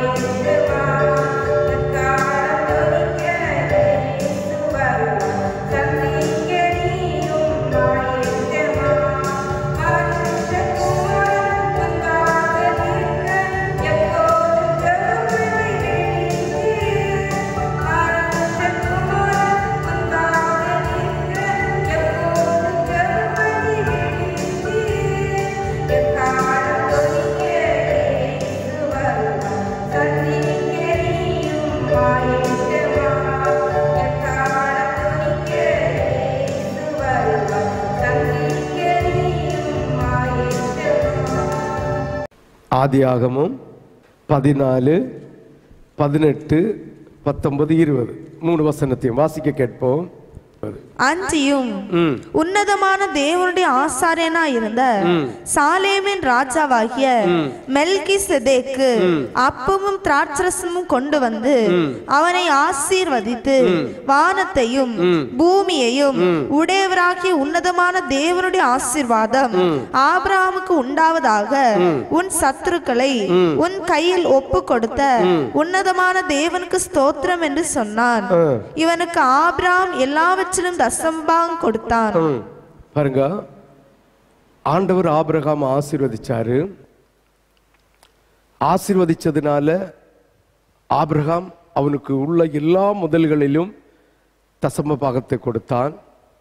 ஆதியாகமம் 14, 18, 19, 20 3 வசனத்தையும் வாசிக்க கேட்போம். அன்றியும் உன்னதமான தேவனுடைய ஆசாரியனா இருந்த சாலேமின் ராஜாவாகிய மெல்கிசேதேக்கு அப்பமும் திராட்சரசமும் கொண்டு வந்து அவனை ஆசீர்வதித்து வானத்தையும் பூமியையும் உடையவராகிய உன்னதமான தேவனுடைய ஆசீர்வாதம் ஆபிரகாமுக்கு உண்டாவதாக, உன் சத்துருக்களை உன் கையில் ஒப்பு கொடுத்த உன்னதமான தேவனுக்கு ஸ்தோத்திரம் என்று சொன்னான். இவனுக்கு ஆபிரகாம் எல்லாவற்றிலும் தசம்பாகம் கொடுத்தான். பாருங்க, ஆண்டவர் ஆபிரகாம் ஆசீர்வதிச்சாரு. ஆசீர்வதிச்சதுனால ஆபிரகாம் அவனுக்கு உள்ள எல்லா முதல்களிலும் தசம பாகத்தை கொடுத்தான்.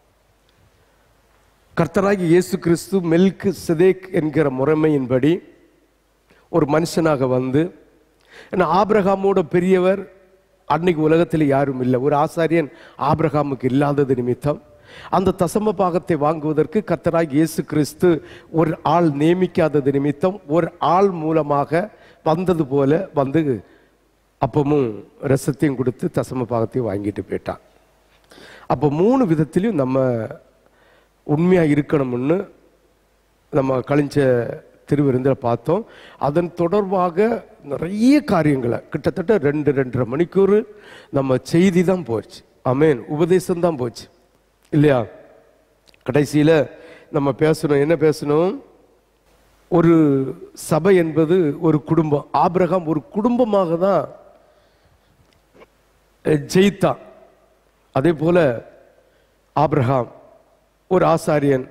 கர்த்தராகிய இயேசு கிறிஸ்து மெல்கிசேதேக் என்கிற முறைமையின்படி ஒரு மனுஷனாக வந்து, ஆபிரகாமோட பெரியவர் அன்னைக்கு உலகத்தில் யாரும் இல்லை. ஒரு ஆசாரியன் ஆபிரகாமுக்கு இல்லாதது நிமித்தம் அந்த தசம பாகத்தை வாங்குவதற்கு கர்த்தராகிய இயேசு கிறிஸ்து ஒரு ஆள் நியமிக்காதது நிமித்தம் ஒரு ஆள் மூலமாக வந்தது போல வந்து அப்பமும் ரசத்தையும் கொடுத்து தசம பாகத்தையும் வாங்கிட்டு போயிட்டான். அப்போ 3 விதத்திலையும் நம்ம உண்மையாக இருக்கணும்னு நம்ம கழிஞ்ச திருவிருந்தில் பார்த்தோம். அதன் தொடர்பாக நிறைய காரியங்களை கிட்டத்தட்ட 2-2.5 மணிக்கூர் நம்ம செய்தி தான் போச்சு. ஆமேன், உபதேசம் தான் போச்சு இல்லையா? கடைசியில் நம்ம பேசணும், என்ன பேசணும்? ஒரு சபை என்பது ஒரு குடும்பம். ஆபிரகாம் ஒரு குடும்பமாக தான் ஜெயித்தான். அதே போல ஆபிரகாம் ஒரு ஆசாரியன்,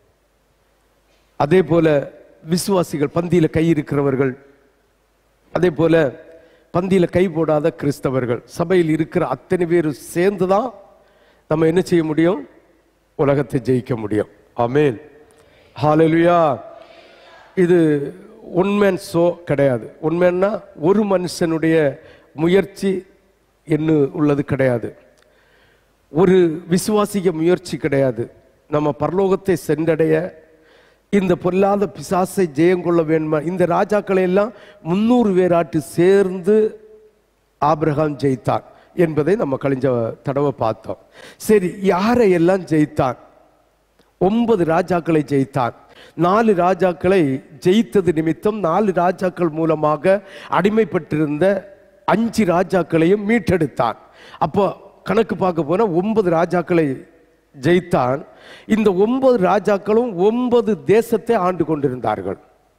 அதே போல விசுவாசிகள், பந்தியில கை இருக்கிறவர்கள், அதே போல பந்தியில கை போடாத கிறிஸ்தவர்கள், சபையில் இருக்கிற அத்தனை பேர் சேர்ந்துதான் நம்ம என்ன செய்ய முடியும்? உலகத்தை ஜெயிக்க முடியும். ஆமென், ஹல்லேலூயா. இது உண்மைன் ஷோ கிடையாது. உண்மைன்னா ஒரு மனுஷனுடைய முயற்சி என்ன உள்ளது கிடையாது. ஒரு விசுவாசிக்க முயற்சி கிடையாது. நம்ம பரலோகத்தை சென்றடைய இந்த பொல்லாத பிசாசை ஜெயம் கொள்ள வேண்டுமா? இந்த ராஜாக்களை எல்லாம் 300 பேராட்டு சேர்ந்து ஆபிரகாம் ஜெயித்தான் என்பதை நம்ம கழிஞ்ச தடவை பார்த்தோம். சரி, யாரை எல்லாம் ஜெயித்தான்? 9 ராஜாக்களை ஜெயித்தான். 4 ராஜாக்களை ஜெயித்தது நிமித்தம் 4 ராஜாக்கள் மூலமாக அடிமைப்பட்டிருந்த 5 ராஜாக்களையும் மீட்டெடுத்தான். அப்போ கணக்கு பார்க்க போனா 9 ராஜாக்களை ஜெயித்தான். இந்த 9 ராஜாக்களும் 9 தேசத்தை ஆண்டு கொண்டிருந்தார்கள்.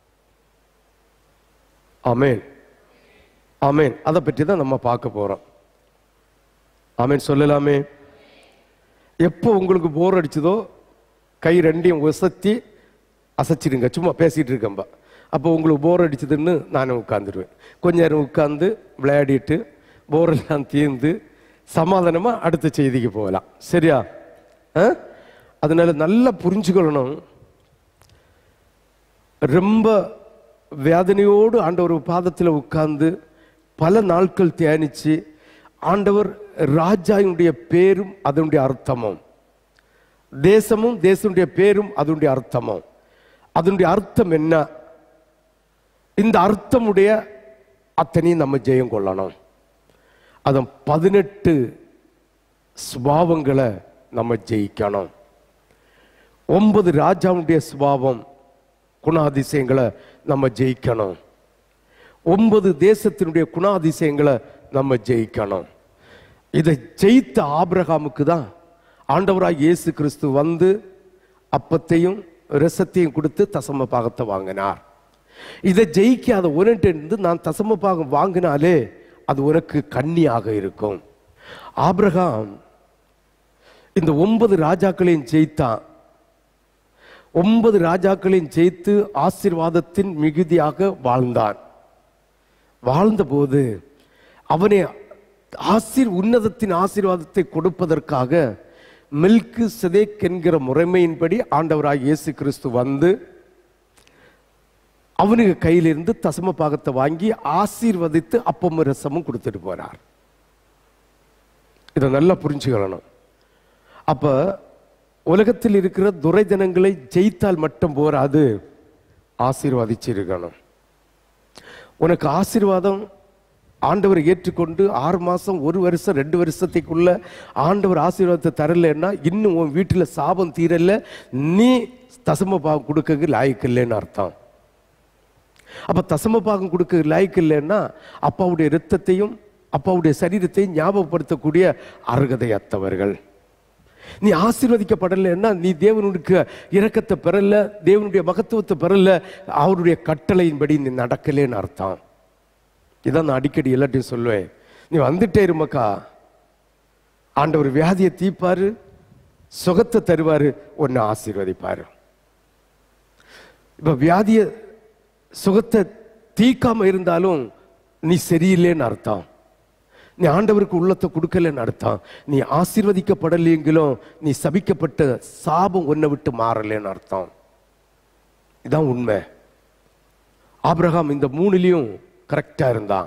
ஆமென், ஆமென். அதை பற்றி தான் நம்ம பார்க்க போறோம். ஆமென் சொல்லலாமே. எப்போ உங்களுக்கு போர் அடிச்சதோ கை ரெண்டையும் உசத்தி அசைச்சிடுங்க. சும்மா பேசிட்டு இருக்கம்பா. அப்போ உங்களுக்கு போர் அடிச்சதுன்னு நானும் உட்காந்துருவேன். கொஞ்ச நேரம் உட்காந்து விளையாடிட்டு போரெல்லாம் தீர்ந்து சமாதானமா அடுத்த செய்திக்கு போகலாம். சரியா? அதனால நல்லா புரிஞ்சுக்கொள்ளணும். ரொம்ப வேதனையோடு ஆண்டவர் பாதத்தில் உட்கார்ந்து பல நாட்கள் தியானிச்சு, ஆண்டவர் ராஜாவுடைய பேரும் அதனுடைய அர்த்தமும், தேசமும் தேசனுடைய பேரும் அதனுடைய அர்த்தமும், அதனுடைய அர்த்தம் என்ன, இந்த அர்த்தமுடைய அத்தனையும் நம்ம ஜெயம் கொள்ளணும். அதன் 18 சுபாவங்களை நம்ம ஜெயிக்கணும். 9 ராஜாவுடைய சுபாவம் குணாதிசயங்களை நம்ம ஜெயிக்கணும். 9 தேசத்தினுடைய குணாதிசயங்களை நம்ம ஜெயிக்கணும். இதை ஜெயித்த ஆபிரகாமுக்கு தான் ஆண்டவராய் இயேசு கிறிஸ்து வந்து அப்பத்தையும் ரசத்தையும் கொடுத்து தசம பாகத்தை வாங்கினார். இதை ஜெயிக்காத உன்னிட்டு நான் தசம பாகம் வாங்கினாலே அது உனக்கு கண்ணியாக இருக்கும். ஆபிரகாம் இந்த 9 ராஜாக்களையும் ஜெயித்தான். 9 ராஜாக்களையும் ஜெயித்து ஆசீர்வாதத்தின் மிகுதியாக வாழ்ந்தான். வாழ்ந்தபோது அவனை உன்னதத்தின் ஆசீர்வாதத்தை கொடுப்பதற்காக மெல்கிசேதேக் என்கிற முறைமையின்படி ஆண்டவராகிய இயேசு கிறிஸ்து வந்து அவனுக்கு கையிலிருந்து தசம பாகத்தை வாங்கி ஆசீர்வதித்து அப்பமும் ரசமும் கொடுத்துட்டு போறார். இதை நல்லா புரிஞ்சுக்கணும். அப்ப உலகத்தில் இருக்கிற துரைஜனங்களை ஜெயித்தால் மட்டும் போராது, ஆசீர்வதிச்சிருக்கணும். உனக்கு ஆசீர்வாதம் ஆண்டவர் ஏற்றுக்கொண்டு 6 மாசம் 1 வருஷம் 2 வருஷத்துக்குள்ள ஆண்டவர் ஆசீர்வாதத்தை தரலன்னா இன்னும் உன் வீட்டில் சாபம் தீரல, நீ தசம பாகம் கொடுக்க லாய்க்கு இல்லைன்னு அர்த்தம். அப்ப தசம பாகம் கொடுக்க லாய்க்கு இல்லைன்னா அப்பாவுடைய இரத்தத்தையும் அப்பாவுடைய சரீரத்தையும் ஞாபகப்படுத்தக்கூடிய அருகதையற்றவர்கள். நீ ஆசீர்வதிக்கப்படலைன்னா நீ தேவனுடைய இரக்கத்தை பெறல, தேவனுடைய மகத்துவத்தை பெறல, அவருடைய கட்டளையின்படி நீ நடக்கலேன்னு அர்த்தம். இதான் நான் அடிக்கடி எல்லாத்தையும் சொல்லுவேன். நீ வந்துட்டே இருமக்கா, ஆண்டவர் வியாதியை தீப்பாரு, சுகத்தை தருவாரு, ஒன்னு ஆசீர்வதிப்பாரு. இப்ப வியாதிய சுகத்தை தீக்காம இருந்தாலும் நீ சரியில்லைன்னு அர்த்தம். நீ ஆண்டவருக்கு உள்ளத்தை கொடுக்கலன்னு அர்த்தம். நீ ஆசீர்வதிக்கப்படலையெங்கிலும் நீ சபிக்கப்பட்ட சாபம் ஒன்னை விட்டு மாறலன்னு அர்த்தம். இதான் உண்மை. ஆபிரகாம் இந்த 3லையும் கரெக்டா இருந்தான்.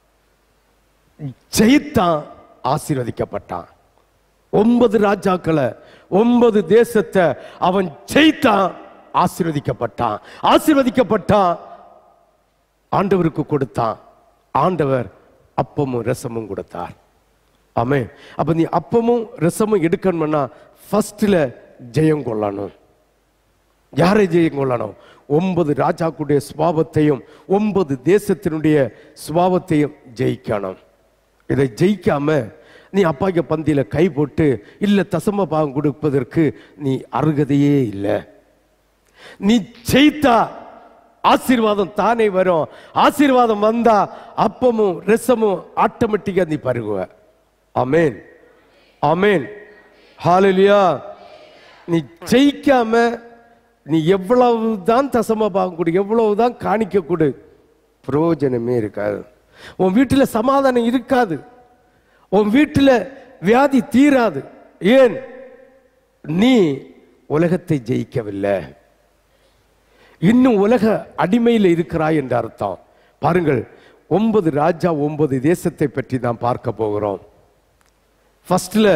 ஜெயித்தான், ஆசீர்வதிக்கப்பட்டான். 9 ராஜாக்களை 9 தேசத்தை அவன் ஜெயித்தான், ஆசீர்வதிக்கப்பட்டான். ஆசீர்வதிக்கப்பட்டான், ஆண்டவருக்கு கொடுத்தான். ஆண்டவர் அப்பமும் ரசமும் கொடுத்தார். ஆமே. அப்ப நீ அப்பமும் ரசமும் எடுக்கணும்னா ஃபர்ஸ்ட்ல ஜெயம் கொள்ளணும். யாரை ஜெயம் கொள்ளணும்? 9 ராஜாக்குடைய சுபாவத்தையும் 9 தேசத்தினுடைய சுபாவத்தையும் ஜெயிக்கணும். இதை ஜெயிக்காம நீ அப்பாய்க்க பந்தியில கை போட்டு இல்ல தசம பாகம் கொடுப்பதற்கு நீ அருகதையே இல்லை. நீ ஜெயித்தா ஆசீர்வாதம் தானே வரும். ஆசீர்வாதம் வந்தா அப்பமும் ரசமும் ஆட்டோமேட்டிக்கா நீ பருகுவ. ஆமென், ஆமென், ஹல்லேலூயா. நீ ஜெயிக்காம நீ எவ்வளவுதான் தசம பாகம் கொடு, எவ்வளவுதான் காணிக்க கொடு, பிரயோஜனமே இருக்காது. உன் வீட்டில் சமாதானம் இருக்காது, உன் வீட்டில் வியாதி தீராது. ஏன்? நீ உலகத்தை ஜெயிக்கவில்லை, இன்னும் உலக அடிமையில் இருக்கிறாய் என்ற அர்த்தம். பாருங்கள், 9 ராஜா 9 தேசத்தை பற்றி நாம் பார்க்க போகிறோம். ஃபர்ஸ்ட்ல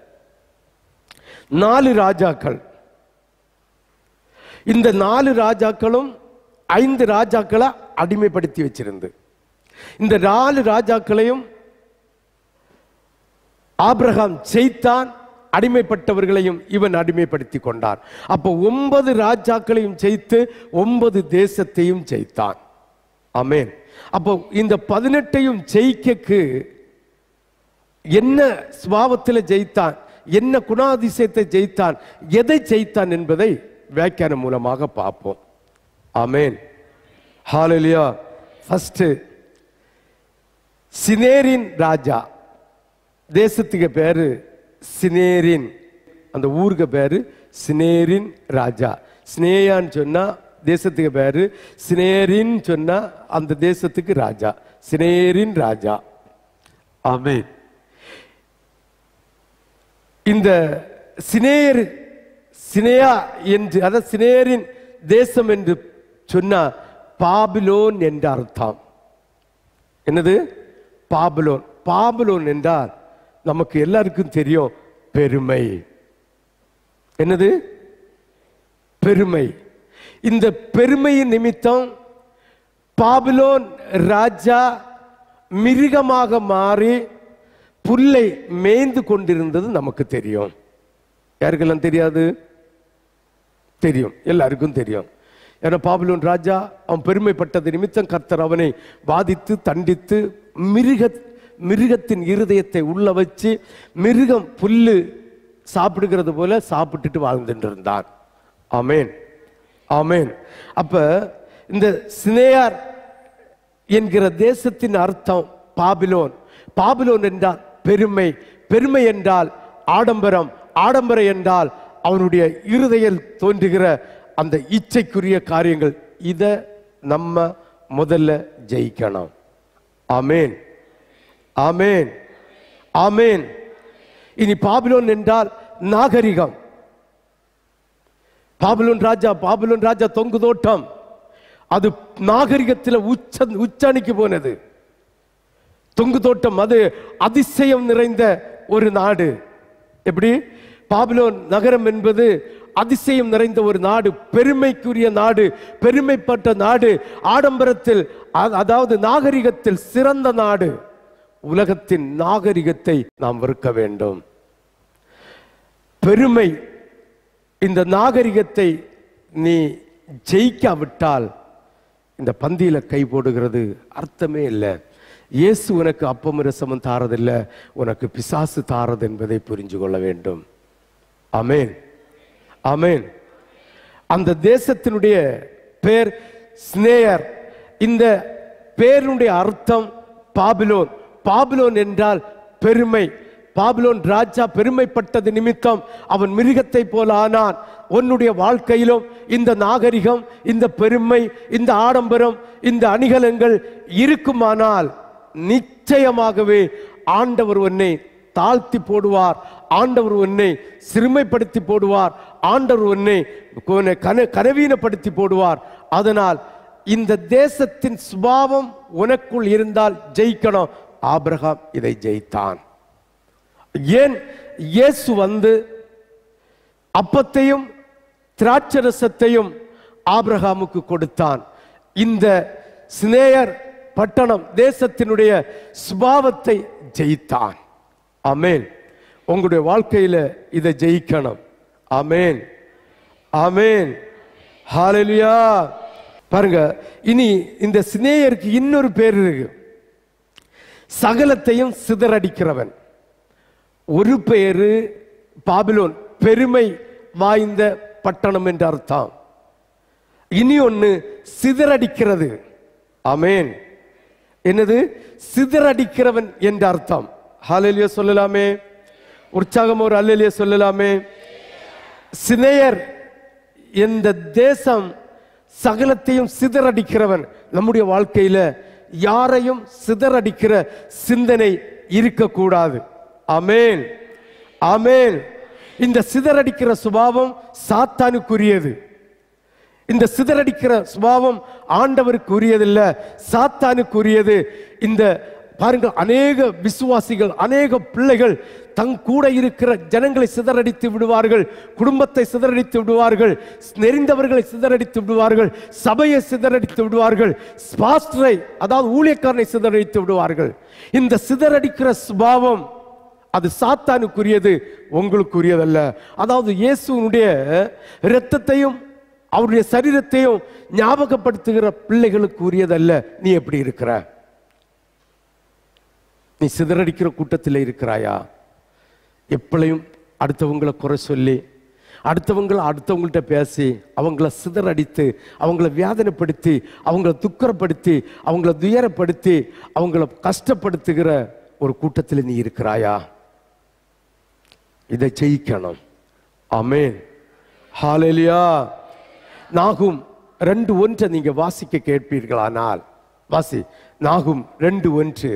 4 ராஜாக்கள். இந்த 4 ராஜாக்களும் 5 ராஜாக்களை அடிமைப்படுத்தி வச்சிருந்து, இந்த 4 ராஜாக்களையும் ஆபிரகாம் ஜெயித்தான், அடிமைப்பட்டவர்களையும் இவன் அடிமைப்படுத்தி கொண்டான். அப்போ 9 ராஜாக்களையும் ஜெயித்து 9 தேசத்தையும் ஜெயித்தான். ஆமென். அப்போ இந்த 18ஐயும் ஜெயிக்கக்கு என்ன சுபாவத்தில் ஜெயித்தான், என்ன குணாதிசயத்தை ஜெயித்தான், எதை ஜெயித்தான் என்பதை வியாக்கியானம் மூலமாக பார்ப்போம். ஆமென், ஹல்லேலூயா. ஃபர்ஸ்ட் சினேரின் ராஜா, தேசத்துக்கு பேரு சினேரின், அந்த ஊருக்கு பேரு சினேரின் ராஜா. சினேயான்னு சொன்னா தேசத்துக்கு பேரு, சினேரின் சொன்னா அந்த தேசத்துக்கு ராஜா, சினேரின் ராஜா. ஆமென். இந்த சினேயா என்று, அதாவது சினேரின் தேசம் என்று சொன்னா பாபிலோன் என்ற அர்த்தம். என்னது? பாபிலோன். பாபிலோன் என்றால் நமக்கு எல்லாருக்கும் தெரியும், பெருமை. என்னது? பெருமை. இந்த பெருமையின் நிமித்தம் பாபிலோன் ராஜா மிருகமாக மாறி புல்லை மேய்ந்து கொண்டிருந்தது நமக்கு தெரியும். யாருக்கெல்லாம் தெரியாது? தெரியும், எல்லாருக்கும் தெரியும். ஏன்னா பாபிலோன் ராஜா அவன் பெருமைப்பட்டது நிமித்தம் கர்த்தர் அவனை பாதித்து தண்டித்து மிருகத்தின் இருதயத்தை உள்ள வச்சு மிருகம் புல்லு சாப்பிடுகிறது போல சாப்பிட்டுட்டு வாழ்ந்துட்டு இருந்தான். ஆமேன், ஆமேன். அப்ப இந்த சினேயார் என்கிற தேசத்தின் அர்த்தம் பாபிலோன். பாபிலோன் என்றால் பெருமை, பெருமை என்றால் ஆடம்பரம், ஆடம்பரம் என்றால் அவனுடைய இருதயம் தோன்றுகிற அந்த இச்சைக்குரிய காரியங்கள். இதை நம்ம முதல்ல ஜெயிக்கணும். ஆமேன், ஆமேன், ஆமேன். இனி பாபிலோன் என்றால் நாகரிகம். பாபிலோன் ராஜா தொங்கு தோட்டம், அது நாகரிகத்தில் உச்சாணிக்கு போனது. தொங்கு தோட்டம் அது அதிசயம் நிறைந்த ஒரு நாடு. எப்படி? பாபிலோன் நகரம் என்பது அதிசயம் நிறைந்த ஒரு நாடு, பெருமைக்குரிய நாடு, பெருமைப்பட்ட நாடு, ஆடம்பரத்தில் அதாவது நாகரிகத்தில் சிறந்த நாடு. உலகத்தின் நாகரிகத்தை நாம் வெறுக்க வேண்டும். பெருமை, இந்த நாகரிகத்தை நீ ஜெயிக்காவிட்டால் இந்த பந்தியில கை போடுகிறது அர்த்தமே இல்லை. இயேசு உனக்கு அப்பமும் ரசமும் தாரதில்லை, உனக்கு பிசாசு தாரது என்பதை புரிஞ்சு கொள்ள வேண்டும். ஆமேன், ஆமேன். அந்த தேசத்தினுடைய பேர் சினேயர். இந்த பேருடைய அர்த்தம் பாபிலோன். பாபிலோன் என்றால் பெருமை. பாபிலோன் ராஜா பெருமைப்பட்டது நிமித்தம் அவன் மிருகத்தை போல ஆனான். உன்னுடைய வாழ்க்கையிலும் இந்த நாகரிகம், இந்த பெருமை, இந்த ஆடம்பரம், இந்த அணிகலங்கள் இருக்குமானால் நிச்சயமாகவே ஆண்டவர் உன்னை தாழ்த்தி போடுவார், ஆண்டவர் உன்னை சிறுமைப்படுத்தி போடுவார், ஆண்டவர் உன்னை கனவீனப்படுத்தி போடுவார். அதனால் இந்த தேசத்தின் சுபாவம் உனக்குள் இருந்தால் ஜெயிக்கணும். ஆபிரகாம் இதை ஜெயித்தான். ஏன்? இயேசு வந்து அப்பத்தையும் திராட்சரசத்தையும் ஆபிரகாமுக்கு கொடுத்தான். இந்த சினேயர் பட்டணம் தேசத்தினுடைய சுபாவத்தை ஜெயித்தான். ஆமேன். உங்களுடைய வாழ்க்கையில இதை ஜெயிக்கணும். ஆமேன், ஆமேன், ஹல்லேலூயா. பாருங்க, இனி இந்த சினேயருக்கு இன்னொரு பேர் இருக்கு, சகலத்தையும் சிதறடிக்கிறவன். ஒரு பேரு பாபிலோன், பெருமை வாய்ந்த பட்டணம் என்ற அர்த்தம். இனி ஒன்னு சிதறடிக்கிறது. ஆமேன். என்னது? சிதறடிக்கிறவன் என்ற அர்த்தம். ஹல்லேலூயா சொல்லலாமே, உற்சாகம் ஒரு ஹல்லேலூயா சொல்லலாமே. சினேயர் இந்த தேசம் சகலத்தையும் சிதறடிக்கிறவன். நம்முடைய வாழ்க்கையில யாரையும் சிதறடிக்கிற சிந்தனை இருக்கக்கூடாது. ஆமேன், ஆமேன். இந்த சிதறடிக்கிற சுபாவம் சாத்தானுக்குரியது. இந்த சிதறடிக்கிற சுபாவம் ஆண்டவருக்கு உரியதில்லை, சாத்தானுக்குரியது. இந்த பாருங்கள், அநேக விசுவாசிகள், அநேக பிள்ளைகள் தங் கூட இருக்கிற ஜனங்களை சிதறடித்து விடுவார்கள், குடும்பத்தை சிதறடித்து விடுவார்கள், நெறிந்தவர்களை சிதறடித்து விடுவார்கள், சபையை சிதறடித்து விடுவார்கள், பாஸ்டரை அதாவது ஊழியக்காரனை சிதறடித்து விடுவார்கள். இந்த சிதறடிக்கிற சுபாவம் அது சாத்தானுக்குரியது, உங்களுக்குரியதல்ல. அதாவது இயேசுனுடைய இரத்தத்தையும் அவருடைய சரீரத்தையும் ஞாபகப்படுத்துகிற பிள்ளைகளுக்கு உரியதல்ல. நீ எப்படி இருக்கிற? நீ சிதறடிக்கிற கூட்டத்தில் இருக்கிறாயா? எப்பளையும் அடுத்தவங்களை குறை சொல்லி, அடுத்தவங்கள்ட்ட பேசி, அவங்கள சிதறடித்து, அவங்கள வேதனைப்படுத்தி, அவங்கள துக்கப்படுத்தி, அவங்கள துயரப்படுத்தி, அவங்கள கஷ்டப்படுத்துகிற ஒரு கூட்டத்தில் நீ இருக்கிறாயா? இதை ஜெயிக்கணும். ஆமென், ஹல்லேலூயா. நாகும் 2:1 நீங்க வாசிக்க கேட்பீர்களானால் வாசி. நாகும் 2:1.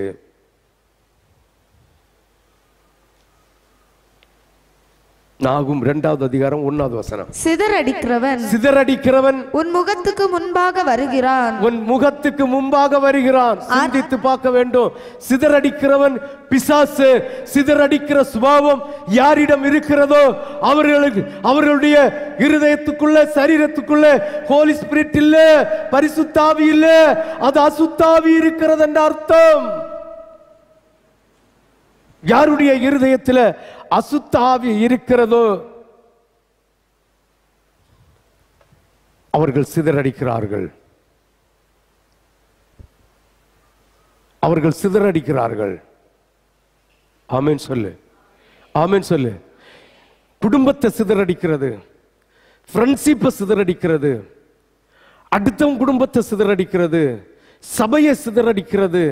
நாகும் 2வது அதிகாரம் 1வது வசனம். சிதறடிக்கிறவன் உன் முகத்துக்கு முன்பாக வருகிறான். உன் முகத்துக்கு முன்பாக வருகிறான். சிந்தித்து பார்க்க வேண்டும். சிதறடிக்கிறவன் பிசாசு. சிதறடிக்கிற சுபாவம் யாரிடம் இருக்கிறதோ அவர்களுடைய இருதயத்துக்குள்ள, சரீரத்துக்குள்ள ஹோலி ஸ்பிரிட் இல்ல, பரிசுத்த ஆவி இல்ல, அது அசுத்த ஆவி இருக்கிறது என்ற அர்த்தம். யாருடைய இருதயத்தில் அசுத்த ஆவி இருக்கிறதோ அவர்கள் சிதறடிக்கிறார்கள். அவர்கள் சிதறடிக்கிறார்கள். ஆமென் சொல்லு, ஆமென் சொல்லு. குடும்பத்தை சிதறடிக்கிறது, ஃப்ரெண்ட்ஷிப்பை சிதறடிக்கிறது, அடுத்தவன் குடும்பத்தை சிதறடிக்கிறது, சபையை சிதறடிக்கிறது,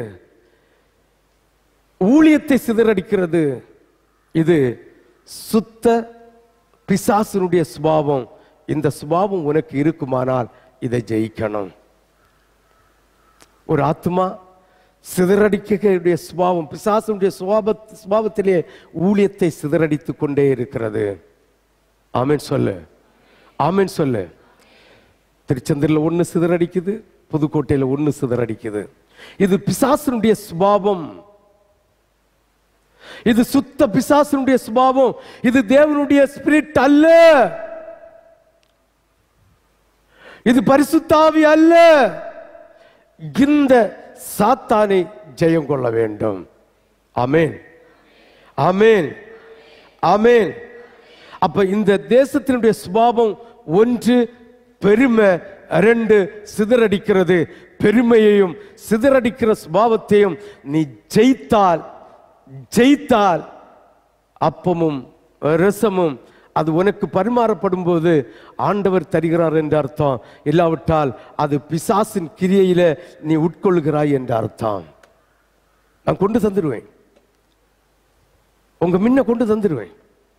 ஊழியத்தை சிதறடிக்கிறது. இது சுத்த பிசாசினுடைய சுபாவம். இந்த சுபாவம் உனக்கு இருக்குமானால் இதை ஜெயிக்கணும். ஒரு ஆத்மா சிதறடிக்க சுபாவம், பிசாசினுடைய சுபாவத்திலே ஊழியத்தை சிதறடித்து கொண்டே இருக்கிறது. ஆமென் சொல்லு, ஆமென் சொல்லு. திருச்செந்தூர்ல ஒண்ணு சிதறடிக்குது, புதுக்கோட்டையில ஒண்ணு சிதறடிக்குது. இது பிசாசினுடைய சுபாவம். இது சுத்த பிசாசினுடைய சுபாவம். இது தேவனுடைய ஸ்பிரிட் அல்ல. இது பரிசுத்த ஆவி அல்ல. இந்த சாத்தானை ஜெயம் கொள்ள வேண்டும். ஆமென், ஆமென், ஆமென். அப்ப இந்த தேசத்தினுடைய சுபாவம் ஒன்று பெருமை, இரண்டு சிதறடிக்கிறது. பெருமையையும் சிதறடிக்கிற சுபாவத்தையும் நீ ஜெயித்தால் அப்பமும் ரசமும் அது உனக்கு பரிமாறப்படும் போது ஆண்டவர் தருகிறார் என்ற அர்த்தம். இல்லாவிட்டால் அது பிசாசின் கிரியையில நீ உட்கொள்கிறாய் என்ற அர்த்தம். நான் கொண்டு தந்துடுவேன், உங்க முன்ன கொண்டு தந்துடுவேன்.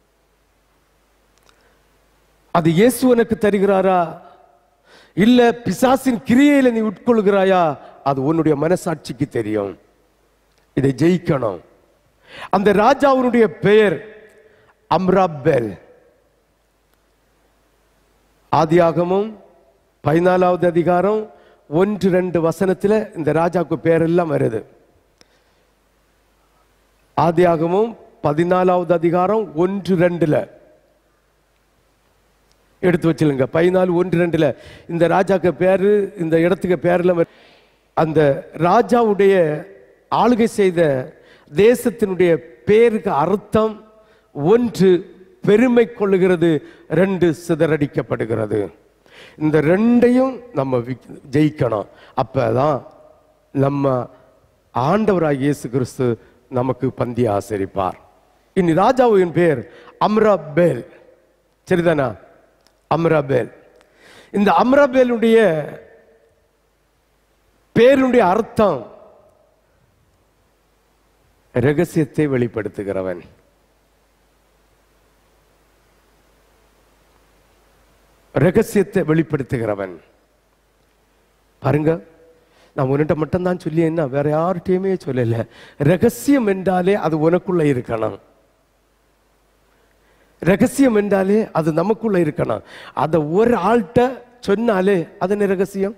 அது இயேசு உனக்கு தருகிறாரா, இல்ல பிசாசின் கிரியையில நீ உட்கொள்கிறாயா, அது உன்னுடைய மனசாட்சிக்கு தெரியும். இதை ஜெயிக்கணும். அந்த ராஜாவுடைய பெயர் அம்ராபேல். ஆதியாகமும் 14வது அதிகாரம் 1-2 வசனத்துல இந்த ராஜாவுக்கு பேரெல்லாம் வருது. ஆதியாகமும் 14வது அதிகாரம் 1-2 எடுத்து வச்சிருங்க. 14:1-2 இந்த ராஜாக்கு பேரு, இந்த இடத்துக்கு பேர்ல அந்த ராஜாவுடைய ஆளுகை செய்த தேசத்தினுடைய பேருக்கு அர்த்தம், ஒன்று பெருமை கொள்ளுகிறது, ரெண்டு சிதறடிக்கப்படுகிறது. இந்த ரெண்டையும் நம்ம ஜெயிக்கணும். அப்பதான் நம்ம ஆண்டவராகிய இயேசு கிறிஸ்து நமக்கு பந்தி ஆசரிப்பார். இனி ராஜாவின் பேர் அம்ராபேல், சரிதானா? அம்ராபேல். இந்த அம்ராபேலுடைய பேருடைய அர்த்தம் ரகசியத்தை வெளிப்படுத்துகிறவன். ரகசியத்தை வெளிப்படுத்துகிறவன். பாருங்க, நான் உன்னிட்ட மட்டும்தான் சொல்லி, என்ன வேற யார்கிட்டயுமே சொல்லல. ரகசியம் என்றாலே அது உனக்குள்ள இருக்கணும். ரகசியம் என்றாலே அது நமக்குள்ள இருக்கணும். அதை ஒரு ஆள்கிட்ட சொன்னாலே அது என்ன ரகசியம்?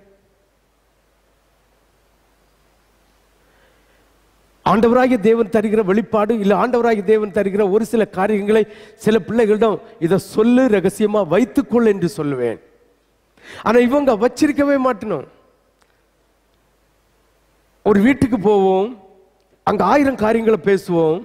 ஆண்டவராகிய தேவன் தருகிற வெளிப்பாடு, இல்ல ஆண்டவராகிய தேவன் தருகிற ஒரு சில காரியங்களை சில பிள்ளைகளிடம் இதை சொல்லு, ரகசியமா வைத்துக்கொள் என்று சொல்லுவேன். ஆனா இவங்க வச்சிருக்கவே மாட்டணும். ஒரு வீட்டுக்கு போவோம், அங்க 1000 காரியங்களை பேசுவோம்,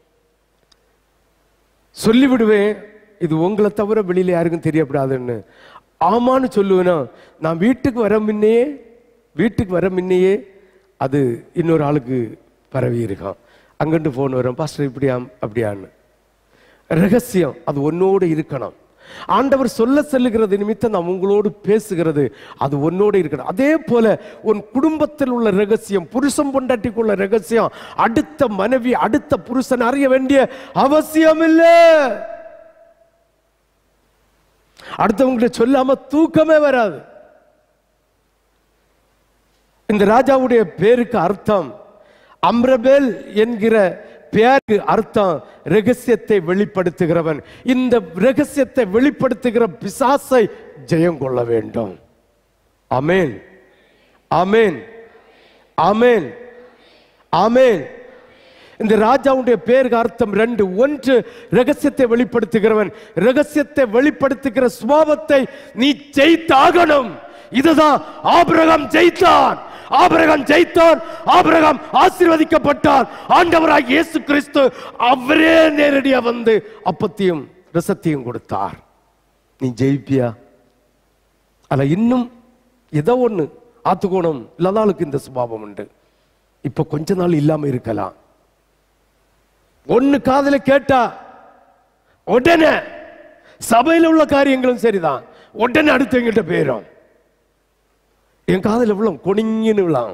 சொல்லிவிடுவேன், இது உங்களை தவிர வெளியில யாருக்கும் தெரியப்படாதுன்னு. ஆமான்னு சொல்லுவேனா, நான் வீட்டுக்கு வர முன்னையே அது இன்னொரு ஆளுக்கு பரவி இருக்கும். அங்கிட்டு போன் வரும், பாஸ்டர் இப்படியாம் அப்படியான்னு. ரகசியம் அது உன்னோடு இருக்கணும். ஆண்டவர் சொல்லுகிறது நிமித்தம் நான் உங்களோடு பேசுகிறது, அது உன்னோடு இருக்கணும். அதே போல உன் குடும்பத்தில் உள்ள ரகசியம், புருஷன் பொண்டாட்டிக்குள்ள ரகசியம், அடுத்த மனைவி அடுத்த புருஷன் அறிய வேண்டிய அவசியம் இல்லை. அடுத்தவங்களை சொல்லாம தூக்கமே வராது. இந்த ராஜாவுடைய பேருக்கு அர்த்தம், அம்ரபேல் என்கிற பேருக்கு அர்த்தம் ரகசியத்தை வெளிப்படுத்துகிறவன். இந்த ரகசியத்தை வெளிப்படுத்துகிற பிசாசை ஜெயம் கொள்ள வேண்டும். ஆமென், ஆமென், ஆமென், ஆமென். இந்த ராஜாவுடைய பேருக்கு அர்த்தம் 2. ஒன்று ரகசியத்தை வெளிப்படுத்துகிறவன். ரகசியத்தை வெளிப்படுத்துகிற சுபாவத்தை நீ ஜெயித்தாகணும். இதுதான் ஆபிரகாம் ஜெயித்தான். ஆபிரகாம் ஆசீர்வதிக்கப்பட்டான். ஆண்டவராகிய இயேசு கிறிஸ்து அவரே நேரடியா வந்து அப்பத்தையும் ரசத்தையும் கொடுத்தார். நீ ஜெயிப்பியா? அல்ல இன்னும் ஏதோ ஒண்ணு ஆத்துக்கோணம் இல்லாதாளுக்கு இந்த சுபாவம் உண்டு. இப்ப கொஞ்ச நாள் இல்லாம இருக்கலாம். ஒண்ணு காதல கேட்டா உடனே சபையில் உள்ள காரியங்களும் சரிதான், உடனே அடுத்தவங்கிட்ட போயிடும். என் காதில் விழும், கொனிங்கின்னு விழாம்.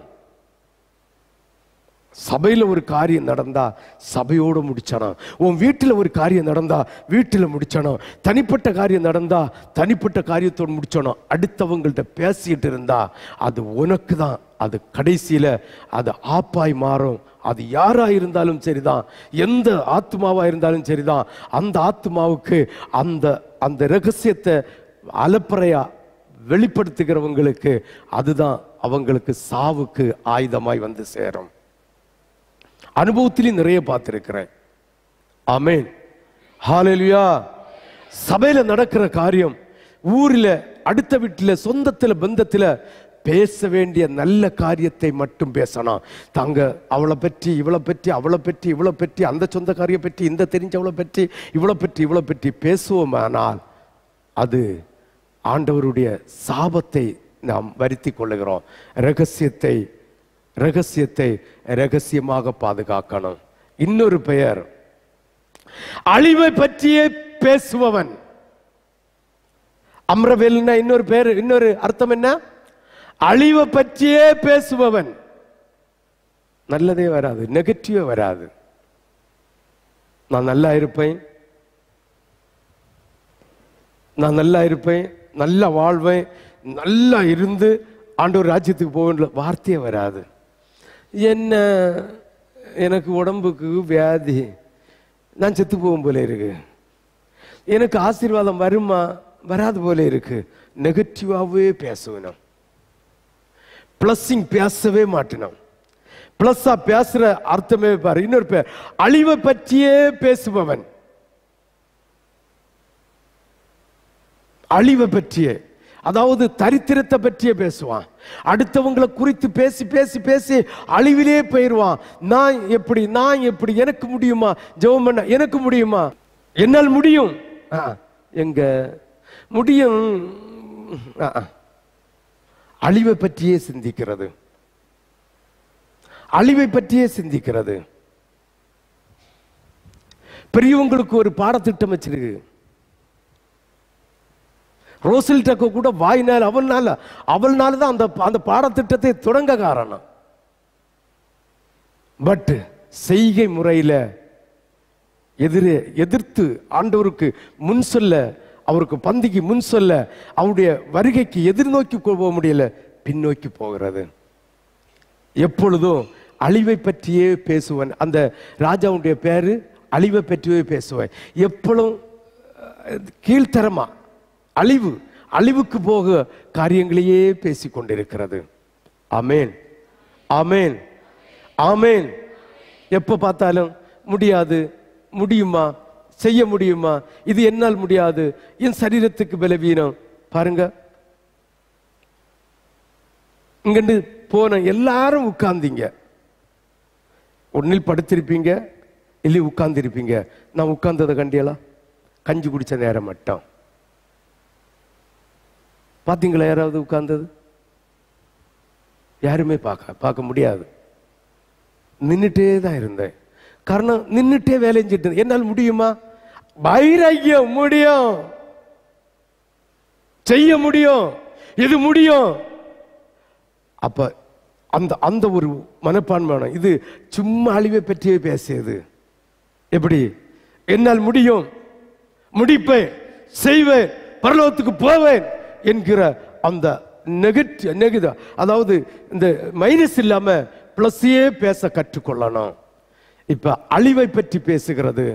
சபையில் ஒரு காரியம் நடந்தா சபையோடு முடிச்சணும். உன் வீட்டில் ஒரு காரியம் நடந்தா வீட்டில் முடிச்சணும். தனிப்பட்ட காரியம் நடந்தா தனிப்பட்ட காரியத்தோடு முடிச்சணும். அடுத்தவங்கள்ட்ட பேசிட்டு இருந்தா அது உனக்கு தான், அது கடைசியில் அது ஆப்பாய் மாறும். அது யாரா இருந்தாலும் சரிதான், எந்த ஆத்மாவா இருந்தாலும் சரிதான், அந்த ஆத்மாவுக்கு அந்த அந்த ரகசியத்தை அலப்பறையா வெளிப்படுத்துகிறவங்களுக்கு அதுதான் அவங்களுக்கு சாவுக்கு ஆயுதமாய் வந்து சேரும். அனுபவத்திலையும் நிறைய பார்த்திருக்கிறேன். ஆமென், ஹல்லேலூயா. சபையில நடக்கிற காரியம், ஊரில், அடுத்த வீட்டில், சொந்தத்தில், பந்தத்தில் பேச வேண்டிய நல்ல காரியத்தை மட்டும் பேசணும். தாங்க அவளை பற்றி இவளை பற்றி, அவளை பற்றி இவளை பற்றி, அந்த சொந்தக்காரியை பற்றி, இந்த தெரிஞ்சவளை பற்றி இவளை பற்றி பேசுவோமானால் அது ஆண்டவருடைய சாபத்தை நாம் வருத்தி கொள்ளுகிறோம். ரகசியத்தை ரகசியமாக பாதுகாக்கணும். இன்னொரு பெயர் அழிவை பற்றியே பேசுபவன். அம்ரவேல்னா இன்னொரு பேர், இன்னொரு அர்த்தம் என்ன? அழிவை பற்றியே பேசுபவன். நல்லதே வராது, நெகட்டிவ் வராது. நான் நல்லா இருப்பேன், நான் நல்லா இருப்பேன், நல்லா வாழ்வேன், நல்லா இருந்து ஆண்டவர் ராஜ்யத்துக்கு போக வார்த்தையே வராது. என்ன, எனக்கு உடம்புக்கு வியாதி, நான் செத்து போகும் போல இருக்கு, எனக்கு ஆசீர்வாதம் வருமா வராது போல இருக்கு. நெகட்டிவாகவே பேசுவேன், பிளஸ்ஸிங் பேசவே மாட்டேனோம். பிளஸ்ஸா பேசுற அர்த்தமே பாரு. இன்னொரு பேர் அழிவை பற்றியே பேசுபவன். அழிவை பற்றியே, அதாவது தரித்திரத்தை பற்றியே பேசுவான். அடுத்தவங்களை குறித்து பேசி பேசி பேசி அழிவிலே போயிடுவான். நான் எப்படி, எனக்கு முடியுமா, ஜெபம் பண்ண எனக்கு முடியுமா, என்னால் முடியும், எங்க முடியும். அழிவை பற்றியே சிந்திக்கிறது, அழிவை பற்றியே சிந்திக்கிறது. பெரியவங்களுக்கு ஒரு பாடத்திட்டம் வச்சிருக்கு. ரோசல்டக்கு கூட வாய்நாள் அவள்னால தான் அந்த பாடத்திட்டத்தை தொடங்க காரணம். பட் செய்கை முறையில் எதிர்த்து ஆண்டவருக்கு முன் சொல்ல, அவருக்கு பந்திக்கு முன் சொல்ல, அவருடைய வருகைக்கு எதிர்நோக்கி போக முடியல, பின்னோக்கி போகிறது. எப்பொழுதும் அழிவை பற்றியே பேசுவன். அந்த ராஜாவுடைய பேரு அழிவை பற்றியே பேசுவேன். எப்பொழுதும் கீழ்த்தரமா அழிவுக்கு போக காரியங்களையே பேசி கொண்டிருக்கிறது. ஆமேன், ஆமேன், ஆமேன். எப்ப பார்த்தாலும் முடியாது, முடியுமா, செய்ய முடியுமா, இது என்னால் முடியாது, என் சரீரத்துக்கு பலவீனம். பாருங்க, இங்கிருந்து போன எல்லாரும் உட்கார்ந்தீங்க, ஒன்னில் படுத்திருப்பீங்க, இல்லை உட்கார்ந்திருப்பீங்க. நான் உட்கார்ந்ததை கண்டியலா? கஞ்சி குடிச்ச நேரம் மட்டும் பார்த்தீங்களா? யாராவது உட்கார்ந்தது? யாருமே பார்க்க முடியாது. நின்றுட்டே தான் இருந்தேன். காரணம், நின்றுட்டே வேலை செஞ்சுட்டு, என்னால் முடியுமா? வைராக்கியம், முடியும், செய்ய முடியும், இது முடியும். அப்ப அந்த ஒரு மனப்பான்மை. இது சும்மா அழிவை பற்றியே பேசியது. எப்படி? என்னால் முடியும், முடிப்பேன், செய்வேன், பரலோகத்துக்கு போவேன் என்கிற அந்த நெகட்டிவ், அதாவது இந்த மைனஸ் இல்லாம பிளஸ்ஸே பேச கற்றுக்கொள்ளணும். இப்ப அழிவை பற்றி பேசுகிறது.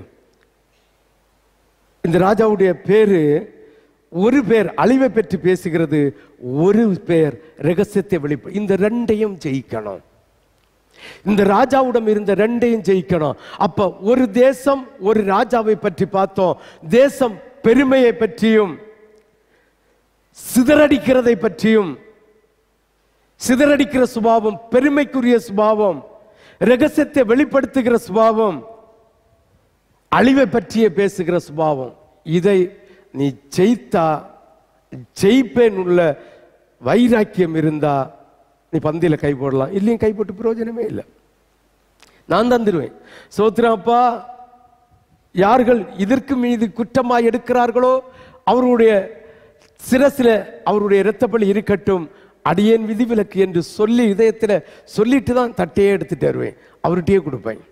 இந்த ராஜாவுடைய பேரு, ஒரு பேர் அழிவை பற்றி பேசுகிறது, ஒரு பேர் ரகசியத்தை வெளிப்படும். இந்த ரெண்டையும் ஜெயிக்கணும். இந்த ராஜாவுடன் இருந்த ரெண்டையும் ஜெயிக்கணும். அப்ப ஒரு தேசம், ஒரு ராஜாவை பற்றி பார்த்தோம். தேசம் பெருமையை பற்றியும் சிதறடிக்கிறதை பற்றியும், சிதறடிக்கிற சுபாவம், பெருமைக்குரிய சுபாவம், ரகசியத்தை வெளிப்படுத்துகிற சுபாவம், அழிவை பற்றிய பேசுகிற சுபாவம். இதை நீ ஜெயித்தா, ஜெயிப்பேன் உள்ள வைராக்கியம் இருந்தா நீ பந்தியில கை போடலாம். இல்லையும் கை போட்டு பிரயோஜனமே இல்லை. நான் தந்துடுவேன். சோத்ராப்பா, யார்கள் இதற்கு மீது குற்றமாய் எடுக்கிறார்களோ அவருடைய சிரசில அவருடைய இரத்தப்பழி இருக்கட்டும், அடியேன் விதிவிலக்கு என்று சொல்லி இதயத்தில் சொல்லிட்டு தான் தட்டையே எடுத்துட்டு வருவேன், அவர்கிட்டயே கொடுப்பேன்.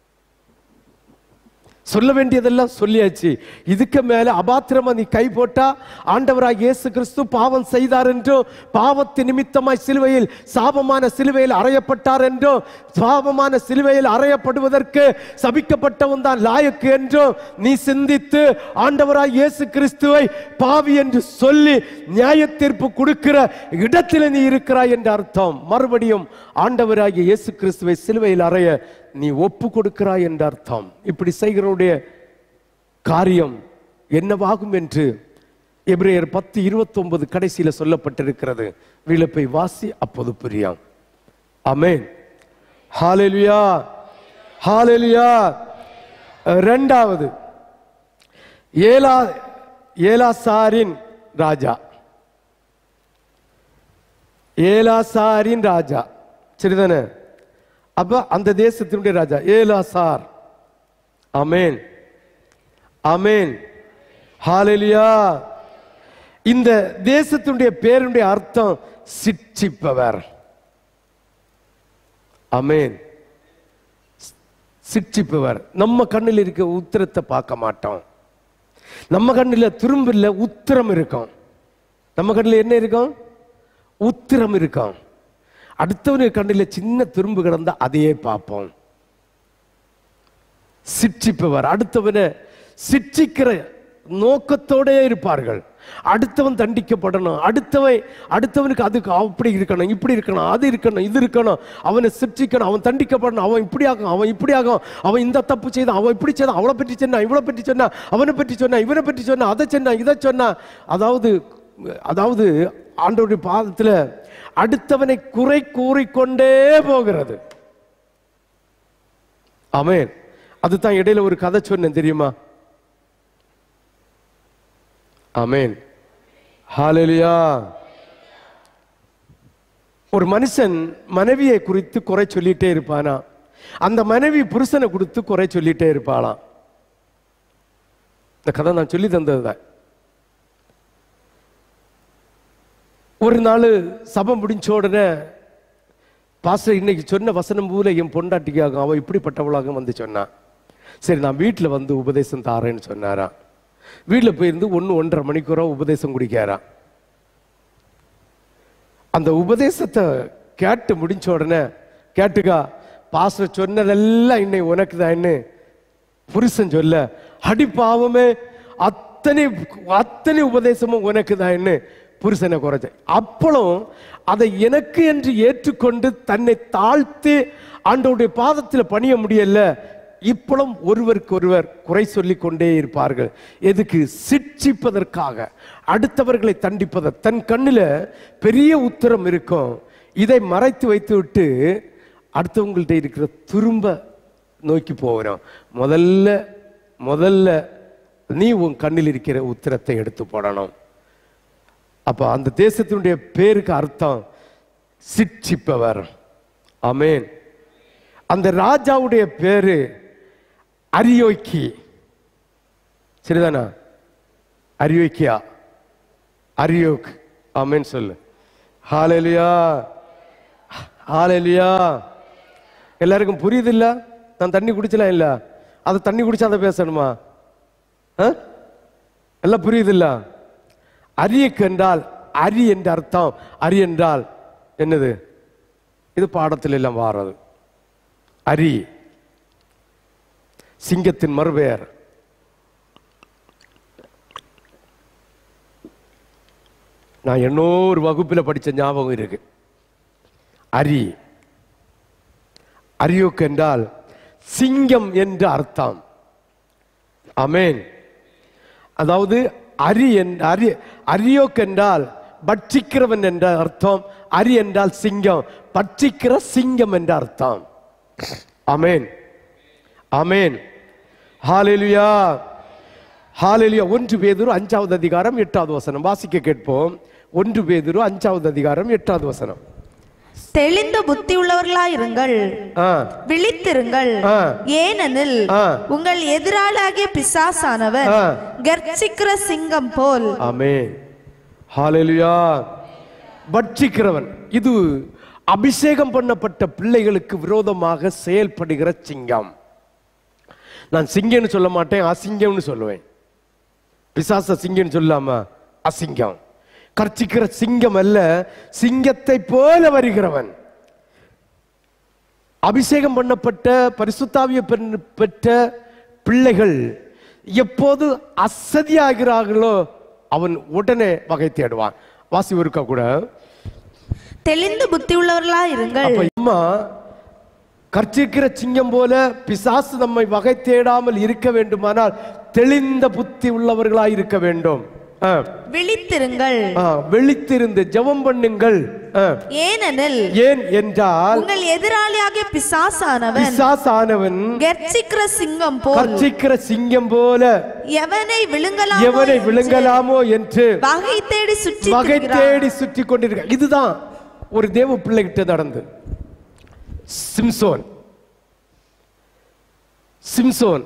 சொல்ல வேண்டியதெல்லாம் சொல்லியாச்சு. இதுக்கு மேல அபாத்திரமா நீ கை போட்டா ஆண்டவராய் இயேசு கிறிஸ்து பாவம் செய்தார் என்றோ, பாவத்தின் நிமித்தமாய் சிலுவையில் சாபமான சிலுவையில் அறையப்பட்டார் என்றோ, சாபமான சிலுவையில் அறையப்படுவதற்கு சபிக்கப்பட்டவன் தான் லாயக்கு என்றோ நீ சிந்தித்து ஆண்டவராய் இயேசு கிறிஸ்துவை பாவி என்று சொல்லி நியாய தீர்ப்பு கொடுக்கிற இடத்தில் நீ இருக்கிறாய் என்ற அர்த்தம். மறுபடியும் ஆண்டவராகிய இயேசு கிறிஸ்துவை சிலுவையில் அறைய நீ ஒப்பு கொடுக்கிறாய் என்ற அர்த்தம். இப்படி செய்கிறவருடைய காரியம் என்னவாகும் என்று எபிரேயர் 10:29 கடைசியில சொல்லப்பட்டிருக்கிறது. விழப்பை வாசி, அப்போது புரியும். ஆமென். ஹalleluya, ஹalleluya. இரண்டாவது ஏலாசாரின் ராஜா. ஏலாசாரின் ராஜா, சரிதானே? அப்ப அந்த தேசத்தினுடைய ராஜா ஏலாசார். ஆமென், ஆமென், ஹalleluya. இந்த தேசத்தினுடைய பேருடைய அர்த்தம் சிட்சிப்பவர். ஆமென், சிட்சிப்பவர். நம்ம கண்ணில் இருக்க உத்திரத்தை பார்க்க மாட்டோம். நம்ம கண்ணில் திரும்ப இல்லை, உத்திரம் இருக்கும். நம்ம கண்ணில் என்ன இருக்கும்? உத்திரம் இருக்கும். அடுத்தவனுக்கு கண்ணில் சின்ன திரும்பு கிடந்தா அதையே பார்ப்போம். சிட்சிப்பவர், அடுத்தவனை சிட்சிக்கிற நோக்கத்தோடே இருப்பார்கள். அடுத்தவன் தண்டிக்கப்படணும், அடுத்தவனுக்கு அதுக்கு அப்படி இருக்கணும், இப்படி இருக்கணும், அது இருக்கணும், இது இருக்கணும், அவனை சிட்சிக்கணும், அவன் தண்டிக்கப்படணும், அவன் இப்படி ஆகும், அவன் இப்படி ஆகும், அவன் இந்த தப்பு செய்தான், அவன் இப்படி செய்தான், அவளை பற்றி சொன்னா, இவளை பற்றி சொன்னா, அவனை பற்றி சொன்னா, இவனை பற்றி சொன்னா, அதை சொன்னா, இதை சொன்னா. அதாவது ஆண்டவருடைய பாதத்தில் அடுத்தவனை குறை கூறிக்கொண்டே போகிறது. ஆமென். அதுதான் இடையில ஒரு கதை சொன்னேன், தெரியுமா? ஆமென், ஹalleluya. ஒரு மனுஷன் மனைவியை குறித்து குறை சொல்லிட்டே இருப்பானா, அந்த மனைவி புருஷனை குறித்து குறை சொல்லிட்டே இருப்பாளாம். இந்த கதை நான் சொல்லி தந்ததுதான். ஒரு நாள் சபை முடிஞ்ச உடனே பாஸ்டர் இன்னைக்கு சொன்ன வசனம் போல என் பொண்டாட்டிக்காக அவன் இப்படிப்பட்டவளாக வந்து சொன்னான். சரி, நான் வீட்டில் வந்து உபதேசம் தாரேன்னு சொன்னாராம். வீட்டில் போயிருந்து 1-1.5 மணிக்கூரா உபதேசம் குடிக்காராம். அந்த உபதேசத்தை கேட்டு முடிஞ்ச உடனே, கேட்டுக்கா பாஸ்டர் சொன்னதெல்லாம் இன்னை உனக்கு தான் புருஷன் சொல்ல, அடி பாவமே, அத்தனை உபதேசமும் உனக்கு தான் புருஷனை குறைச்ச. அப்பளும் அதை எனக்கு என்று ஏற்றுக்கொண்டு தன்னை தாழ்த்தி ஆண்டவருடைய பாதத்தில் பணிய முடியல. இப்பளும் ஒருவருக்கு ஒருவர் குறை சொல்லிக் கொண்டே இருப்பார்கள். எதுக்கு? சிட்சிப்பதற்காக, அடுத்தவர்களை தண்டிப்பதற்கு. தன் கண்ணில் பெரிய உத்தரம் இருக்கும், இதை மறைத்து வைத்து விட்டு அடுத்தவங்கள்ட்ட இருக்கிற திரும்ப நோக்கி போகிறோம். முதல்ல நீ உன் கண்ணில் இருக்கிற உத்திரத்தை எடுத்து போடணும். அப்ப அந்த தேசத்தினுடைய பேருக்கு அர்த்தம் சிட்சிப்பவர். ஆமென். அந்த ராஜாவுடைய பேரு அரியோக்கி, சரிதானா? அரியோக்கியா, அரியோக். ஆமென் சொல்லு. ஹalleluya, ஹalleluya. எல்லாருக்கும் புரியுது இல்ல? நான் தண்ணி குடிச்சலாம் இல்ல, அது தண்ணி குடிச்சா அதை பேசணுமா? எல்லாம் புரியுது இல்ல? அரியக்கு என்றால், அரி என்ற அர்த்தம், அரி என்றால் என்னது? இது பாடத்தில் எல்லாம் வாரது. அரி சிங்கத்தின் மறுபெயர். நான் இன்னொரு வகுப்பில் படிச்ச ஞாபகம் இருக்கு. அரி, அரியோக்கு என்றால் சிங்கம் என்ற அர்த்தம். ஆமென். அதாவது அரியோக்கு என்றால் பட்சிக்கிறவன் என்ற அர்த்தம். அரி என்றால் சிங்கம், பட்சிக்கிற சிங்கம் என்ற அர்த்தம். ஆமென், ஆமென், ஹalleluya, ஹalleluya. 1 பேதுரு 5வது அதிகாரம் 8வது வசனம் வாசிக்க கேட்போம். 1 பேதுரு 5வது அதிகாரம் 8வது வசனம். தெளிந்த புத்தி உள்ளவர்களாயிருங்கள், விழித்திருங்கள், ஏனெனில் உங்கள் எதிராளாகிய பிசாசானவர் கர்ச்சிக்கிற சிங்கம் போல். ஆமென், ஹalleluya. பட்சிக்கிறவன். இது அபிஷேகம் பண்ணப்பட்ட பிள்ளைகளுக்கு விரோதமாக செயல்படுகிற சிங்கம். நான் சிங்கம்னு சொல்ல மாட்டேன், அசிங்கம்னு சொல்லுவேன். பிசாச சிங்கம்னு சொல்லாம அசிங்கம். கர்ச்சிக்கிற சிங்கம் அல்ல, சிங்கத்தை போல வருகிறவன். அபிஷேகம் பண்ணப்பட்ட பரிசுத்தாவிய பெற்ற பிள்ளைகள் எப்போது அசதியாகிறார்களோ அவன் உடனே வகை தேடுவான். வாசி ஒருக்கா கூட, தெளிந்த புத்தி உள்ளவர்களா இருங்கள். அம்மா கர்ச்சிக்கிற சிங்கம் போல பிசாசு நம்மை வகை தேடாமல் இருக்க வேண்டுமானால் தெளிந்த புத்தி உள்ளவர்களாய் இருக்க வேண்டும். விழித்திருங்கள், விழித்திருந்து ஜெபம் பண்ணுங்கள். ஏனெனில் ஏன் என்றால் உங்கள் எதிராளியாகிய பிசாசானவன் கர்ச்சிக்கிற சிங்கம் போல எவனை விழுங்கலாமோ என்று வகை தேடி சுற்றி கொண்டிருக்க. இதுதான் ஒரு தேவ பிள்ளைகிட்ட நடந்து. சிம்சோன்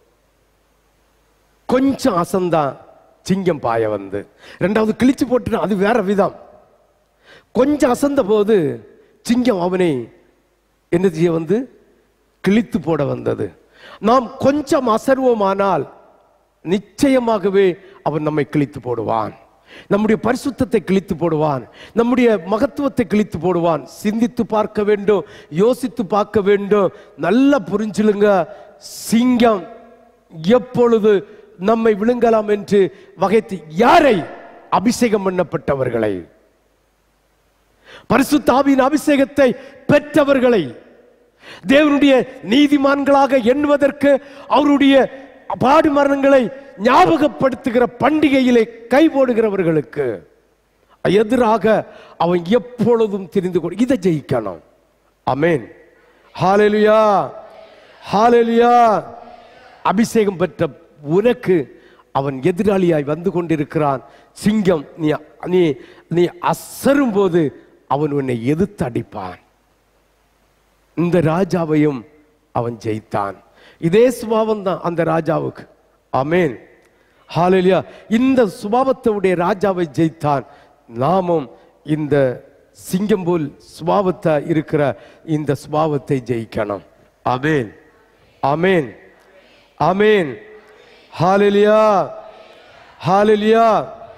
கொஞ்சம் அசந்தான், சிங்கம் பாய வந்து ரெண்டாவது கிழிச்சு போட்டு, அது வேற விதம். கொஞ்சம் அசந்த போது சிங்கம் அவனை என்ன செய்ய வந்து கிழித்து போட வந்தது. நாம் கொஞ்சம் அசர்வோமானால் நிச்சயமாகவே அவன் நம்மை கிழித்து போடுவான். நம்முடைய பரிசுத்தத்தை கிழித்து போடுவான், நம்முடைய மகத்துவத்தை கிழித்து போடுவான். சிந்தித்து பார்க்க வேண்டும், யோசித்து பார்க்க வேண்டும். நல்லா புரிஞ்சுலுங்க, சிங்கம் எப்பொழுது நம்மை விழுங்கலாம் என்று வகைத்து. யாரை? அபிஷேகம் பண்ணப்பட்டவர்களை, பரிசுத்த ஆவியின் அபிஷேகத்தை பெற்றவர்களை, தேவனுடைய நீதிமான்களாக எண்ணுவதற்கு அவருடைய பாடு மரணங்களை ஞாபகப்படுத்துகிற பண்டிகையிலே கை போடுகிறவர்களுக்கு எதிராக அவன் எப்பொழுதும் தெரிந்து கொண்டு இதை ஜெயிக்கணும். ஆமென், ஹல்லேலூயா, ஹல்லேலூயா. அபிஷேகம் பெற்ற உனக்கு அவன் எதிராளியாய் வந்து கொண்டிருக்கிறான். சிங்கம் நீ அசரும் போது அவன் உன்னை எதிர்த்து அடிப்பான். இந்த ராஜாவையும் அவன் ஜெயித்தான். இதே சுபாவம் தான் அந்த ராஜாவுக்கு. ஆமென், ஹல்லேலூயா. இந்த சுபாவத்துடைய ராஜாவை ஜெயித்தான். நாமும் இந்த சிங்கம் போல் சுபாவத்தை இருக்கிற இந்த சுபாவத்தை ஜெயிக்கணும். ஆமென், ஆமென், ஆமென், ஹல்லேலூயா, ஹல்லேலூயா.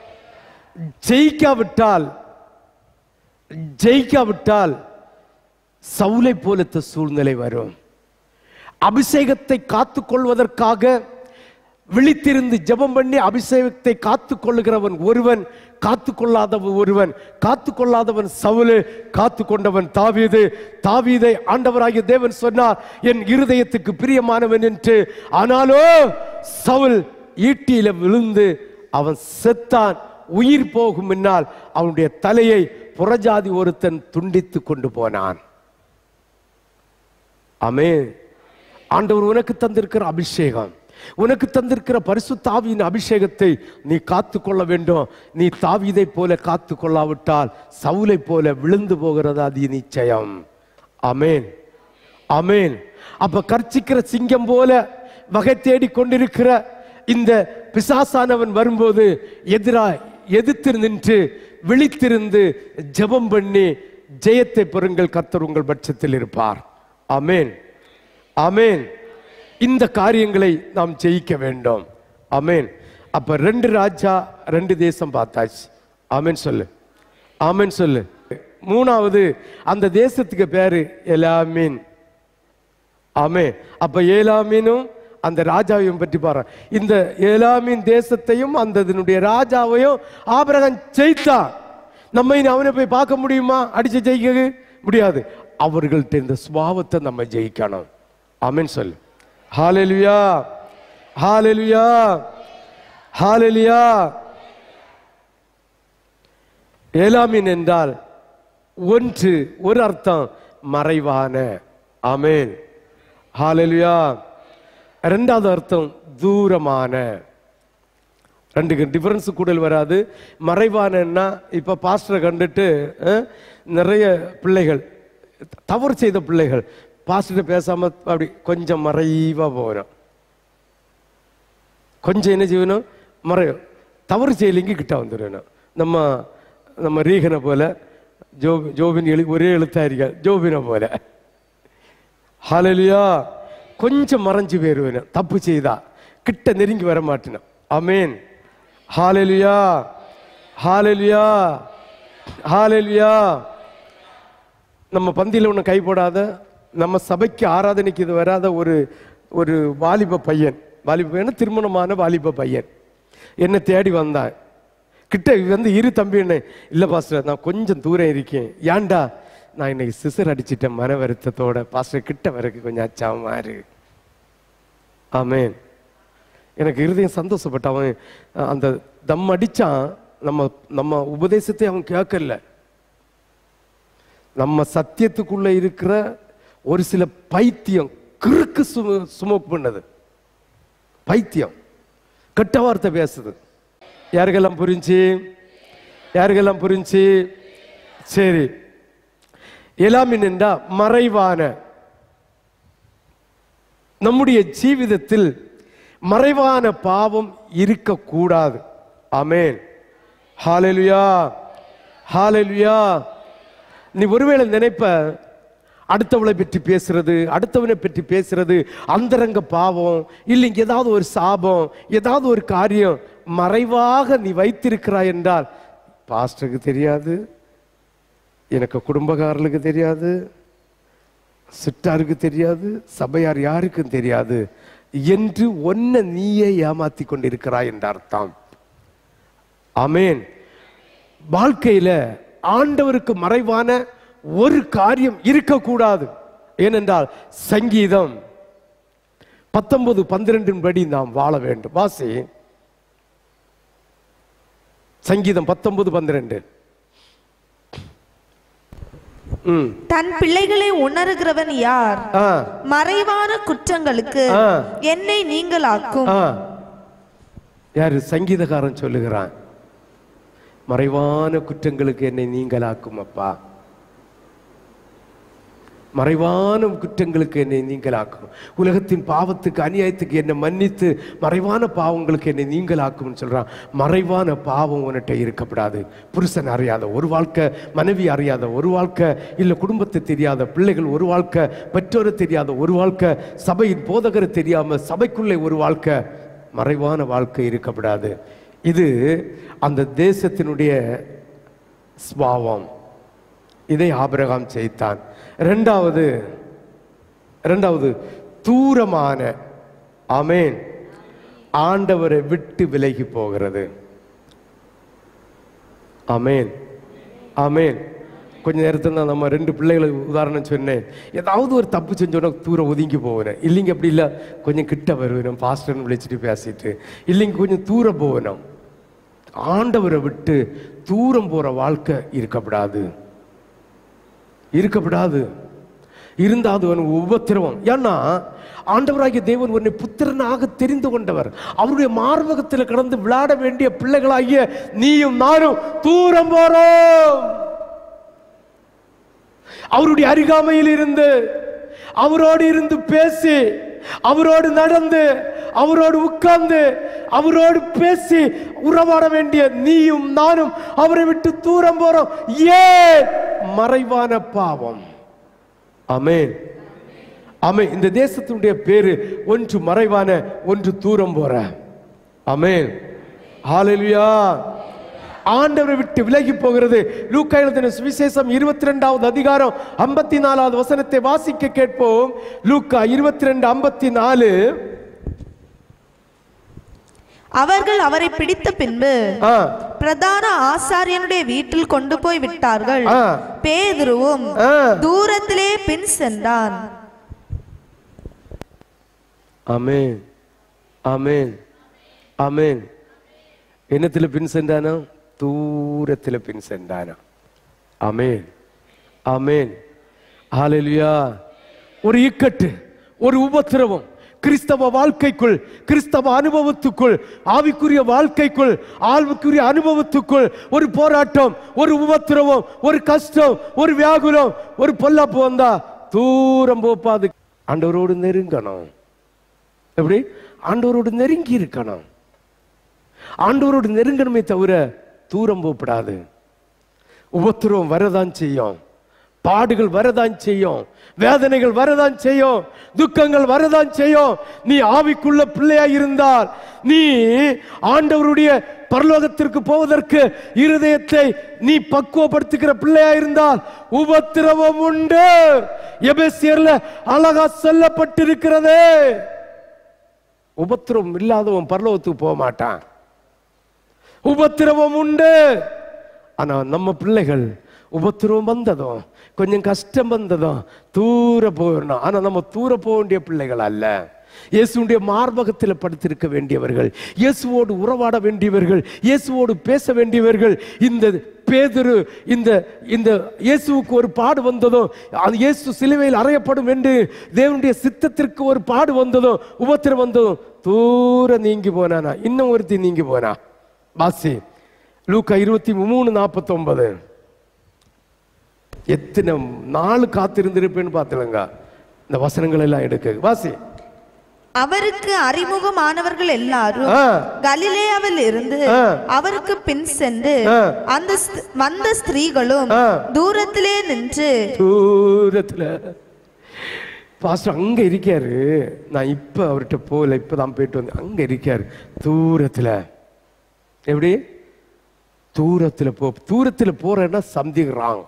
ஜெயிக்காவிட்டால் சவுலை போலத்த சூழ்நிலை வரும். அபிஷேகத்தை காத்துக்கொள்வதற்காக விழித்திருந்து ஜெபம் பண்ணி அபிஷேகத்தை காத்துக்கொள்ளுகிறவன் ஒருவன், காத்துக்கொள்ளாதவன் சவுலு, காத்துக்கொண்டவன் தாவீது. தாவீதை ஆண்டவராகிய தேவன் சொன்னார், என் இருதயத்துக்கு பிரியமானவன் என்று. ஆனாலோ சவுல் ஈட்டியில விழுந்து அவன் செத்தான். உயிர் போகும் முன்னால் அவனுடைய தலையை புறஜாதி ஒருத்தன் துண்டித்து கொண்டு போனான். ஆமென். ஆண்டவர் உனக்கு தந்திருக்கிற அபிஷேகம், உனக்கு தந்திருக்கிற பரிசுத்த ஆவியின் அபிஷேகத்தை நீ காத்துக்கொள்ள வேண்டும். நீ தாவீதை போல காத்துக்கொள்ளாவிட்டால் சவுலை போல விழுந்து போகிறது அது நிச்சயம். ஆமென், ஆமென். அப்ப கர்ச்சிக்கிற சிங்கம் போல வகை தேடி கொண்டிருக்கிற இந்த பிசாசானவன் வரும்போது எதிர்த்து நின்று விழித்திருந்து ஜெபம் பண்ணி ஜெயத்தை பெறுங்கள். கர்த்தர் உங்கள் பட்சத்தில் இருப்பார். ஆமென், ஆமென். இந்த காரியங்களை நாம் ஜெயிக்க வேண்டும். ஆமென். அப்ப 2 ராஜா 2 தேசம் பார்த்தாச்சு. ஆமென் சொல்லு, ஆமென் சொல்லு. 3வது அந்த தேசத்துக்கு பேரு எலாமீன். ஆமென். அப்ப ஏலாமீனும் அந்த ராஜாவையும் பற்றி பாரு. இந்த ஏலாமீன் தேசத்தையும் அந்த ராஜாவையும் ஆபிரகாம் ஜெயித்தான். நம்ம அவனை போய் பார்க்க முடியுமா? அடிச்சு ஜெயிக்க முடியாது. அவர்கள்ட்ட இந்த சுபாவத்தை நம்ம ஜெயிக்கணும். ஆமென் சொல்லு. ஹல்லேலூயா, ஹல்லேலூயா, ஹல்லேலூயா. ஏலாமீன் என்றால் ஒரு அர்த்தம் மறைவான. ஆமென், ஹல்லேலூயா. 2வது அர்த்தம் தூரமான. 2க்கு டிஃபரன்ஸ் கூடல் வராது. மறைவானன்னா இப்ப பாஸ்டரை கண்டுட்டு நிறைய பிள்ளைகள், தவறு செய்த பிள்ளைகள் பாஸ்டர் பேசாம அப்படி கொஞ்சம் மறைவா போகிறோம். கொஞ்சம் என்ன செய்யணும், தவறு செய்யலைங்க கிட்ட வந்துடணும். நம்ம நம்ம ரீகனை போல ஜோபின் ஒரே எழுத்தாயிருக்க ஜோபினை போல. ஹல்லேலூயா. கொஞ்சம் மறைஞ்சு போயிருவேன் தப்பு செய்தா, கிட்ட நெருங்கி வர மாட்டேன். ஆமென். ஹல்லேலூயா, ஹல்லேலூயா, ஹல்லேலூயா. நம்ம பந்தியில் ஒன்று கை போடாத, நம்ம சபைக்கு ஆராதனைக்கு இது வராத ஒரு வாலிப பையன், திருமணமான வாலிப பையன் என்னை தேடி வந்தான். கிட்ட வந்து இரு தம்பி, என்ன இல்லை பாஸ்டர் நான் கொஞ்சம் தூரம் இருக்கேன். ஏன்டா? நான் இன்னைக்கு சிசர் அடிச்சிட்டேன் மன வருத்தத்தோட, பாஸ்டர் கிட்ட வரக்கு கொஞ்சம் அச்சாவமா இருக்கு. ஆமென். எனக்கு இருதயம் சந்தோஷப்பட்ட. அவன் அந்த தம் அடிச்சான். நம்ம உபதேசத்தை அவன் கேட்கல. நம்ம சத்தியத்துக்குள்ள இருக்கிற ஒரு சில பைத்தியம் கிறுக்கு சுமோக் பண்ணது, பைத்தியம் கெட்ட வார்த்தை பேசுது. யாருக்கெல்லாம் புரிஞ்சு? யாருக்கெல்லாம் புரிஞ்சு? சரி. எலாமின் என்றா மறைவான, நம்முடைய ஜீவிதத்தில் மறைவான பாவம் இருக்கக்கூடாது. ஆமென். ஹல்லேலூயா, ஹல்லேலூயா. நீ ஒருவேளை நினைப்ப அடுத்தவளை பற்றி பேசுறது, அடுத்தவனை பற்றி பேசுறது அந்தரங்க பாவம், இல்லைங்க ஏதாவது ஒரு சாபம், ஏதாவது ஒரு காரியம் மறைவாக நீ வைத்திருக்கிறாய் என்றால், பாஸ்டருக்கு தெரியாது, எனக்கு குடும்பக்காரர்களுக்கு தெரியாது, சிட்டாருக்கு தெரியாது, சபையார் யாருக்கும் தெரியாது என்று ஒன்ன நீயே ஏமாத்தி கொண்டிருக்கிறாய் என்ற அர்த்தம். ஆமென். வாழ்க்கையில ஆண்டவருக்கு மறைவான ஒரு காரியம் இருக்கக்கூடாது. ஏனென்றால் சங்கீதம் 19:12 படி நாம் வாழ வேண்டும். வாசி சங்கீதம் 19:12. தன் பிள்ளைகளை உணர்கிறவன் யார்? மறைவான குற்றங்களுக்கு என்னை நீங்களாக்கும். யாரு? சங்கீதக்காரன் சொல்லுகிறான், மறைவான குற்றங்களுக்கு என்னை நீங்களாக்கும் அப்பா, மறைவான குற்றங்களுக்கு என்னை நீங்களாக்கும். உலகத்தின் பாவத்துக்கு அநியாயத்துக்கு என்னை மன்னித்து மறைவான பாவங்களுக்கு என்னை நீங்களாக்கும் சொல்றான். மறைவான பாவம் உன்கிட்ட இருக்கப்படாது. புருஷன் அறியாத ஒரு வாழ்க்கை, மனைவி அறியாத ஒரு வாழ்க்கை, இல்லை குடும்பத்தை தெரியாத பிள்ளைகள் ஒரு வாழ்க்கை, பெற்றோரை தெரியாத ஒரு வாழ்க்கை, சபையின் போதகரை தெரியாம சபைக்குள்ளே ஒரு வாழ்க்கை, மறைவான வாழ்க்கை இருக்கப்படாது. இது அந்த தேசத்தினுடைய ஸ்வாவம். இதை ஆபிரகாம் செய்தான். இரண்டாவது தூரமான, ஆமென், ஆண்டவரை விட்டு விலகி போகிறது. ஆமென், ஆமென். கொஞ்ச நேரத்தில் தான் நம்ம 2 பிள்ளைகளை உதாரணம் சொன்னேன். ஏதாவது ஒரு தப்பு செஞ்சோன்னா தூரம் ஒதுங்கி போவேன். இல்லைங்க அப்படி இல்லை, கொஞ்சம் கிட்ட வருவேன் பாஸ்டர்னு விழிச்சிட்டு பேசிட்டு, இல்லைங்க கொஞ்சம் தூரம் போவேணும். ஆண்டவரை விட்டு தூரம் போற வாழ்க்கை இருக்கப்படாது, இருக்கப்படாது. இருந்தாது உபத்திரவம். ஏன்னா ஆண்டவராகிய தேவன் உன்னை புத்திரனாக தெரிந்து கொண்டவர். அவருடைய மார்பகத்தில் கடந்து விளையாட வேண்டிய பிள்ளைகளாகிய நீயும் நானும் தூரம் போறோம். அவருடைய அருகாமையில் இருந்து, அவரோடு இருந்து பேசி, அவரோடு நடந்து, அவரோடு உட்கார்ந்து, அவரோடு பேசி உறவாட வேண்டிய நீயும் நானும் அவரை விட்டு தூரம் போறோம். ஏன்? மறைவான பாவம். ஆமென், ஆமென். இந்த தேசத்தினுடைய பேரு ஒன்று மறைவான, ஒன்று தூரம் போற. ஆமென், ஹல்லேலூயா. ஆண்டவரை விட்டு விலகி போகிறது. லூக்கா எழுதின சுவிசேஷம் 22வது அதிகாரம் 54வது வசனத்தை வாசிக்க கேட்போம். லூக்கா 22:54. அவர்கள் அவரை பிடித்த பின்பு பிரதான ஆசாரியனுடைய வீட்டில் கொண்டு போய் விட்டார்கள். பேதுருவும் தூரத்திலே பின் சென்றான். ஆமென், ஆமென், ஆமென். என்னத்துல பின் சென்றானோ? தூரத்துல பின் சென்றானா. ஆமென், ஆமென், ஹல்லேலூயா. ஒரு இக்கட்டு, ஒரு உபத்திரவம் கிறிஸ்தவ வாழ்க்கைக்குள், கிறிஸ்தவ அனுபவத்துக்குள், ஆவிக்குரிய வாழ்க்கைக்குள், ஆவிக்குரிய அனுபவத்துக்குள் ஒரு போராட்டம், ஒரு உபத்திரவம், ஒரு கஷ்டம், ஒரு வியாகுலம், ஒரு பொல்லாப்பு வந்தா தூரம் போப்பாது. ஆண்டவரோடு நெருங்கணும். எப்படி? ஆண்டவரோடு நெருங்கி இருக்கணும். ஆண்டவரோடு நெருங்கணுமே தவிர தூரம் போகப்படாது. உபத்திரவம் வரதான் செய்யும், பாடுகள் வரதான் செய்யும், வேதனைகள் வரதான் செய்யும், துக்கங்கள் வரதான் செய்யும். நீ ஆவிக்குள்ள பிள்ளையாய் இருந்தால், நீ ஆண்டவருடைய பரலோகத்திற்கு போவதற்கு இருதயத்தை நீ பக்குவப்படுத்துகிற பிள்ளையா இருந்தால் உபத்திரவம் உண்டு. எபேசியர்ல அழகா சொல்லப்பட்டிருக்கிறதே. உபத்திரவம் இல்லாதவன் பரலோகத்துக்கு போக மாட்டான். உபத்திரவம் உண்டு. ஆனா நம்ம பிள்ளைகள் உபத்திரவம் வந்ததும், கொஞ்சம் கஷ்டம் வந்ததும் தூர போயிடணும். ஆனா நம்ம தூர போக வேண்டிய பிள்ளைகள் அல்ல. இயேசுடைய மார்பகத்தில் படுத்திருக்க வேண்டியவர்கள், இயேசுவோடு உறவாட வேண்டியவர்கள், இயேசுவோடு பேச வேண்டியவர்கள். இந்த பேதுரு இந்த இந்த இயேசுவுக்கு ஒரு பாடு வந்ததும், இயேசு சிலுவையில் அறையப்படும் என்று தேவனுடைய சித்தத்திற்கு ஒரு பாடு வந்ததும், உபத்திரம் வந்ததும் தூர நீங்கி போனானா. இன்னும் ஒருத்தி நீங்கி போனா. வாசி லூக்கா 23:49. எத்தனை நாள் காத்திருந்திருப்பேன்னு பார்த்துலங்க. இந்த வசனங்கள் எல்லாம் எடுக்க வாசி. அவருக்கு அறிமுகமானவர்கள் எல்லாரும் கலிலேயாவில் இருந்து அவருக்கு பின் சென்று அந்த வந்த ஸ்திரீகளும் தூரத்திலே நின்று, தூரத்துல பாஸ்டர் அங்க இருக்காரு, நான் இப்ப அவர்கிட்ட போகல, இப்பதான் போயிட்டு வந்து அங்க இருக்காரு தூரத்துல. எப்படி தூரத்துல தூரத்துல போறேன்னா சந்திக்கிறாங்க.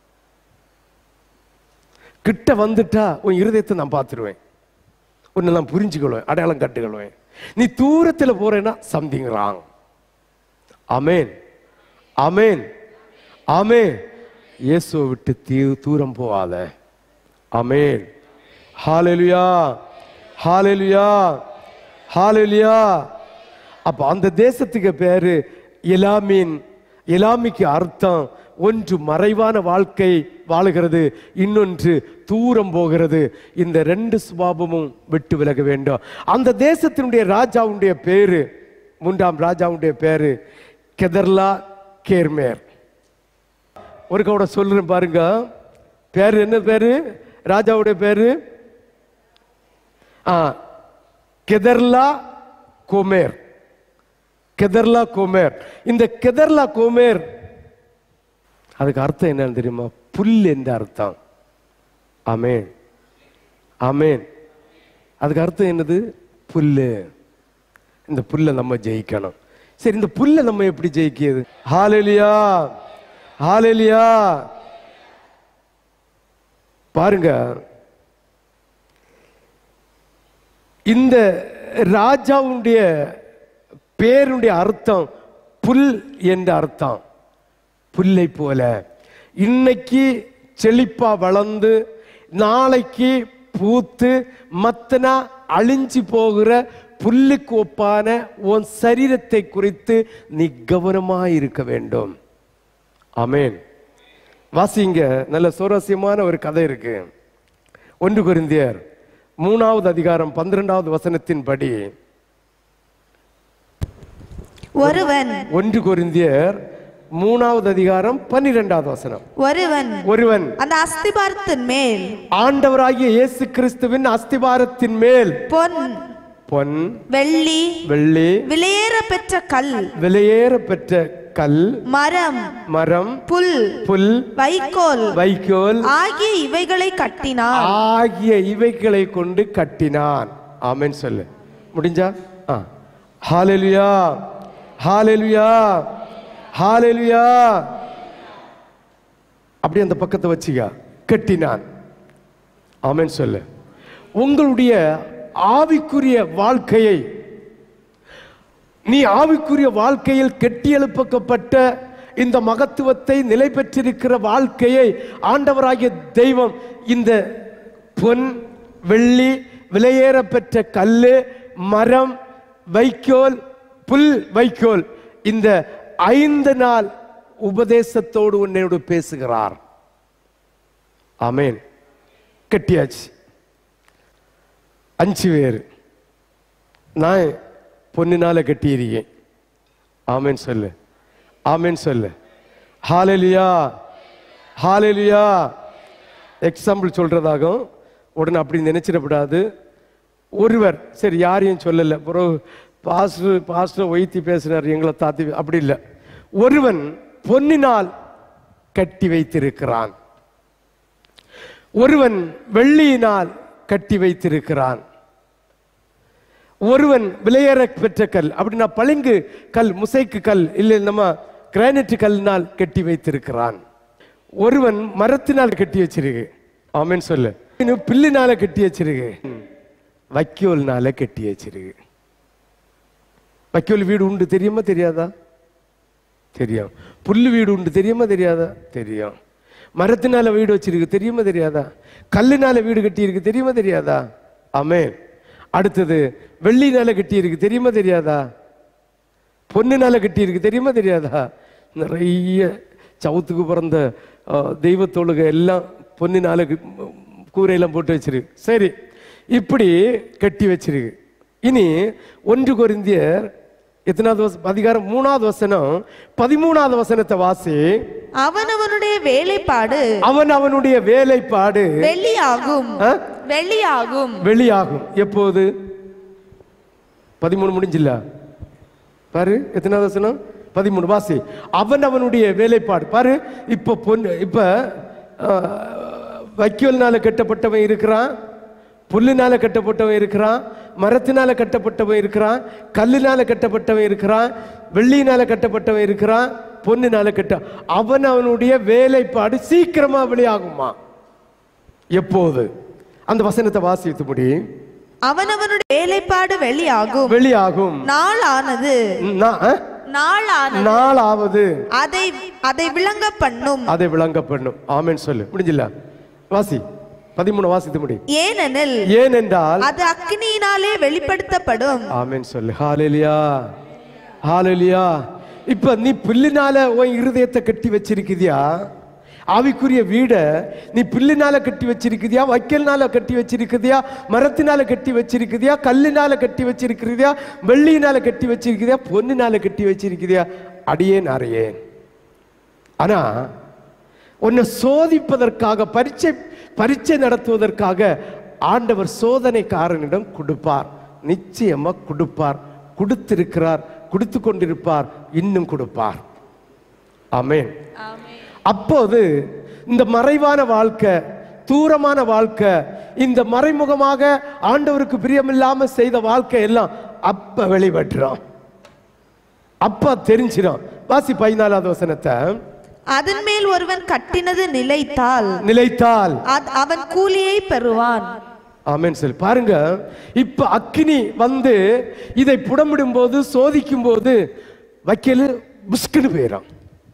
கிட்ட வந்துட்டா உன் இருதயத்தை நான் பார்த்துருவேன், உன்னை நான் புரிஞ்சுக்கொள்வேன், அடையாளம் கட்டுக்கொள்வேன். நீ தூரத்தில் போறேன்னா சம்திங்கிறாங்க. ஆமேன், ஆமேன், ஆமேன். இயேசுவை விட்டு தூரம் போகாத. ஆமேன். ஹல்லேலூயா, ஹல்லேலூயா, ஹல்லேலூயா. அப்ப அந்த தேசத்துக்கு பேரு எலாமீன். எலாமிக்கு அர்த்தம் ஒன்று மறைவான வாழ்க்கை வாழுகிறது, இன்னொன்று தூரம் போகிறது. இந்த ரெண்டு சுபாவமும் விட்டு விலக வேண்டும். அந்த தேசத்தினுடைய ராஜாவுடைய பேரு, 3ஆம் ராஜாவுடைய பேரு கெதர்லா கேர்மேர். ஒரு கூட சொல்றேன் பாருங்க. பேரு என்ன பேரு? ராஜாவுடைய பேரு கெதர்லா கோமேர். கெதர்லா கோமேர். இந்த கெதர்லா கோமேர் அதுக்கு அர்த்தம் என்னன்னு தெரியுமா? புல் என்ற அர்த்தம். ஆமேன், ஆமேன். அதுக்கு அர்த்தம் என்னது? புல்லு. இந்த புல்லை நம்ம ஜெயிக்கணும். சரி, இந்த புல்லை நம்ம எப்படி ஜெயிக்கிறது? ஹல்லேலூயா, ஹல்லேலூயா. பாருங்க, இந்த ராஜாவுடைய பேருடைய அர்த்தம் புல் என்ற அர்த்தம். புல்லை போல இன்னைக்கு செழிப்பா வளர்ந்து நாளைக்கு பூத்து மத்தனா அழிஞ்சு போகிற புல்லுக்கு ஒப்பான உன் சரீரத்தை குறித்து நீ கவனமாய் இருக்க வேண்டும். ஆமேன். வாசிங்க, நல்ல சுவாரஸ்யமான ஒரு கதை இருக்கு. 1 கொரிந்தியர் 3ஆவது அதிகாரம் 12ஆவது வசனத்தின் படி, ஒருவன் 1 கொரிந்தியர் 3ஆவது அதிகாரம் 12ஆவது வசனம், ஒருவன் அந்த அஸ்திபாரத்தின் மேல், ஆண்டவராகிய இயேசு கிறிஸ்துவின் அஸ்திபாரத்தின் மேல் பொன் வெள்ளி விலையேற பெற்ற கல், விலையேற பெற்ற கல், மரம் புல் வைக்கோல் ஆகிய இவைகளை கட்டினான். ஆகிய இவைகளை கொண்டு கட்டினான். ஆமென் சொல்லு. முடிஞ்சா? ஹல்லேலூயா, ஹல்லேலூயா, ஹல்லேலூயா. அப்படி அந்த பக்கத்தை வச்சுக்க. கட்டினான். ஆமென் சொல்லு. உங்களுடைய ஆவிக்குரிய வாழ்க்கையை, நீ ஆவிக்குரிய வாழ்க்கையில் கெட்டியெழுப்பப்பட்ட இந்த மகத்துவத்தை நிலை பெற்றிருக்கிற வாழ்க்கையை ஆண்டவராகிய தெய்வம் இந்த பொன் வெள்ளி விலையேற பெற்ற கல்லு மரம் வைக்கோல் புல் வைக்கோல் இந்த 5 நாள் உபதேசத்தோடு உன்னோடு பேசுகிறார். ஆமேன். கட்டியாச்சு. 5 பேர் நான் பொன்னினால கட்டியிருக்கேன். ஆமேன் சொல்லு, ஆமேன் சொல்லு. ஹல்லேலூயா, ஹல்லேலூயா. எக்ஸாம்பிள் சொல்றதாகும், உடனே அப்படி நினைச்சிடக்கூடாது. ஒருவர், சரி யாரையும் சொல்லல, பாஸ்டர் ஒய்த்தி பேசினார், எங்களை தாத்தி, அப்படி இல்லை. ஒருவன் பொன்னினால் கட்டி வைத்திருக்கிறான். ஒருவன் வெள்ளியினால் கட்டி வைத்திருக்கிறான். ஒருவன் விலையேற பெற்ற கல், அப்படின்னா பளிங்கு கல், முசைக்கு கல், இல்லை நம்ம கிரானைட் கல்லினால் கட்டி வைத்திருக்கிறான். ஒருவன் மரத்தினால் கட்டி வச்சிருக்கு. ஆமென் சொல்லு. பில்லினால கட்டி வச்சிருக்கு, வைக்கோல்னால கட்டி வச்சிருக்கு. வைக்கோல் வீடு உண்டு தெரியுமா தெரியாதா? தெரியும். புல்லு வீடு உண்டு தெரியுமா தெரியாதா? தெரியும். மரத்தினால வீடு வச்சிருக்கு தெரியுமா தெரியாதா? கல்லினால வீடு கட்டி இருக்கு தெரியுமா தெரியாதா? ஆமென். அடுத்தது வெள்ளினால கட்டி இருக்கு தெரியுமா தெரியாதா? பொன்னினால கட்டி இருக்கு தெரியுமா தெரியாதா? நிறைய சவுத்துக்கு பிறந்த தெய்வத்தோளுக எல்லாம் பொன்னினால கூரையெல்லாம் போட்டு வச்சிருக்கு. சரி, இப்படி கட்டி வச்சிருக்கு. இனி 1 கொரிந்தியர் எத்தனாவது அதிகாரம் 3வது வசனம் 13வது வசனத்தை வாசி. அவனவனுடைய வேலைப்பாடு அவனுடைய வேலைப்பாடு வெளியாகும். வெளியாகும். வெளியாகும் எப்போது? 13 முடிஞ்சில்ல பாரு. எத்தனாவது வசனம்? 13 வாசி. அவனுடைய வேலைப்பாடு பாரு. இப்ப வைக்கோல்னால கட்டப்பட்டவன் இருக்கிறான், புல்லினால கட்டப்பட்டவன் இருக்கிறான், மரத்தினால கட்டப்பட்டவன் இருக்கிறான், கல்லினால கட்டப்பட்டவன் இருக்கிறான், வெள்ளியினால கட்டப்பட்டவன் இருக்கிறான், பொன்னினால அவனுடைய வேலைப்பாடு சீக்கிரமா வெளியாகுமா? எப்போது? அந்த வசனத்தை வாசித்து முடி. அவனவனுடைய வேலைப்பாடு வெளியாகும். வெளியாகும். நாளானது நாளாவது அதை விளங்க பண்ணும். அதை விளங்க பண்ணும். ஆமென் சொல்லு. முடிஞ்சில்ல? வாசி. 13 வாசித்து முடி. ஏனென்றால் அது அக்கினியினாலே வெளிப்படுத்தப்படும். ஆமென் சொல்லு. ஹalleluya, ஹalleluya. இப்ப நீ புல்லினால உன் இருதயத்தை கட்டி வச்சிருக்கியா? ஆவிக்குரிய வீட நீ புல்லினால கட்டி வச்சிருக்கியா? வைக்கல்னால கட்டி வச்சிருக்கியா? மரத்தினால கட்டி வச்சிருக்கியா? கல்லினால கட்டி வச்சிருக்கியா? வெள்ளியினால கட்டி வச்சிருக்கியா? பொன்னினால கட்டி வச்சிருக்கியா? அடியேன் அறையேன். ஆனா உன்னை சோதிப்பதற்காக, பரீட்சை நடத்துவதற்காக ஆண்டவர் சோதனைக்காரனிடம் கொடுப்பார். நிச்சயமா கொடுப்பார். கொடுத்திருக்கிறார், கொடுத்து கொண்டிருப்பார், இன்னும் கொடுப்பார். ஆமென். அப்போது இந்த மறைவான வாழ்க்கை, தூரமான வாழ்க்கை, இந்த மறைமுகமாக ஆண்டவருக்கு பிரியமில்லாம செய்த வாழ்க்கை எல்லாம் அப்ப வெளிப்பட்டுரும், அப்ப தெரிஞ்சிடும். வாசி 14வது வசனத்தை. அதன் மேல் ஒருவன் கட்டினது நிலைத்தால் அவன் கூலியை பெறுவான். ஆமென் சொல்லு. பாருங்க, இப்ப அக்கினி வந்து இதை புடமிடும் போது, சோதிக்கும் போது வைக்கல் புஷ்குன்னு போயிடும்.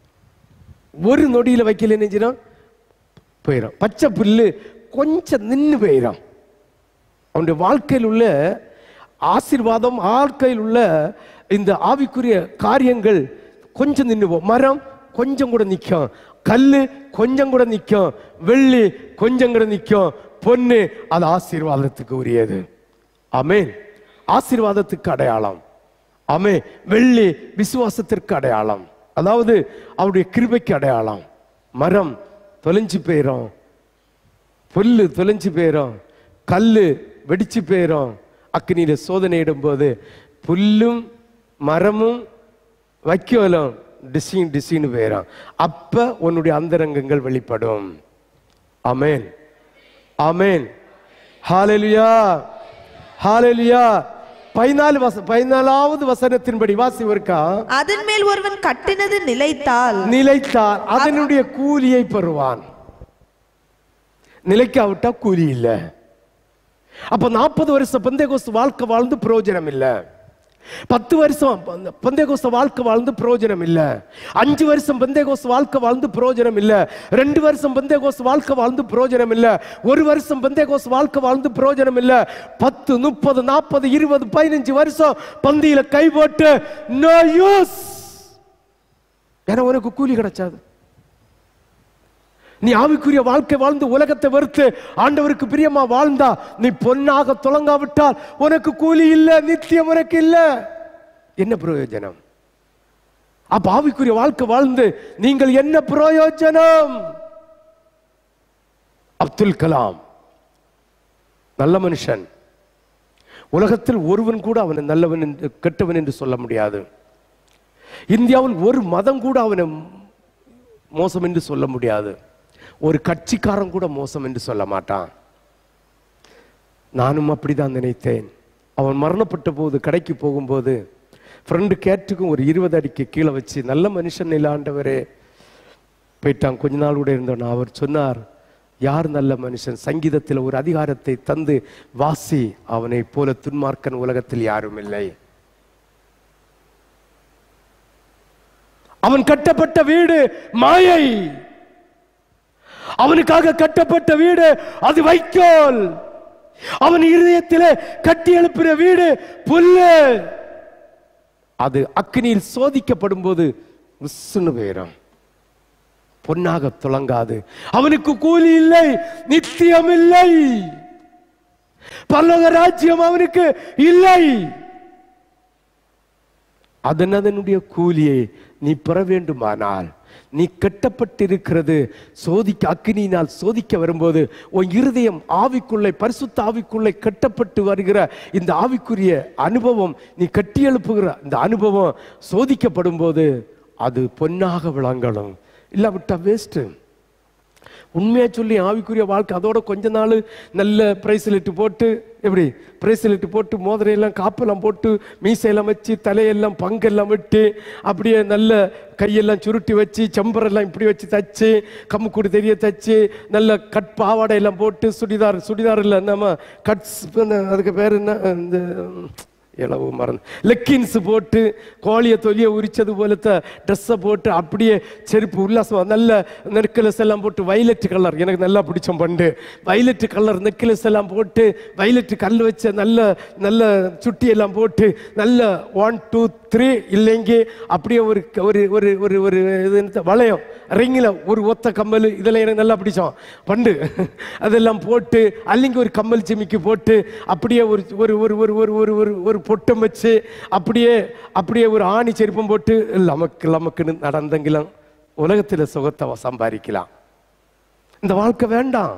ஒரு நொடியில வைக்கல் என்ன போயிடும். பச்சை புல்லு கொஞ்சம் நின்று போயிடும். அவனுடைய வாழ்க்கையில் உள்ள ஆசீர்வாதம், வாழ்க்கையில் உள்ள இந்த ஆவிக்குரிய காரியங்கள் கொஞ்சம் நின்று போகும். மரம் கொஞ்சம் கூட நிற்கும், கல்லு கொஞ்சம் கூட நிற்கும், வெள்ளி கொஞ்சம் கூட நிற்கும், பொன்னு அது ஆசீர்வாதத்துக்கு உரியது. ஆமென். ஆசீர்வாதத்துக்கு அடையாளம். ஆமென். வெள்ளி விசுவாசத்திற்கு அடையாளம், அதாவது அவருடைய கிருபைக்கு அடையாளம். மரம் தொலைஞ்சு போயிடும், புல்லு தொலைஞ்சு போயிடும், கல்லு வெடிச்சு போயிடும். அக்னியில சோதனையிடும் போது புல்லும் மரமும் வைக்கோலும் டிசின்னு போயிடும். அப்ப உன்னுடைய அந்தரங்கங்கள் வெளிப்படும். ஆமென், ஆமென், ஹalleluya, ஹalleluya. 14வது வசனத்தின்படி வாசி ஒருக்கா. அதன் மேல் ஒருவன் கட்டினது நிலைத்தால் அதனுடைய கூலியை பெறுவான். நிலைக்காவிட்டா கூலி இல்லை. அப்ப 40 வருஷம் பெந்தேகோஸ்து வாழ்க்கை வாழ்ந்து பிரயோஜனம் இல்லை. 10 வருஷம் பெந்தேகோஸ்து வாழ்க்கை வாழ்ந்து பிரயோஜனம் இல்லை. 5 வருஷம் பெந்தேகோஸ்து வாழ்க்கை வாழ்ந்து பிரயோஜனம் இல்லை. 2 வருஷம் பெந்தேகோஸ்து வாழ்க்கை வாழ்ந்து பிரயோஜனம் இல்லை. 1 வருஷம் பெந்தேகோஸ்து வாழ்க்கை வாழ்ந்து பிரயோஜனம் இல்லை. 10, 30, 40, 20, 15 வருஷம் பந்தியில கை போட்டு நோ யூஸ். ஏன்னா உனக்கு கூலி கிடைச்சாது. நீ ஆவிக்குரிய வாழ்க்கை வாழ்ந்து உலகத்தை வெறுத்து ஆண்டவருக்கு பிரியமா வாழ்ந்தா, நீ பொன்னாக துலங்காவிட்டால் உனக்கு கூலி இல்லை, நித்தியம் உனக்கு இல்லை. என்ன பிரயோஜனம்? அப்ப ஆவிக்குரிய வாழ்க்கை வாழ்ந்து நீங்கள் என்ன பிரயோஜனம்? அப்துல் கலாம் நல்ல மனுஷன். உலகத்தில் ஒருவன் கூட அவனை நல்லவன் என்று கெட்டவன் என்று சொல்ல முடியாது. இந்தியாவில் ஒரு மதம் கூட அவனை மோசம் என்று சொல்ல முடியாது. ஒரு கட்சிக்காரன் கூட மோசம் என்று சொல்ல மாட்டான். நானும் அப்படிதான் நினைத்தேன். அவன் மரணப்பட்ட போது கடைக்கு போகும்போது ஃப்ரெண்டு கேட்டுக்கும் ஒரு 20 அடிக்கு கீழே வச்சு, நல்ல மனுஷன் இல்லை ஆண்டவரே போயிட்டான். கொஞ்ச நாள் கூட இருந்தோன்னா அவர் சொன்னார், யார் நல்ல மனுஷன்? சங்கீதத்தில் ஒரு அதிகாரத்தை தந்து வாசி, அவனை போல துன்மார்க்கன் உலகத்தில் யாரும் இல்லை. அவன் கட்டப்பட்ட வீடு மாயை, அவனுக்காக கட்டப்பட்ட வீடு அது வைக்கோல். அவன் இருதயத்திலே கட்டி எழுப்புற வீடு புல்லு. அது அக்னியில் சோதிக்கப்படும் போது உஸ்ஸுன்னு போயிடும், பொன்னாக துளங்காது. அவனுக்கு கூலி இல்லை, நித்தியம் இல்லை, பரலோக ராஜ்யம் அவனுக்கு இல்லை. அதனுடைய கூலியை நீ பெற வேண்டுமானால் நீ கட்டப்பட்டிருக்கிறது சோதிக்க, அக்னியினால் சோதிக்க வரும்போது உன் இருதயம் ஆவிக்குள்ளே, பரிசுத்த ஆவிக்குள்ளே கட்டப்பட்டு வருகிற இந்த ஆவிக்குரிய அனுபவம், நீ கட்டி எழுப்புகிற இந்த அனுபவம் சோதிக்கப்படும் போது அது பொன்னாக விளங்கணும். இல்லாவிட்டா வேஸ்ட். உண்மையா சொல்லி ஆவிக்குரிய வாழ்க்கை அதோட கொஞ்ச நாள் நல்ல பிரைஸ்லெட்டு போட்டு, எப்படி பிரைஸ்லெட்டு போட்டு மோதிரையெல்லாம் காப்பெல்லாம் போட்டு மீசையெல்லாம் வச்சு தலையெல்லாம் பங்கெல்லாம் விட்டு அப்படியே நல்ல கையெல்லாம் சுருட்டி வச்சு செம்பரெல்லாம் இப்படி வச்சு தச்சு கம்முக்கூடு தெரிய தச்சு நல்ல கட் பாவாடையெல்லாம் போட்டு சுடிதார் இல்லை நம்ம கட்ஸ், அதுக்கு பேர் என்ன, இந்த இளவு மறந்து லெக்கின்ஸ் போட்டு கோழியை தொலியை உரிச்சது போலத்த ட்ரெஸ்ஸை போட்டு அப்படியே செருப்பு உல்லாசம் நல்ல நெக்லஸ் எல்லாம் போட்டு, வைலட் கலர் எனக்கு நல்லா பிடிச்சோம் பண்டு, வைலட் கலர் நெக்லஸ் எல்லாம் போட்டு வைலட் கல் வச்ச நல்ல நல்ல சுட்டியெல்லாம் போட்டு நல்ல 1 2 3 இல்லைங்க அப்படியே ஒரு ஒரு ஒரு ஒரு ஒரு இது வளையம் ரிங்கில் ஒரு ஒத்த கம்மல், இதெல்லாம் எனக்கு நல்லா பிடிச்சோம் பண்டு. அதெல்லாம் போட்டு அல்லிங்க ஒரு கம்மல் சிமிக்கி போட்டு அப்படியே ஒரு ஒரு ஒரு ஒரு ஒரு ஒரு ஒரு பொட்டம் வச்சு அப்படியே அப்படியே ஒரு ஆணி செருப்பம் போட்டு லமக்குன்னு நடந்தங்கிலாம் உலகத்தில் சுகத்தை சம்பாதிக்கலாம். இந்த வாழ்க்கை வேண்டாம்,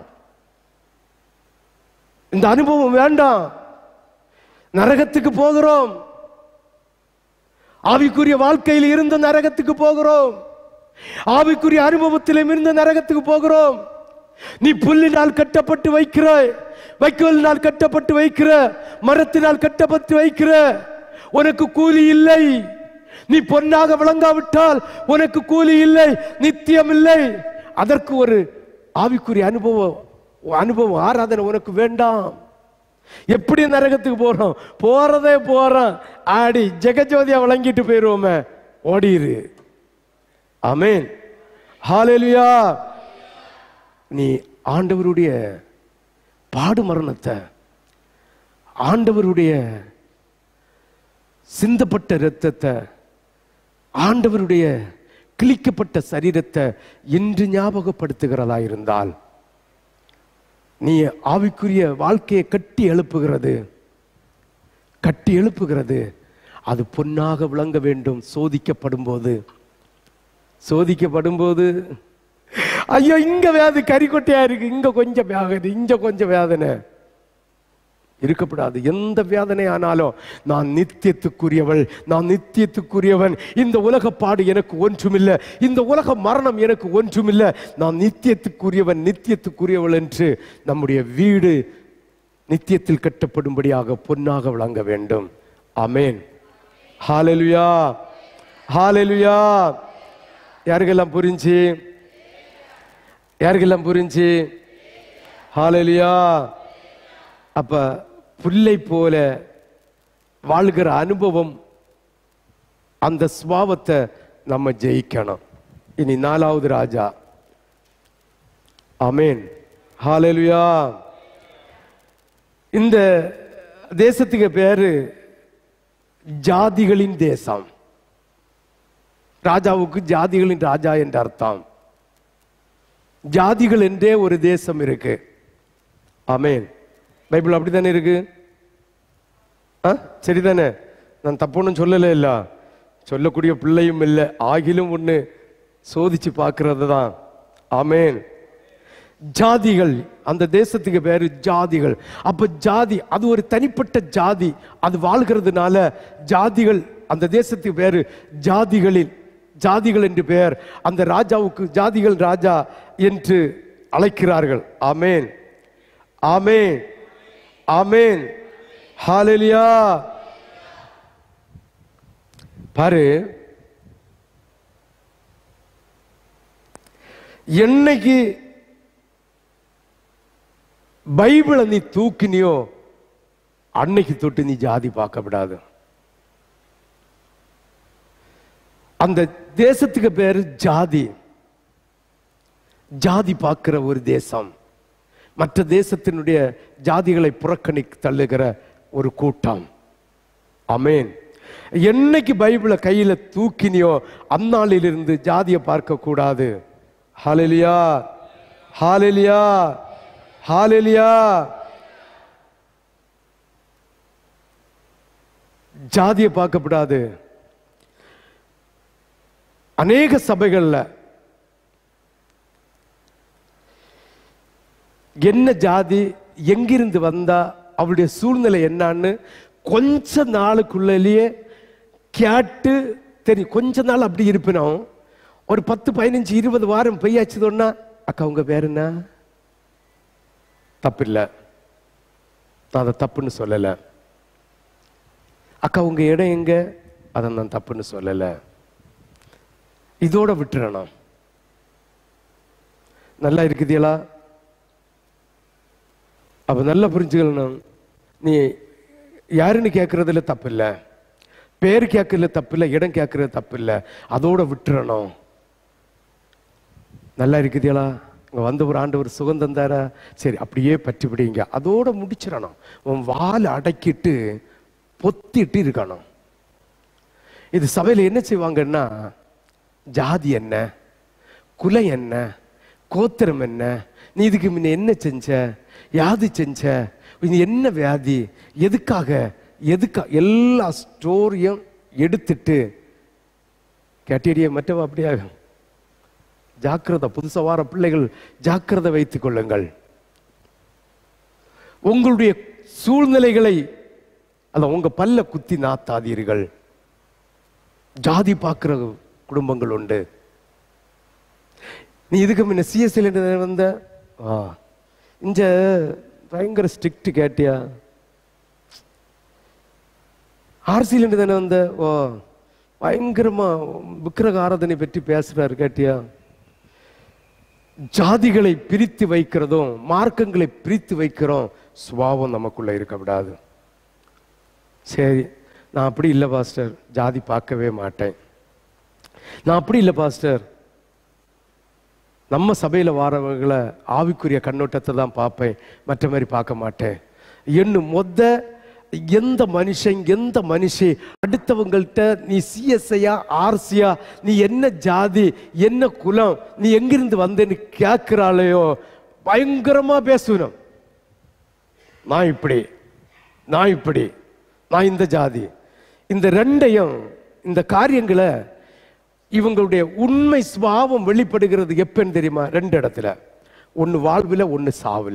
இந்த அனுபவம் வேண்டாம். நரகத்துக்கு போகிறோம். ஆவிக்குரிய வாழ்க்கையில் இருந்த நரகத்துக்கு போகிறோம். ஆவிக்குரிய அனுபவத்திலும் இருந்த நரகத்துக்கு போகிறோம். நீ புல்லினால் கட்டப்பட்டு வைக்கிறாய், வைக்கோலினால் கட்டப்பட்டு வைக்கிற, மரத்தினால் கட்டப்பட்டு வைக்கிற, உனக்கு கூலி இல்லை. நீ பொன்னாக விளங்காவிட்டால் உனக்கு கூலி இல்லை, நித்தியம் இல்லை. அதற்கு ஒரு ஆவிக்குரிய அனுபவம் ஆராதனை உனக்கு வேண்டாம். எப்படி நரகத்துக்கு போறோம்? போறதே போறோம், ஆடி ஜெகஜோதியா விளங்கிட்டு போயிருவோமே, ஓடிரு. ஆமென், ஹல்லேலூயா. நீ ஆண்டவருடைய பாடு மரணத்தை, ஆண்டவருடைய சிந்தப்பட்ட இரத்தத்தை, ஆண்டவருடைய கிழிக்கப்பட்ட சரீரத்தை இன்று ஞாபகப்படுத்துகிறதா இருந்தால் நீ ஆவிக்குரிய வாழ்க்கையை கட்டி எழுப்புகிறது அது பொன்னாக விளங்க வேண்டும். சோதிக்கப்படும் போது ஐயோ இங்க வேதனை கறிக்கொட்டையா இருக்கு, இங்க கொஞ்சம் வேதனை, இங்க கொஞ்சம் வேதனை இருக்கப்படாது. எந்த வேதனை ஆனாலும் நான் நித்தியத்துக்குரியவன், இந்த உலக பாடு எனக்கு ஒன்றுமில்லை, இந்த உலக மரணம் எனக்கு ஒன்றுமில்லை, நான் நித்தியத்துக்குரியவள் என்று நம்முடைய வீடு நித்தியத்தில் கட்டப்படும்படியாக பொன்னாக விளங்க வேண்டும். ஆமென், ஹல்லேலூயா, ஹல்லேலூயா. யாருக்கெல்லாம் புரிஞ்சு? ஹல்லேலூயா. அப்ப புல்லை போல வாழ்கிற அனுபவம், அந்த சுபாவத்தை நம்ம ஜெயிக்கணும். இனி 4வது ராஜா. ஆமென், ஹல்லேலூயா. இந்த தேசத்துக்கு பேரு ஜாதிகளின் தேசம். ராஜாவுக்கு ஜாதிகளின் ராஜா என்ற அர்த்தம். ஜாதிகள் என்றே ஒரு தேசம் இருக்கு. ஆமென், பைபிள் அப்படித்தானே இருக்கு. சரிதானே? நான் தப்புன்னு சொல்லல, இல்ல சொல்லக்கூடிய பிள்ளையும் இல்லை, ஆகிலும் ஒண்ணு சோதிச்சு பார்க்கறது தான். ஆமென். ஜாதிகள், அந்த தேசத்துக்கு பேரு ஜாதிகள். அப்ப ஜாதி அது ஒரு தனிப்பட்ட ஜாதி, அது வாழ்கிறதுனால ஜாதிகள், அந்த தேசத்துக்கு பேரு ஜாதிகள் என்று பெயர். அந்த ராஜாவுக்கு ஜாதிகள் ராஜா என்று அழைக்கிறார்கள். ஆமேன், ஆமேன், ஆமேன், ஹல்லேலூயா. பாரு, என்னைக்கு பைபிளை நீ தூக்கினியோ அன்னைக்கு தொட்டு நீ ஜாதி பார்க்க விடாது. அந்த தேசத்துக்கு பேரு ஜாதி. ஜாதி பார்க்கிற ஒரு தேசம், மற்ற தேசத்தினுடைய ஜாதிகளை புறக்கணி தள்ளுகிற ஒரு கூட்டம். ஆமென். என்னைக்கு பைபிளை கையில தூக்கினியோ அந்நாளிலிருந்து ஜாதியை பார்க்க கூடாது. ஹல்லேலூயா, ஹல்லேலூயா, ஹல்லேலூயா. ஜாதியை பார்க்கப்படாது. அநேக சபைகள்ல என்ன ஜாதி, எங்கிருந்து வந்தா, அவருடைய சூழ்நிலை என்னன்னு கொஞ்ச நாளுக்குள்ளேயே கேட்டு தெரியும். கொஞ்ச நாள் அப்படி இருப்பினோம். ஒரு 10, 15, 20 வாரம் பெய்யாச்சுதோன்னா, அக்கா உங்க பேர் என்ன? தப்பு இல்லை, நான் அதை தப்புன்னு சொல்லலை. அக்கா உங்க இடம் எங்க? அதை நான் தப்புன்னு சொல்லலை. இதோட விட்டுறணும். நல்லா இருக்குதியலா? அப்ப நல்லா புரிஞ்சுக்கணும். நீ யாருன்னு கேட்கறதுல தப்பு இல்லை, பேர் கேட்கறதுல தப்பு இல்லை, இடம் கேட்கறது தப்பு இல்லை. அதோட விட்டுறணும். நல்லா இருக்குதியலா? இங்க வந்த ஒரு ஆண்டவர் சுகந்தம் தார, சரி அப்படியே பற்றி விடுங்க, அதோட முடிச்சிடணும். உன் வால் அடக்கிட்டு பொத்திட்டு இருக்கணும். இது சபையில் என்ன செய்வாங்கன்னா, ஜாதி என்ன, குலம் என்ன, கோத்திரம் என்ன, நீ இதுக்கு முன்ன என்ன செஞ்ச, யாது செஞ்ச, இது என்ன வியாதி, எதுக்காக எல்லா ஸ்டோரியும் எடுத்துட்டு கேட்டீரிய மற்றவ அப்படியாகும். ஜாக்கிரதை. புதுசா வார பிள்ளைகள் ஜாக்கிரதை வைத்துக் கொள்ளுங்கள். உங்களுடைய சூழ்நிலைகளை அல்ல உங்க பல்ல குத்தி நாத்தாதீர்கள். ஜாதி பார்க்கிற குடும்பங்கள் உண்டு. நீ இதுக்கு முன்ன சிஎஸ்எல் வந்த இங்க பயங்கர ஸ்ட்ரிக்ட் கேட்டியா? ஆர்சியில் தானே வந்த, ஓ பயங்கரமா விக்கிரக ஆராதனை பற்றி பேசுறாரு கேட்டியா? ஜாதிகளை பிரித்து வைக்கிறதும் மார்க்கங்களை பிரித்து வைக்கிறோம் சுபாவம் நமக்குள்ள இருக்க விடாது. சரி, நான் அப்படி இல்லை பாஸ்டர், ஜாதி பார்க்கவே மாட்டேன். நான் அப்படி இல்லை பாஸ்டர், நம்ம சபையில் வாரவர்களை ஆவிக்குரிய கண்ணோட்டத்தை தான் பார்ப்பேன், மற்ற மாதிரி பார்க்க மாட்டேன். என்னும் எந்த மனுஷி அடுத்தவங்கள்ட்ட நீ சிஎஸ்ஐயா ஆர்சியா, நீ என்ன ஜாதி, என்ன குலம், நீ எங்கிருந்து வந்தேன்னு கேட்கிறாளையோ பயங்கரமா பேசணும். நான் இப்படி, நான் இந்த ஜாதி, இந்த ரெண்டையும், இந்த காரியங்களை இவங்களுடைய உண்மை சுபாவம் வெளிப்படுகிறது எப்பன்னு தெரியுமா? 2 இடத்துல. ஒன்னு வாழ்வுல, ஒன்னு சாவுல.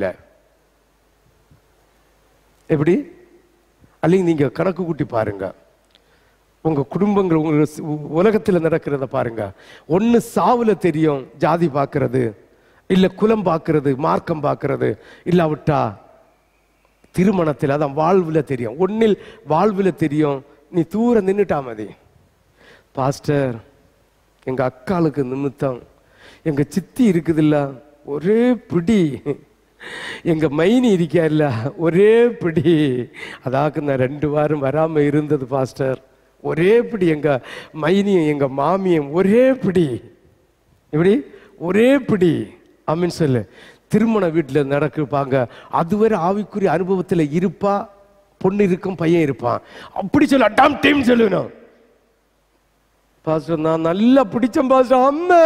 எப்படி? அல்லது நீங்க கணக்கு கூட்டி பாருங்க, உங்க குடும்பங்கள், உங்க உலகத்தில் நடக்கிறத பாருங்க. ஒன்னு சாவுல தெரியும் ஜாதி பார்க்கிறது, இல்ல குலம் பார்க்கிறது, மார்க்கம் பார்க்கிறது, இல்லாவிட்டா திருமணத்தில், அதான் வாழ்வுல தெரியும். ஒன்னில் வாழ்வுல தெரியும். நீ தூரம் நின்னுட்டா மதி. பாஸ்டர், எங்க அக்காளுக்கு நிமித்தம் எங்க சித்தி இருக்குதுல்ல ஒரே பிடி, எங்க மைனி இருக்கா இல்ல ஒரே பிடி, அதாக்கு நான் 2 வாரம் வராம இருந்தது பாஸ்டர், ஒரே பிடி எங்க மைனியும் எங்க மாமியும் ஒரே பிடி. இப்படி ஒரே பிடி அப்படின்னு சொல்லு. திருமண வீட்டில் நடக்குப்பாங்க, அதுவரை ஆவிக்குரிய அனுபவத்தில் இருப்பா, பொண்ணு இருக்கும், பையன் இருப்பான். அப்படி சொல்ல அட்டாம் டைம் சொல்லணும். பாஸ்டர் நான் நல்லா பிடிச்சேன் பாஸ்டர், அம்மா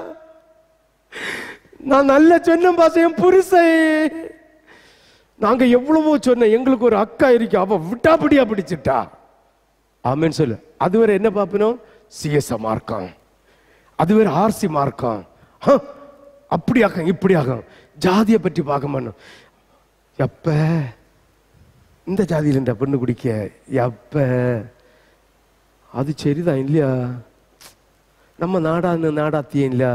நான் நல்லா சொன்னேன் பாஸ்டர், என் புருஷை நாங்க எவ்வளவோ சொன்னேன், எங்களுக்கு ஒரு அக்கா இருக்கு, அவ விட்டாப்படியா பிடிச்சிட்டா. ஆமேன்னு சொல்லு. அதுவரை என்ன பார்ப்பணும்? சிஎஸ் மார்க்கம், அதுவரை ஆர்சி மார்க்கம், அப்படி ஆகும் இப்படி ஆகும். ஜாதியை பற்றி பார்க்க மாட்டோம். எப்ப இந்த ஜாதியில் இந்த பொண்ணு குடிக்க, எப்ப அது சரிதான் இல்லையா? நம்ம நாடான்னு நாடாத்தியம் இல்ல.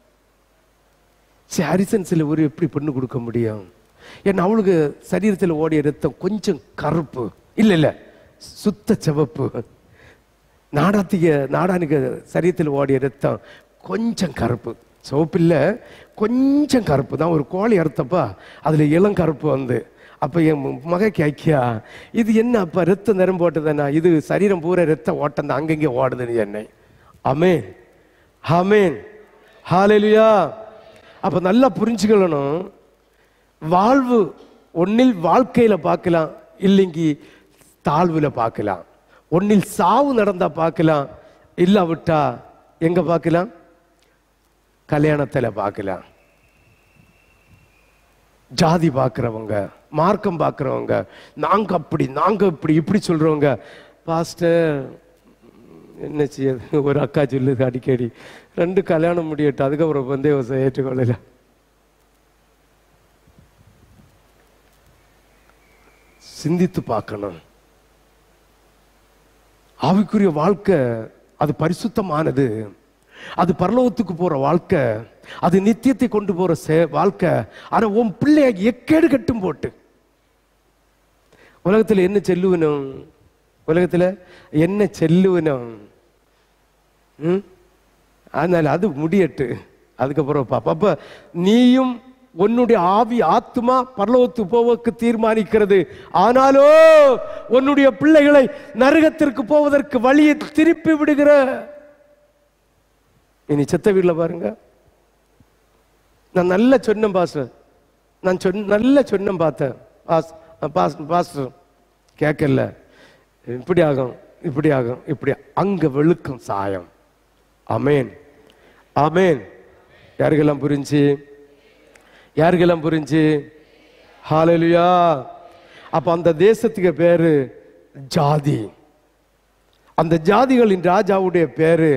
ஹாரிசன்ஸ்ல ஒரு எப்படி பெண்ணு கொடுக்க முடியும்? ஏன்னா அவளுக்கு சரீரத்தில் ஓடிய ரத்தம் கொஞ்சம் கருப்பு இல்ல இல்ல, சுத்த சிவப்பு. நாடானுக்கு சரீரத்தில் ஓடிய ரத்தம் கொஞ்சம் கருப்பு, சிவப்பு இல்ல, கொஞ்சம் கருப்பு தான். ஒரு கோழி அறுத்தப்பா அதுல இளம் கருப்பு வந்து, அப்ப என் மக கேக்கியா இது என்ன அப்ப ரத்தம் நிறம் போட்டதுன்னா, இது சரீரம் பூரா ரத்த ஓட்டம் தான், அங்கங்கே ஓடுதுன்னு என்னை. ஆமென் ஆமென் ஹல்லேலூயா. அப்ப நல்லா புரிஞ்சுக்கணும், வாழ்வு ஒன்னில் வாழ்க்கையில பார்க்கலாம், இல்லைங்கி தாழ்வுல பார்க்கலாம். ஒன்னில் சாவு நடந்தா பார்க்கலாம், இல்லாவிட்டா எங்க பார்க்கலாம்? கல்யாணத்துல பார்க்கலாம். ஜாதி பார்க்கிறவங்க, மார்க்கம் பார்க்கிறவங்க, நாங்க அப்படி நாங்க இப்படி இப்படி சொல்றவங்க, பாஸ்டர் என்ன செய்ய, ஒரு அக்கா சொல்லுது அடிக்கடி, 2 கல்யாணம் முடியட்டும் அதுக்கப்புறம் வந்து ஏற்றுக்கொள்ளல. சிந்தித்து பார்க்கணும். ஆவிக்குரிய வாழ்க்கை அது பரிசுத்தமானது, அது பரலோகத்துக்கு போற வாழ்க்கை, அது நித்தியத்தை கொண்டு போற வாழ்க்கை. ஆனா உன் பிள்ளைய எக்கேடு கட்டும் போட்டு உலகத்துல என்ன செல்லுவனும், உலகத்துல என்ன செல்லுவனும், அதனால அது முடியட்டு, அதுக்கப்புறம் பாப்பா. அப்ப நீயும் உன்னுடைய ஆவி ஆத்மா பரலோகத்து போவதற்கு தீர்மானிக்கிறது. ஆனாலோ உன்னுடைய பிள்ளைகளை நரகத்திற்கு போவதற்கு வழியை திருப்பி விடுகிற. இனி செத்த வீட்டில் பாருங்க, நான் நல்ல சொன்னேன் பாஸ்டர், நான் நல்ல சொன்னேன் பார்த்தேன் பாஸ்டர் கேட்கல, இப்படி ஆகும் இப்படி ஆகும் இப்படி, அங்க வெளுக்கும் சாயம். ஆமென் ஆமென். யாருக்கெல்லாம் புரிஞ்சு? யாருக்கெல்லாம் புரிஞ்சு? ஹல்லேலூயா. அப்ப அந்த தேசத்துக்கு பேரு ஜாதி. அந்த ஜாதிகளின் ராஜாவுடைய பேரு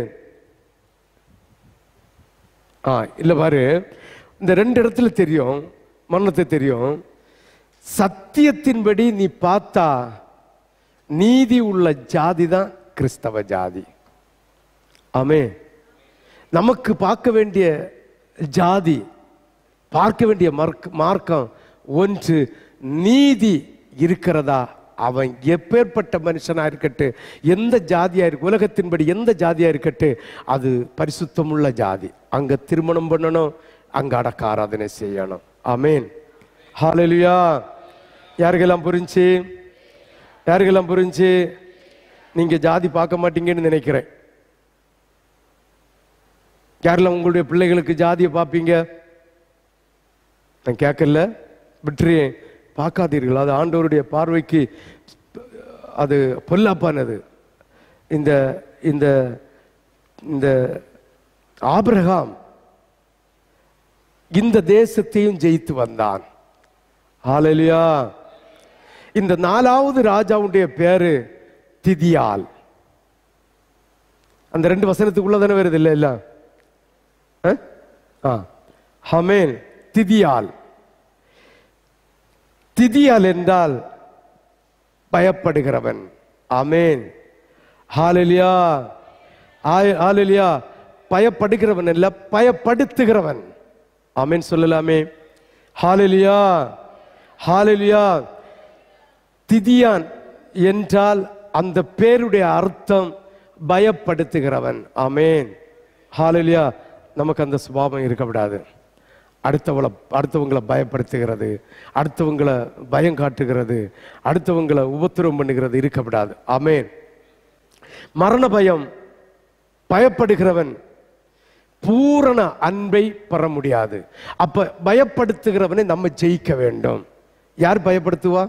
இல்ல பாரு, இந்த 2 இடத்துல தெரியும், மரணத்தை தெரியும். சத்தியத்தின்படி நீ பார்த்தா நீதி உள்ள ஜாதி தான் கிறிஸ்தவ ஜாதி. ஆமே. நமக்கு பார்க்க வேண்டிய ஜாதி, பார்க்க வேண்டிய மார்க்கம் ஒன்று, நீதி இருக்கிறதா? அவன் எப்பேற்பட்ட மனுஷனா இருக்கட்டு, எந்த ஜாதியா இருக்கு, உலகத்தின்படி எந்த ஜாதியா இருக்கட்டு, அது பரிசுத்தமுள்ள ஜாதி. அங்க திருமணம் பண்ணணும், அங்க அடக்க ஆராதனை செய்யணும். ஆமென் ஹல்லேலூயா. யாருக்கெல்லாம் புரிஞ்சு? யாருக்கெல்லாம் புரிஞ்சு? நீங்க ஜாதி பார்க்க மாட்டீங்கன்னு நினைக்கிறேன். யாரெல்லாம் உங்களுடைய பிள்ளைகளுக்கு ஜாதியை பார்ப்பீங்க? நான் கேட்கல, விட்டுரு, பார்க்காதீர்கள். அது ஆண்டவருடைய பார்வைக்கு அது பொல்லாப்பானது. இந்த இந்த இந்த ஆபிரகாம் இந்த தேசத்தையும் ஜெயித்து வந்தான். ஹல்லேலூயா. இந்த 4வது ராஜாவுடைய பேரு திதியால். அந்த 2 வசனத்துக்குள்ள தானே வருது இல்ல இல்ல? ஆமென். திதியால். திதியால் என்றால் பயப்படுகிறவன். ஆமென் ஹல்லேலூயா. ஹல்லேலூயா. பயப்படுகிறவன் அல்ல, பயப்படுத்துகிறவன். ஆமென் சொல்லலாமே. ஹல்லேலூயா ஹல்லேலூயா. திதியான் என்றால் அந்த பேருடைய அர்த்தம் பயப்படுத்துகிறவன். ஆமென் ஹல்லேலூயா. நமக்கு அந்த சுபாவம் இருக்கக்கூடாது. அடுத்தவங்களை பயப்படுத்துகிறது, அடுத்தவங்களை பயம் காட்டுகிறது, அடுத்தவங்களை உபத்திரவம் பண்ணுகிறது இருக்கக்கூடாது. ஆமென். மரண பயம், பயப்படுகிறவன் பூரண அன்பை பெற முடியாது. அப்ப பயப்படுத்துகிறவனை நம்ம ஜெயிக்க வேண்டும். யார் பயப்படுத்துவா?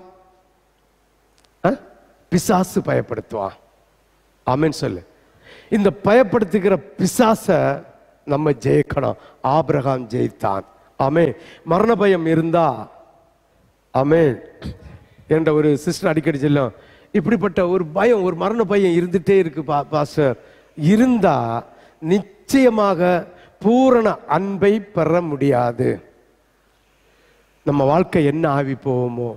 பிசாசு பயப்படுத்துவா. ஆமென் சொல்லு. இந்த பயப்படுத்துகிற பிசாச நம்ம ஜெயிக்கணும். ஆபிரகாம் ஜெயித்தான். ஆமென். மரண பயம் இருந்தா, ஆமென், என்ற ஒரு சிஸ்டர் அடிக்கடி சொல்லும், இப்படிப்பட்ட ஒரு பயம், ஒரு மரண பயம் இருந்துட்டே இருக்கு பாஸ்டர், இருந்தா நிச்சயமாக பூரண அன்பை பெற முடியாது. நம்ம வாழ்க்கை என்ன ஆகி போவோமோ,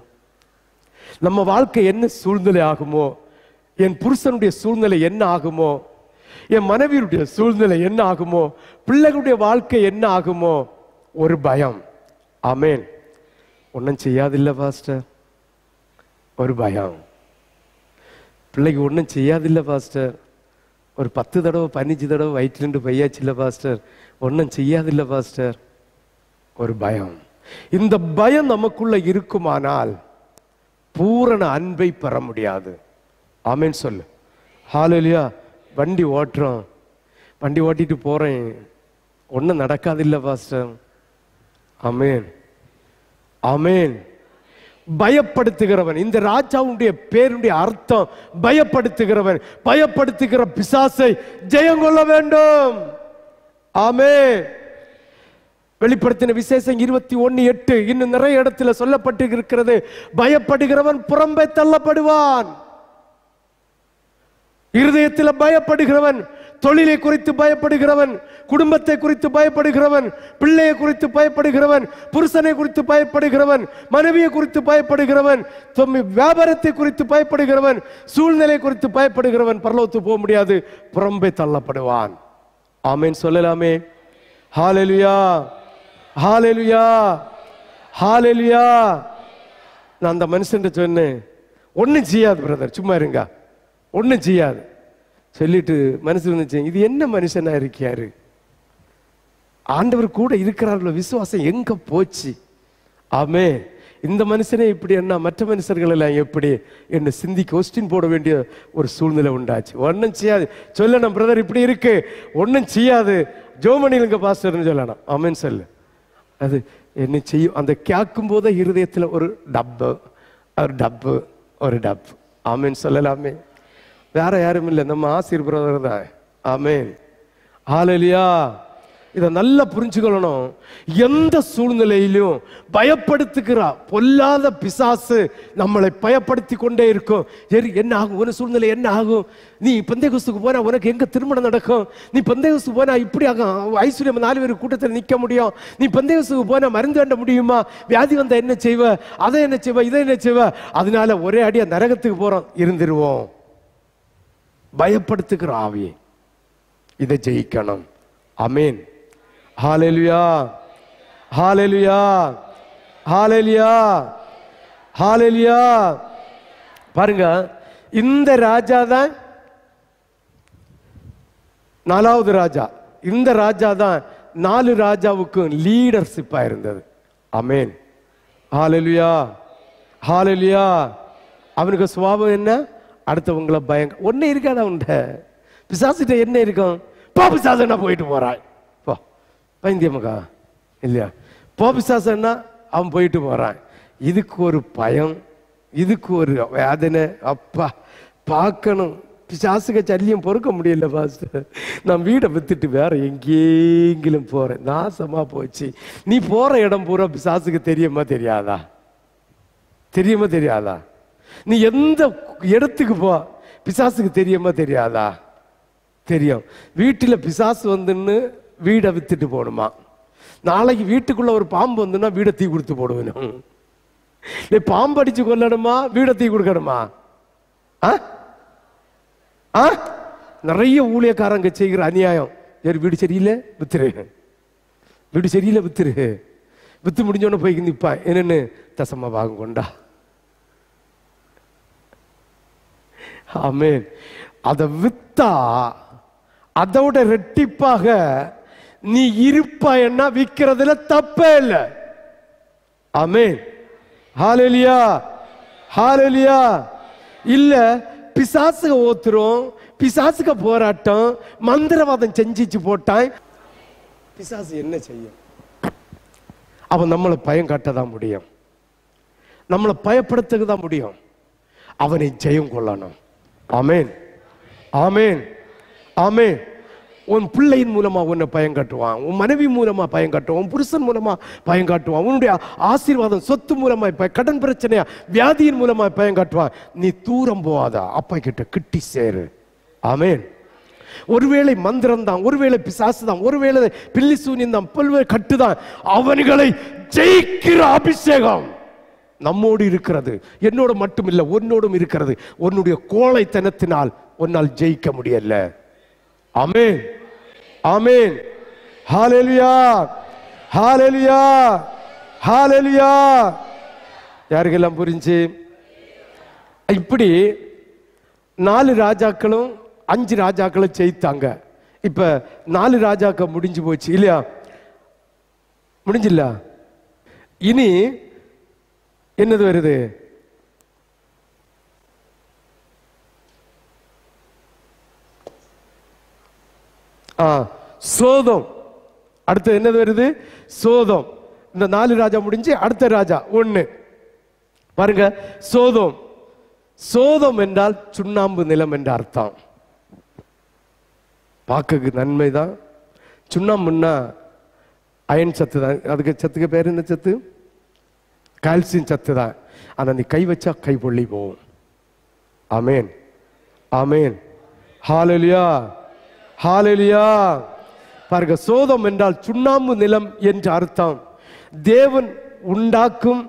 நம்ம வாழ்க்கை என்ன சூழ்நிலை ஆகுமோ, என் புருஷனுடைய சூழ்நிலை என்ன ஆகுமோ, என் மனைவியுடைய சூழ்நிலை என்ன ஆகுமோ, பிள்ளைகளுடைய வாழ்க்கை என்ன ஆகுமோ, ஒரு பயம். ஆமேன். ஒன்றும் செய்யாதில்லை பாஸ்டர், ஒரு பயம். பிள்ளைக்கு ஒன்றும் செய்யாதில்லை பாஸ்டர், ஒரு 10 தடவை 15 தடவை வயிற்றுலேருந்து பையாச்சு இல்லை பாஸ்டர், ஒன்றும் செய்யாதில்லை பாஸ்டர், ஒரு பயம். இந்த பயம் நமக்குள்ள இருக்குமானால் பூரண அன்பை பெற முடியாது. ஆமேன் சொல்லு. ஹல்லேலூயா. வண்டி ஓட்டுறோம், வண்டி ஓட்டிட்டு போறேன், ஒன்றும் நடக்காதில்லை பாஸ்டர். ஆமேன், ஆமேன். பயப்படுத்துகிறவன். இந்த ராஜாவுடைய பேருடைய அர்த்தம் பயப்படுத்துகிறவன். பயப்படுத்துகிற பிசாசை ஜெயம் கொள்ள வேண்டும். ஆமென். வெளிப்படுத்தின விசேஷம் 21:8 இன்னும் நிறைய இடத்துல சொல்லப்பட்டு இருக்கிறது. பயப்படுகிறவன் புறம்பே தள்ளப்படுவான். இருதயத்தில் பயப்படுகிறவன், தொழிலை குறித்து பயப்படுகிறவன், குடும்பத்தை குறித்து பயப்படுகிறவன், பிள்ளையை குறித்து பயப்படுகிறவன், புருஷனை குறித்து பயப்படுகிறவன், மனைவியை குறித்து பயப்படுகிறவன், வியாபாரத்தை குறித்து பயப்படுகிறவன், சூழ்நிலை குறித்து பயப்படுகிறவன் பரலோகத்துக்கு போக முடியாது, புறம்பே தள்ளப்படுவான். ஆமென் சொல்லலாமே. ஹல்லேலூயா, ஹல்லேலூயா, ஹல்லேலூயா. நான் அந்த மனுஷன் சொன்னேன், ஒன்றும் செய்யாது பிரதர், சும்மா இருங்க, ஒன்றும் செய்யாது சொல்லிட்டு மனசு வந்துச்சு, இது என்ன மனுஷனா இருக்கியாரு, ஆண்டவர் கூட இருக்கிறார்களோ, விசுவாசம் எங்க போச்சு. ஆமே, இந்த மனுஷனே இப்படி என்ன, மற்ற மனுஷர்கள் எல்லாம் எப்படி என்ன சிந்தி கொஸ்டின் போட வேண்டிய ஒரு சூழ்நிலை உண்டாச்சு. ஒன்றும் செய்யாது சொல்லணும் பிரதர், இப்படி இருக்கு, ஒன்றும் செய்யாது, ஜோமணிலுங்க பாஸ்டர்னு சொல்லணும். ஆமேன்னு சொல்லு. அது என்ன செய்யும், அந்த கேட்கும் போதே இருதயத்தில் ஒரு டப்பு, ஒரு டப்பு, ஒரு டப்பு. ஆமேன்னு சொல்லலாமே. வேற யாரும் இல்லை, நம்ம ஆசீர் பிரதர் தான். ஆமேன், ஹல்லேலூயா. இதை நல்லா புரிஞ்சுக்கொள்ளணும். எந்த சூழ்நிலையிலும் பயப்படுத்துகிறா பொல்லாத பிசாசு நம்மளை பயப்படுத்தி கொண்டே இருக்கும். என்ன ஆகும், ஒரு சூழ்நிலை என்ன ஆகும், நீ பெந்தேகோஸ்துக்கு போனா உனக்கு எங்க திருமணம் நடக்கும், நீ பெந்தேகோஸ்துக்கு போனா இப்படி ஆகும், ஐஸ்வர்யம் 4 பேர் கூட்டத்தில் நிற்க முடியும், நீ பெந்தேகோஸ்துக்கு போனா மருந்து வேண்ட முடியுமா, வியாதி வந்தா என்ன செய்வ, அதை என்ன செய்வ, இதை என்ன செய்வ, அதனால ஒரே அடியா நரகத்துக்கு போறோம், இருந்துருவோம். பயப்படுத்துகிற ஆவி, இதை ஜெயிக்கணும். ஆமென், ஹல்லேலூயா, ஹல்லேலூயா, ஹல்லேலூயா, ஹல்லேலூயா. பாருங்க, இந்த ராஜா தான் 4வது ராஜா. இந்த ராஜா தான் 4 ராஜாவுக்கும் லீடர்ஷிப்பா இருந்தது. ஆமென், ஹல்லேலூயா, ஹல்லேலூயா. அவனுக்கு சுபாவம் என்ன, அடுத்தவங்களை பயங்க ஒன்னே இருக்காது. அவன்கிட்ட பிசாசிட்ட என்ன இருக்கும், போ பிசாசன்னா போயிட்டு போறான், போ பைந்தியமக்கா இல்லையா, போ பிசாசன்னா அவன் போயிட்டு போறான். இதுக்கு ஒரு பயம், இதுக்கு ஒரு வேதனை. அப்பா பார்க்கணும், பிசாசுக சல்லியம் பொறுக்க முடியல பாஸ்டர், நான் வீடை வித்துட்டு வேற எங்கெங்கிலும் போறேன், நாசமா போச்சு. நீ போற இடம் பூரா பிசாசுக்கு தெரியுமா தெரியாதா, தெரியுமா தெரியாதா, நீ எந்த இடத்துக்கு போ பிசாசுக்கு தெரியுமா தெரியாதா, தெரியும். வீட்டில் பிசாசு வந்துன்னு வீடை வித்துட்டு போகணுமா, நாளைக்கு வீட்டுக்குள்ள ஒரு பாம்பு வந்துன்னா வீடை தீ கொடுத்து போடுவேன். பாம்பு அடிச்சு கொள்ளணுமா, வீடை தீ கொடுக்கணுமா? நிறைய ஊழியக்காரங்க செய்கிற அநியாயம். வீடு சரியில்லை வித்துரு, வீடு சரியில்லை வித்துரு, வித்து முடிஞ்சோன்னு போய் நிற்பான், என்னன்னு தசமா வாங்க கொண்டா. ஆமென். அதை வித்தா அதோட ரெட்டிப்பாக நீ இருப்பாயன்னா விற்கிறதுல தப்பே இல்லை. ஆமென், ஹல்லேலூயா, ஹல்லேலூயா. இல்ல பிசாசுக ஓத்துறோம், பிசாசுக போராட்டம், மந்திரவாதம் செஞ்சிச்சு போட்டான். பிசாசு என்ன செய்யும், அவன் நம்மளை பயம் காட்டதான் முடியும், நம்மளை பயப்படுத்த தான் முடியும். அவனை ஜெயம் கொள்ளணும். ஆமென், ஆமென், ஆமென். உன் பிள்ளையின் மூலமா உன்னை பயம் காட்டுவான், உன் மனைவி மூலமா பயம் காட்டுவான், உன் புருஷன் மூலமா பயம் காட்டுவான், உன்னுடைய ஆசீர்வாதம் சொத்து மூலமா, கடன் பிரச்சனையா வியாதியின் மூலமா பயம் காட்டுவான். நீ தூரம் போவாதா, அப்பா கிட்ட கிட்டி சேரு. ஆமென். ஒருவேளை மந்திரம் தான், ஒருவேளை பிசாசு தான், ஒருவேளை பில்லி சூனியம் தான், பல்வேறு கட்டுதான், அவன்களை ஜெயிக்கிற அபிஷேகம் நம்மோடு இருக்கிறது. என்னோட மட்டும் இல்லை, உன்னோடும் இருக்கிறது. உன்னுடைய கோழைத்தனத்தினால் உன்னால் ஜெயிக்க முடியல. ஆமென், ஆமென். ஹalleluya, ஹalleluya, ஹalleluya. யாருக்கெல்லாம் புரிஞ்சு? இப்படி 4 ராஜாக்களும் 5 ராஜாக்களும் ஜெயித்தாங்க. இப்ப 4 ராஜாக்கள் முடிஞ்சு போச்சு இல்லையா? முடிஞ்சில்ல? இனி என்னது வருது? சோதம். அடுத்து என்னது வருது? சோதம். இந்த 4 ராஜா முடிஞ்சு அடுத்த ராஜா 1 பாருங்க. சோதம். சோதம் என்றால் சுண்ணாம்பு நிலம் என்ற அர்த்தம். பார்க்க நன்மைதான். சுண்ணாம்புன்னா அயன் சத்து தான். அதுக்கு சத்துக்கு பேர் என்ன சத்து? கால்சியம் சத்து தான். ஆனா நீ கை வச்சா கை பொள்ளி போகும். ஆமென், ஆமென். ஹalleluya, ஹalleluya. பாருங்க, சோதம் என்றால் சுண்ணாம்பு நிலம் என்ற அர்த்தம். தேவன் உண்டாக்கும்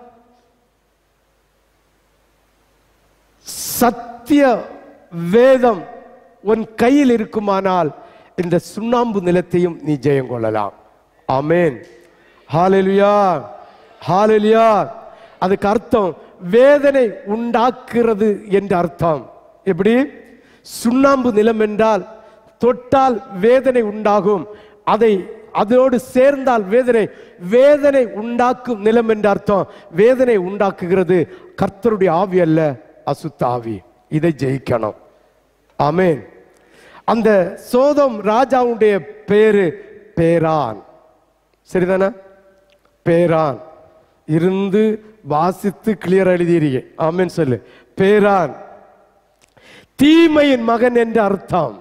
சத்திய வேதம் உன் கையில் இருக்குமானால் இந்த சுண்ணாம்பு நிலத்தையும் நீ ஜெயம் கொள்ளலாம். ஆமென், ஹalleluya, ஹalleluya. அதுக்கு அர்த்தம் வேதனை உண்டாக்குறது என்ற அர்த்தம். எப்படி? சுண்ணாம்பு நிலம் என்றால் தொட்டால் வேதனை உண்டாகும், அதோடு சேர்ந்தால் வேதனை உண்டாக்கும் நிலம் என்ற அர்த்தம். வேதனை உண்டாக்குகிறது கர்த்தருடைய ஆவி அல்ல, அசுத்த ஆவி. இதை ஜெயிக்கணும். ஆமென். அந்த சோதம் ராஜாவுடைய பேரு பேரான். சரிதானே? பேரான். இருந்து வாசித்து கிளியர் எழுதியிருக்கே. ஆமென் சொல்லு. பேரான் தீமையின் மகன் என்ற அர்த்தம்.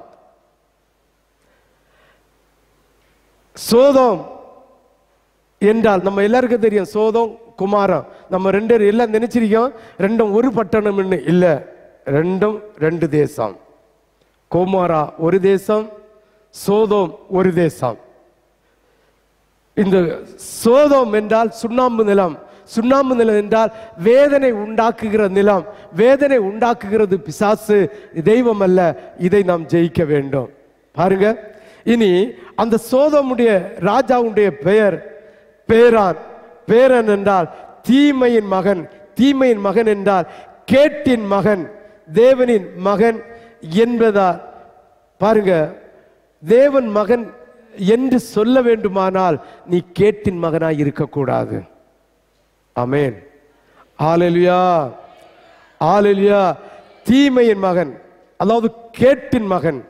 சோதம் என்றால் நம்ம எல்லாருக்கும் தெரியும். சோதம் குமாரம் நம்ம 2 எல்லாம் நினைச்சிருக்கோம். 2 ஒரு பட்டணம் இல்ல, 2 தேசம். கோமாரா ஒரு தேசம், சோதம் ஒரு தேசம். இந்த சோதம் என்றால் சுண்ணாம்பு நிலம். சுண்ணாம்பு நிலம் என்றால் வேதனை உண்டாக்குகிற நிலம். வேதனை உண்டாக்குகிறது பிசாசு, தெய்வம் அல்ல. இதை நாம் ஜெயிக்க வேண்டும். பாருங்க, இனி அந்த சோதமுடைய ராஜாவுடைய பெயர் பேரான். பேரன் என்றால் தீமையின் மகன். தீமையின் மகன் என்றால் கேட்டின் மகன், தேவனின் மகன் என்பதால். பாருங்க, தேவன் மகன் என்று சொல்ல வேண்டுமானால் நீ கேட்டின் மகனாய் இருக்கக்கூடாது. ஆமென், ஹalleluya, ஹalleluya. தீமையின் மகன், அதாவது கேட்டின் மகன்.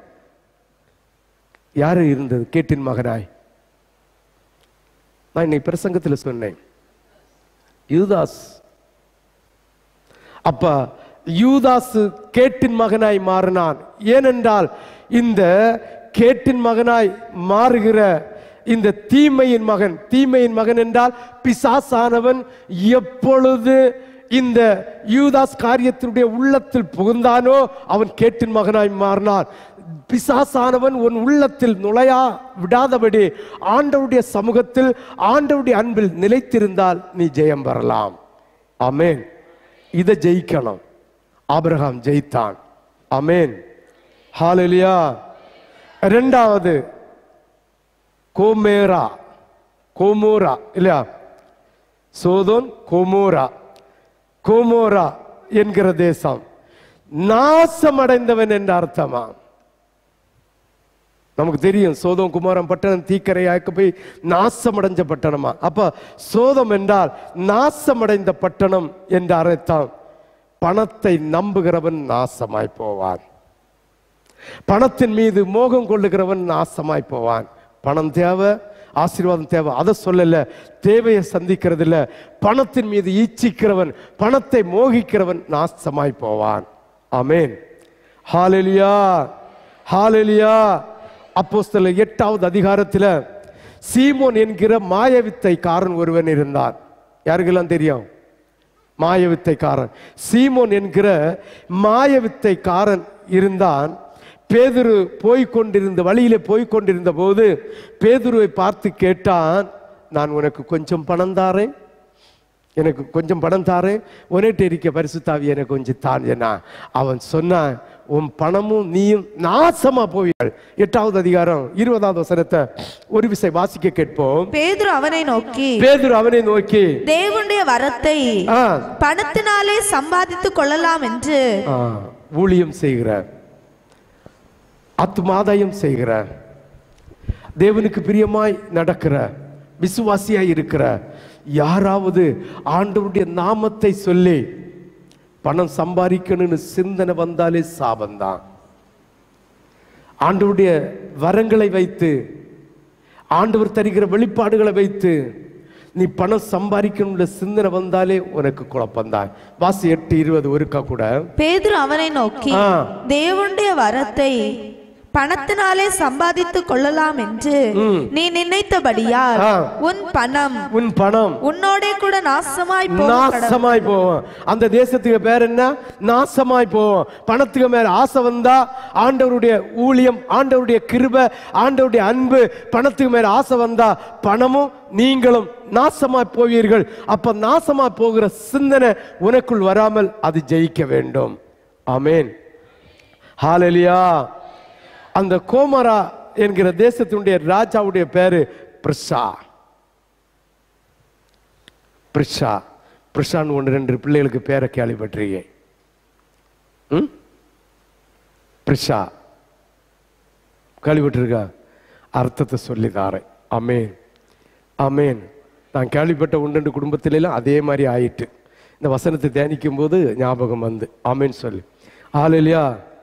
யாரு இருந்தது கேட்டின் மகனாய்? நான் இன்னைக்கு பிரசங்கத்தில் சொன்னேன், யூதாஸ். அப்ப யூதாஸ் கேட்டின் மகனாய் மாறினான். ஏனென்றால் இந்த கேட்டின் மகனாய் மாறுகிற இந்த தீமையின் மகன், தீமையின் மகன் என்றால் பிசாசானவன் எப்பொழுது இந்த யூதாஸ் காரியத்தினுடைய உள்ளத்தில் புகுந்தானோ அவன் கேட்டின் மகனாய் மாறினான். பிசாசானவன் உன் உள்ளத்தில் நுழையா விடாதபடி ஆண்டவருடைய சமூகத்தில் ஆண்டவருடைய அன்பில் நிலைத்திருந்தால் நீ ஜெயம் பெறலாம். ஆமென். இதை ஜெயிக்கணும். ஆபிரகாம் ஜெயித்தான். ஆமென், ஹalleluya. 2வது கோமேரா, கோமோரா இல்லையா? சோதோம் கோமோரா. கோமோரா என்கிற தேசம் நாசமடைந்தவன் என்ற அர்த்தமா? நமக்கு தெரியும், சோதம் குமாரம் பட்டணம் தீக்கரையாக்க போய் நாசமடைஞ்ச பட்டணமா? அப்ப சோதம் என்றால் நாசமடைந்த பட்டணம் என்ற அர்த்தம். பணத்தை நம்புகிறவன் நாசமாய் போவான். பணத்தின் மீது மோகம் கொள்ளுகிறவன் நாசமாய் போவான். பணம் தேவை, ஆசீர்வாதம் தேவை, அதை சொல்லல. தேவையை சந்திக்கிறது இல்ல. பணத்தின் மீது ஈச்சிக்கிறவன், பணத்தை மோகிக்கிறவன் நாசமாய் போவான். ஆமென், ஹalleluya, ஹalleluya. அப்போஸ்தலர் 8வது அதிகாரத்தில் சீமோன் என்கிற மாயவித்தைக்காரன் ஒருவன் இருந்தான். யாருக்கெல்லாம் தெரியும்? மாயவித்தைக்காரன். சீமோன் என்கிற மாயவித்தைக்காரன் இருந்தான். பேதுரு போய்கொண்டிருந்த வழியிலே போய்கொண்டிருந்த போது பேதுருவை பார்த்து கேட்டான், நான் உனக்கு கொஞ்சம் பணம் தாரேன், எனக்கு கொஞ்சம் பணம் தாரேன், உன்னிட்ட இருக்க பரிசுத்தாவி எனக்கு கொஞ்சம் தான் என்ன. அவன் சொன்னான், உன் பணமும் நீயும் நாசமா போவீர்கள். 8வது அதிகாரம் 20வது வசனத்தை ஒரு விசை வாசிக்க கேட்போம். பேதுரு அவனை நோக்கி தேவனுடைய வரத்தை பணத்தினாலே சம்பாதித்துக் கொள்ளலாம் என்று ஊழியம் செய்கிற, ஆத்துமாதாயம் செய்கிற, தேவனுக்கு பிரியமாய் நடக்கிற, விசுவாசியாய் இருக்கிற யாராவது ஆண்டவருடைய நாமத்தை சொல்லி பணம் சம்பாதிக்கணும்னு சிந்தனை வந்தாலே சாபந்தான். ஆண்டவருடைய வரங்களை வைத்து, ஆண்டவர் தருகிற வெளிப்பாடுகளை வைத்து நீ பணம் சம்பாதிக்கணும்னு சிந்தனை வந்தாலே உனக்கு குழப்பம்தான். வாசி 8:20 ஒருக்கா கூட. பேதுரு அவனை நோக்கி தேவனுடைய வரத்தை பணத்தினாலே சம்பாதித்துக் கொள்ளலாம் என்று நீ நினைத்தபடியால் உன் பணம் உன்னோட கூட நாசமாய் போவோம். அந்த தேசத்துக்கு பேர் என்ன? நாசமாய் போவோம். பணத்துக்கு மேல ஆசை வந்தா ஆண்டவருடைய ஊழியம், ஆண்டவருடைய கிருபை, ஆண்டவருடைய அன்பு, பணத்துக்கு மேல ஆசை வந்தா பணமும் நீங்களும் நாசமாய் போவீர்கள். அப்ப நாசமாய் போகிற சிந்தனை உனக்குள் வராமல் அது ஜெயிக்க வேண்டும். ஆமென், ஹல்லேலூயா. அந்த கோமரா என்கிற தேசத்தினுடைய ராஜாவுடைய பேரு பிரிஷா. பிரிஷான்னு 1-2 பிள்ளைகளுக்கு பேரை கேள்விப்பட்டிருக்கீங்க. பிரிஷா கேள்விப்பட்டிருக்கா? அர்த்தத்தை சொல்லிதாரேன். ஆமென், ஆமென். நான் கேள்விப்பட்ட 1-2 குடும்பத்திலாம் அதே மாதிரி ஆயிட்டு இந்த வசனத்தை தியானிக்கும் போது ஞாபகம் வந்து ஆமென் சொல்லி. ஹல்லேலூயா.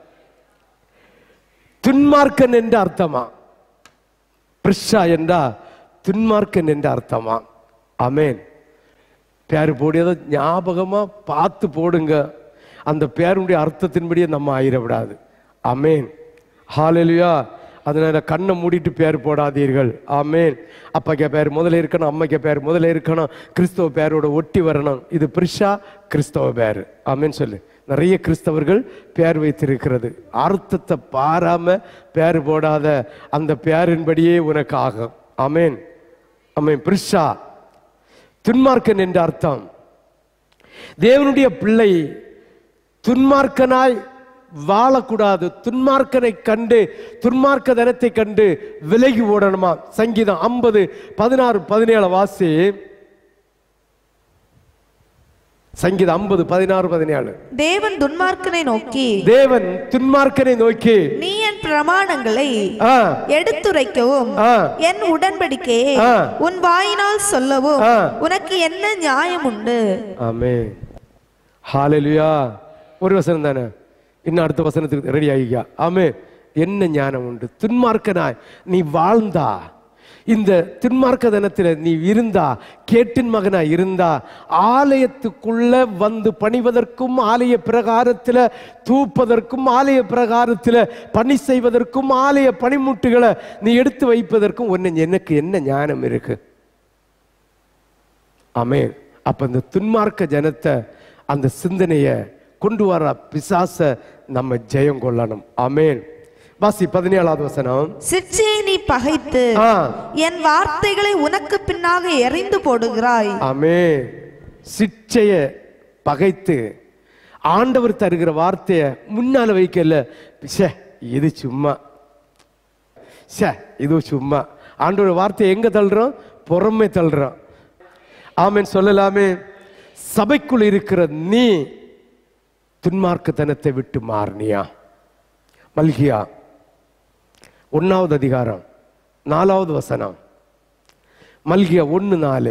துன்மார்க்கன் என்ற அர்த்தமா? பிரிஷா என்றா துன்மார்க்கன் என்ற அர்த்தமா? ஆமென். பேரு போடியதை ஞாபகமா பார்த்து போடுங்க. அந்த பேருடைய அர்த்தத்தின்படியே நம்ம ஆயிடக்கூடாது. ஆமென், ஹல்லேலூயா. அதனால கண்ணை மூடிட்டு பேர் போடாதீர்கள். ஆமென். அப்பாக்கு பேர் முதல்ல இருக்கணும், அம்மைக்கு பேர் முதல்ல இருக்கணும், கிறிஸ்தவ பேரோட ஒட்டி வரணும். இது பிரிஷா கிறிஸ்தவ பேர். ஆமென் சொல்லு. நிறைய கிறிஸ்தவர்கள் பேர் வைத்திருக்கிறது. அர்த்தத்தை பாராம பேர் போடாத, அந்த பேரின்படியே உனக்கு ஆகும். ஆமென், ஆமென். பிரிஷா துன்மார்க்கன் என்ற அர்த்தம். தேவனுடைய பிள்ளை துன்மார்க்கனாய் வாழக்கூடாது. துன்மார்க்கனை கண்டு, துன்மார்க்க தனத்தை கண்டு விலகி ஓடணுமா? சங்கீதம் 50:16-17 வாசி. சங்கீதம் 50:16-17. தேவன் துன்மார்க்கனை நோக்கி நீ என் பிரமாணங்களை எடுத்துரைக்கவும் என் உடன்படிக்கையை உன் வாயினால் சொல்லவும் உனக்கு என்ன நியாயம் உண்டு? ஆமென், ஹல்லேலூயா. ஒரு வசனம் தானே, இன்னும் அடுத்த வசனத்துக்கு ரெடி ஆகியா? ஆமென். என்ன ஞானம் உண்டு? துன்மார்க்கனாய் நீ வாழ்ந்தா, இந்த துன்மார்க்க தனத்தில் நீ இருந்தா, கேட்டின் மகனா இருந்தா, ஆலயத்துக்குள்ள வந்து பணிவதற்கும், ஆலய பிரகாரத்தில் தூப்பதற்கும், ஆலய பிரகாரத்தில் பணி செய்வதற்கும், ஆலய பணிமுட்டுகளை நீ எடுத்து வைப்பதற்கும் எனக்கு என்ன ஞானம் இருக்கு? ஆமென். அப்ப இந்த துன்மார்க்க ஜனத்தை, அந்த சிந்தனையை கொண்டு வர பிசாச நம்ம ஜெயம் கொள்ளணும். ஆமென். வாசி 17வது வசனம். சிற்சையை நீ பகைத்து என் வார்த்தைகளை உனக்கு பின்னாக எறிந்து போடுகிறாய். ஆமென். சிற்சையை பகைத்து ஆண்டவர் தருகிற வார்த்தையை முன்னால வைக்கல. இது சும்மா, இது சும்மா. ஆண்டவர் வார்த்தையை எங்க தள்ளுறோம்? புறமே தள்ளுறோம். ஆமென் சொல்லலாமே. சபைக்குள் இருக்கிற நீ துன்மார்க்கத்தனத்தை விட்டு மாறினியா? மல்கியா 1வது அதிகாரம் 4வது வசனம். மல்கியா 1:4.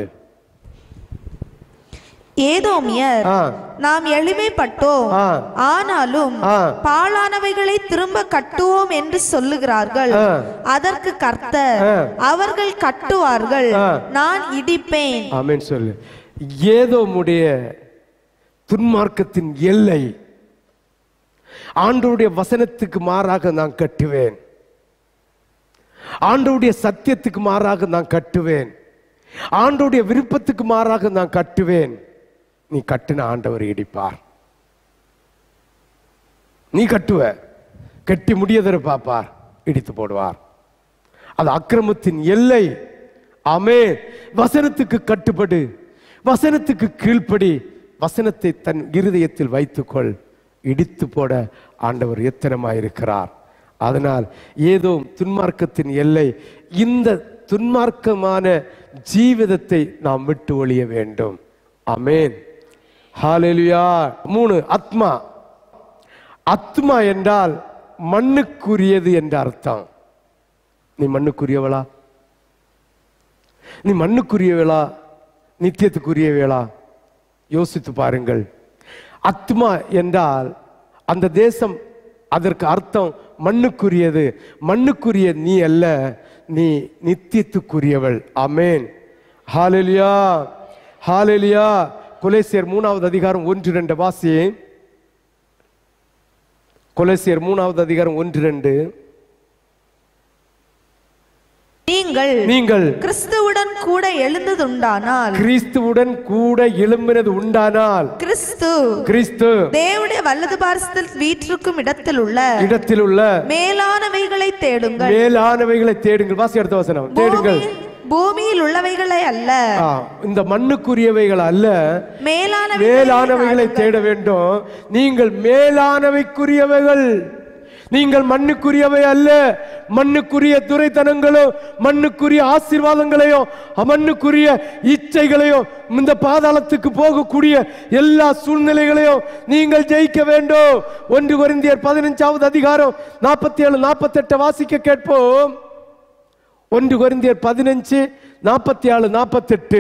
ஏதோமியர் நாம் எளிமைப்பட்டோம், ஆனாலும் பாழானவைகளை திரும்ப கட்டுவோம் என்று சொல்லுகிறார்கள். அதற்கு கர்த்தர் அவர்கள் கட்டுவார்கள், நான் இடிப்பேன். ஆமென் சொல்லு. ஏதோமுடைய துன்மார்க்கத்தின் எல்லை ஆண்டவருடைய வசனத்துக்கு மாறாக நான் கட்டுவேன், ஆண்டவருடைய சத்தியத்துக்கு மாறாக நான் கட்டுவேன், ஆண்டவருடைய விருப்பத்துக்கு மாறாக நான் கட்டுவேன். நீ கட்டின ஆண்டவர் இடிப்பார். நீ கட்டுவ, கட்டி முடியதர பாப்பார், இடித்து போடுவார். அது அக்கிரமத்தின் எல்லை. ஆமென். வசனத்துக்கு கட்டுப்படு, வசனத்துக்கு கீழ்ப்படி, வசனத்தை தன் இருதயத்தில் வைத்துக்கொள். இடித்து போட ஆண்டவர் எத்தனமாயிருக்கிறார். அதனால் ஏதோ துன்மார்க்கத்தின் எல்லை, இந்த துன்மார்க்கமான ஜீவிதத்தை நாம் விட்டு ஒழிய வேண்டும். ஆமென். ஹல்லேலூயா. 3, ஆத்மா. ஆத்மா என்றால் மண்ணுக்குரியது என்ற அர்த்தம். நீ மண்ணுக்குரியவளா? நீ மண்ணுக்குரியவளா? நித்தியத்துக்குரியவளா? யோசித்து பாருங்கள். ஆத்மா என்றால் அந்த தேசம், அதற்கு அர்த்தம் மண்ணுக்குரியது. மண்ணுக்குரிய நீ அல்ல, நீ நித்தியத்துக்குரியவள். ஆமென். ஹல்லேலூயா. ஹல்லேலூயா. கொலோசியர் 3வது அதிகாரம் 1-2 வாசியே. கொலோசியர் 3வது அதிகாரம் 1-2. நீங்கள் கிறிஸ்துவுடன் கூட எழுந்ததுண்டானால், கிறிஸ்துவுடன் கூட எழும்பினது உண்டானால், கிறிஸ்து தேவனுடைய வலது பார்சத்தில் வீற்றிருக்கும் இடத்தில் உள்ள மேலானவைகளை தேடுங்கள். மேலானவைகளை தேடுங்கள். வாசி அடுத்த வசனம். தேடுங்கள். பூமியில் உள்ளவைகளை அல்ல, இந்த மண்ணுக்குரியவைகள் அல்ல, மேலானவைகளை தேட வேண்டும். நீங்கள் மேலானவைக்குரியவைகள். நீங்கள் மண்ணுக்குரியவை அல்ல. மண்ணுக்குரிய துரைத்தனங்களோ, மண்ணுக்குரிய ஆசீர்வாதங்களையோ, மண்ணுக்குரிய இச்சைகளையோ, இந்த பாதாளத்துக்கு போகக்கூடிய எல்லா சூழ்நிலைகளையும் நீங்கள் ஜெயிக்க வேண்டும். 1 கொரிந்தியர் 15வது அதிகாரம் 47-48 வாசிக்க கேட்போம். 1 கொரிந்தியர் 15, 47, 48.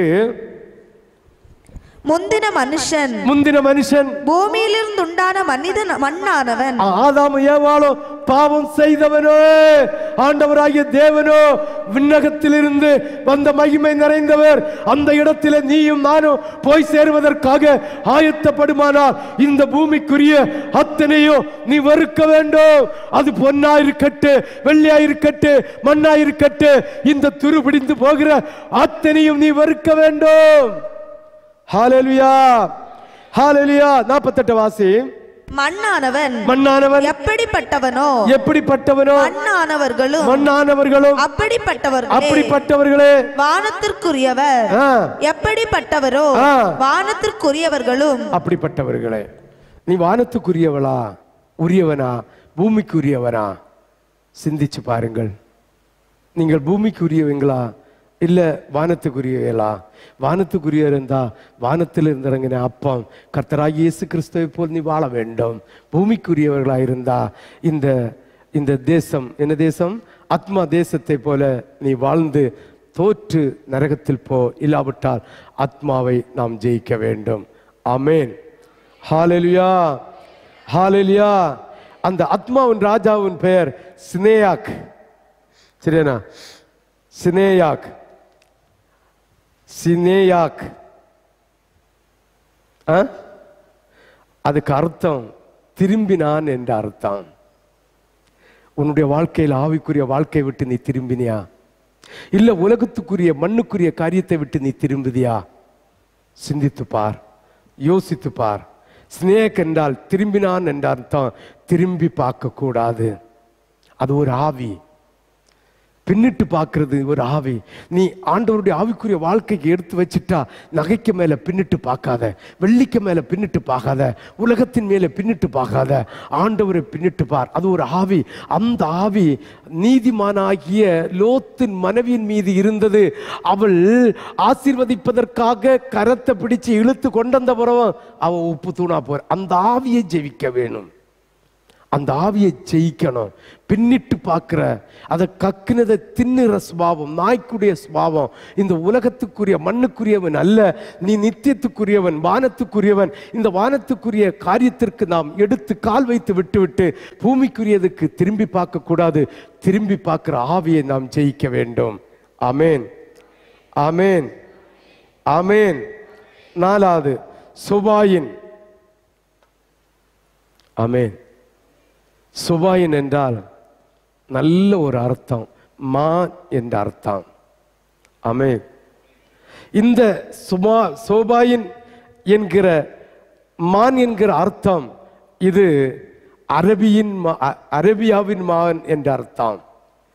முந்தின மனுஷன் பூமியிலிருந்து உண்டான மண்ணானவன், ஆதாம் ஏவாளும் பாவம் செய்தவனோ, ஆண்டவராகிய தேவனோ விண்ணகத்திலிருந்து வந்த மகிமை நிறைந்தவர். அந்த இடத்திலே நீயும் நானும் போய் சேருவதற்காக ஆயத்தப்படுமானால் இந்த பூமிக்குரிய அத்தனையோ நீ வெறுக்க வேண்டும். அது பொன்னாயிருக்கட்டு, வெள்ளியாயிருக்கட்டு, மண்ணாயிருக்கட்டு, இந்த துருபிடிந்து போகிற அத்தனையும் நீ வெறுக்க வேண்டும். ஹல்லேலூயா. ஹல்லேலூயா. 48 வாசி. மண்ணானவன் எப்படிப்பட்டவனோ, மண்ணானவர்களும் அப்படிப்பட்டவர்களே. வானத்திற்குரியவர் எப்படிப்பட்டவரோ, வானத்திற்குரியவர்களும் அப்படிப்பட்டவர்களே. நீ வானத்துக்குரியவளா, உரியவனா, பூமிக்குரியவனா? சிந்திச்சு பாருங்கள். நீங்கள் பூமிக்குரியவங்களா இல்ல வானத்துக்குரியவங்களா? வானத்துக்குரிய இருந்தா வானத்தில் இருந்திறங்கின அப்பம் கர்த்தராகிய இயேசு கிறிஸ்துவை போல் நீ வாழ வேண்டும். பூமிக்குரியவர்களா இருந்தா இந்த தேசம் என்ன தேசம்? ஆத்மா தேசத்தை போல நீ வாழ்ந்து தோற்று நரகத்தில் போ. இல்லாவிட்டால் ஆத்மாவை நாம் ஜெயிக்க வேண்டும். ஆமென். ஹல்லேலூயா. ஹல்லேலூயா. அந்த ஆத்மாவின் ராஜாவின் பெயர் சினேயாக். சரியா? சினேயாக். சினேயாக். அதுக்கு அர்த்தம் திரும்பினான் என்ற அர்த்தம். உன்னுடைய வாழ்க்கையில் ஆவிக்குரிய வாழ்க்கை விட்டு நீ திரும்பினியா? இல்ல உலகத்துக்குரிய மண்ணுக்குரிய காரியத்தை விட்டு நீ திரும்பிதியா? சிந்தித்து பார், யோசித்து பார். ஸ்னேக் என்றால் திரும்பினான் என்ற அர்த்தம். திரும்பி பார்க்க கூடாது. அது ஒரு ஆவி. பின்னிட்டு பார்க்கிறது ஒரு ஆவி. நீ ஆண்டவருடைய ஆவிக்குரிய வாழ்க்கைக்கு எடுத்து வச்சுட்டா நகைக்கு மேல பின்னிட்டு பார்க்காத, வெள்ளிக்கு மேல பின்னிட்டு பார்க்காத, உலகத்தின் மேல பின்னிட்டு பார்க்காத, ஆண்டவரை பின்னிட்டு பார். அது ஒரு ஆவி. அந்த ஆவி நீதிமானாகிய லோத்தின் மனைவியின் மீது இருந்தது. அவள் ஆசீர்வதிப்பதற்காக கரத்தை பிடிச்சு இழுத்து கொண்ட பிறகு அவன் உப்பு தூணா போற. அந்த ஆவியை ஜெயிக்க வேணும். அந்த ஆவியை ஜெயிக்கணும். பின்னிட்டு பார்க்கிற, அதை கக்குனதை தின்னுற சுபாவம், நாய்க்குடைய சுபாவம் இந்த உலகத்துக்குரிய மண்ணுக்குரியவன் அல்ல. நீ நித்தியத்துக்குரியவன், வானத்துக்குரியவன். இந்த வானத்துக்குரிய காரியத்திற்கு நாம் எடுத்து கால் வைத்து விட்டுவிட்டு பூமிக்குரியதுக்கு திரும்பி பார்க்க கூடாது. திரும்பி பார்க்கிற ஆவியை நாம் ஜெயிக்க வேண்டும். ஆமென். ஆமென். ஆமென். 4வது சுபாயின். ஆமென். சுபாயின் என்றால் நல்ல ஒரு அர்த்தம், மான் என்ற அர்த்தம். ஆமென். இந்த சோபாயின் என்கிற மான் என்கிற அர்த்தம் இது அரபியாவின் மான் என்ற அர்த்தம்.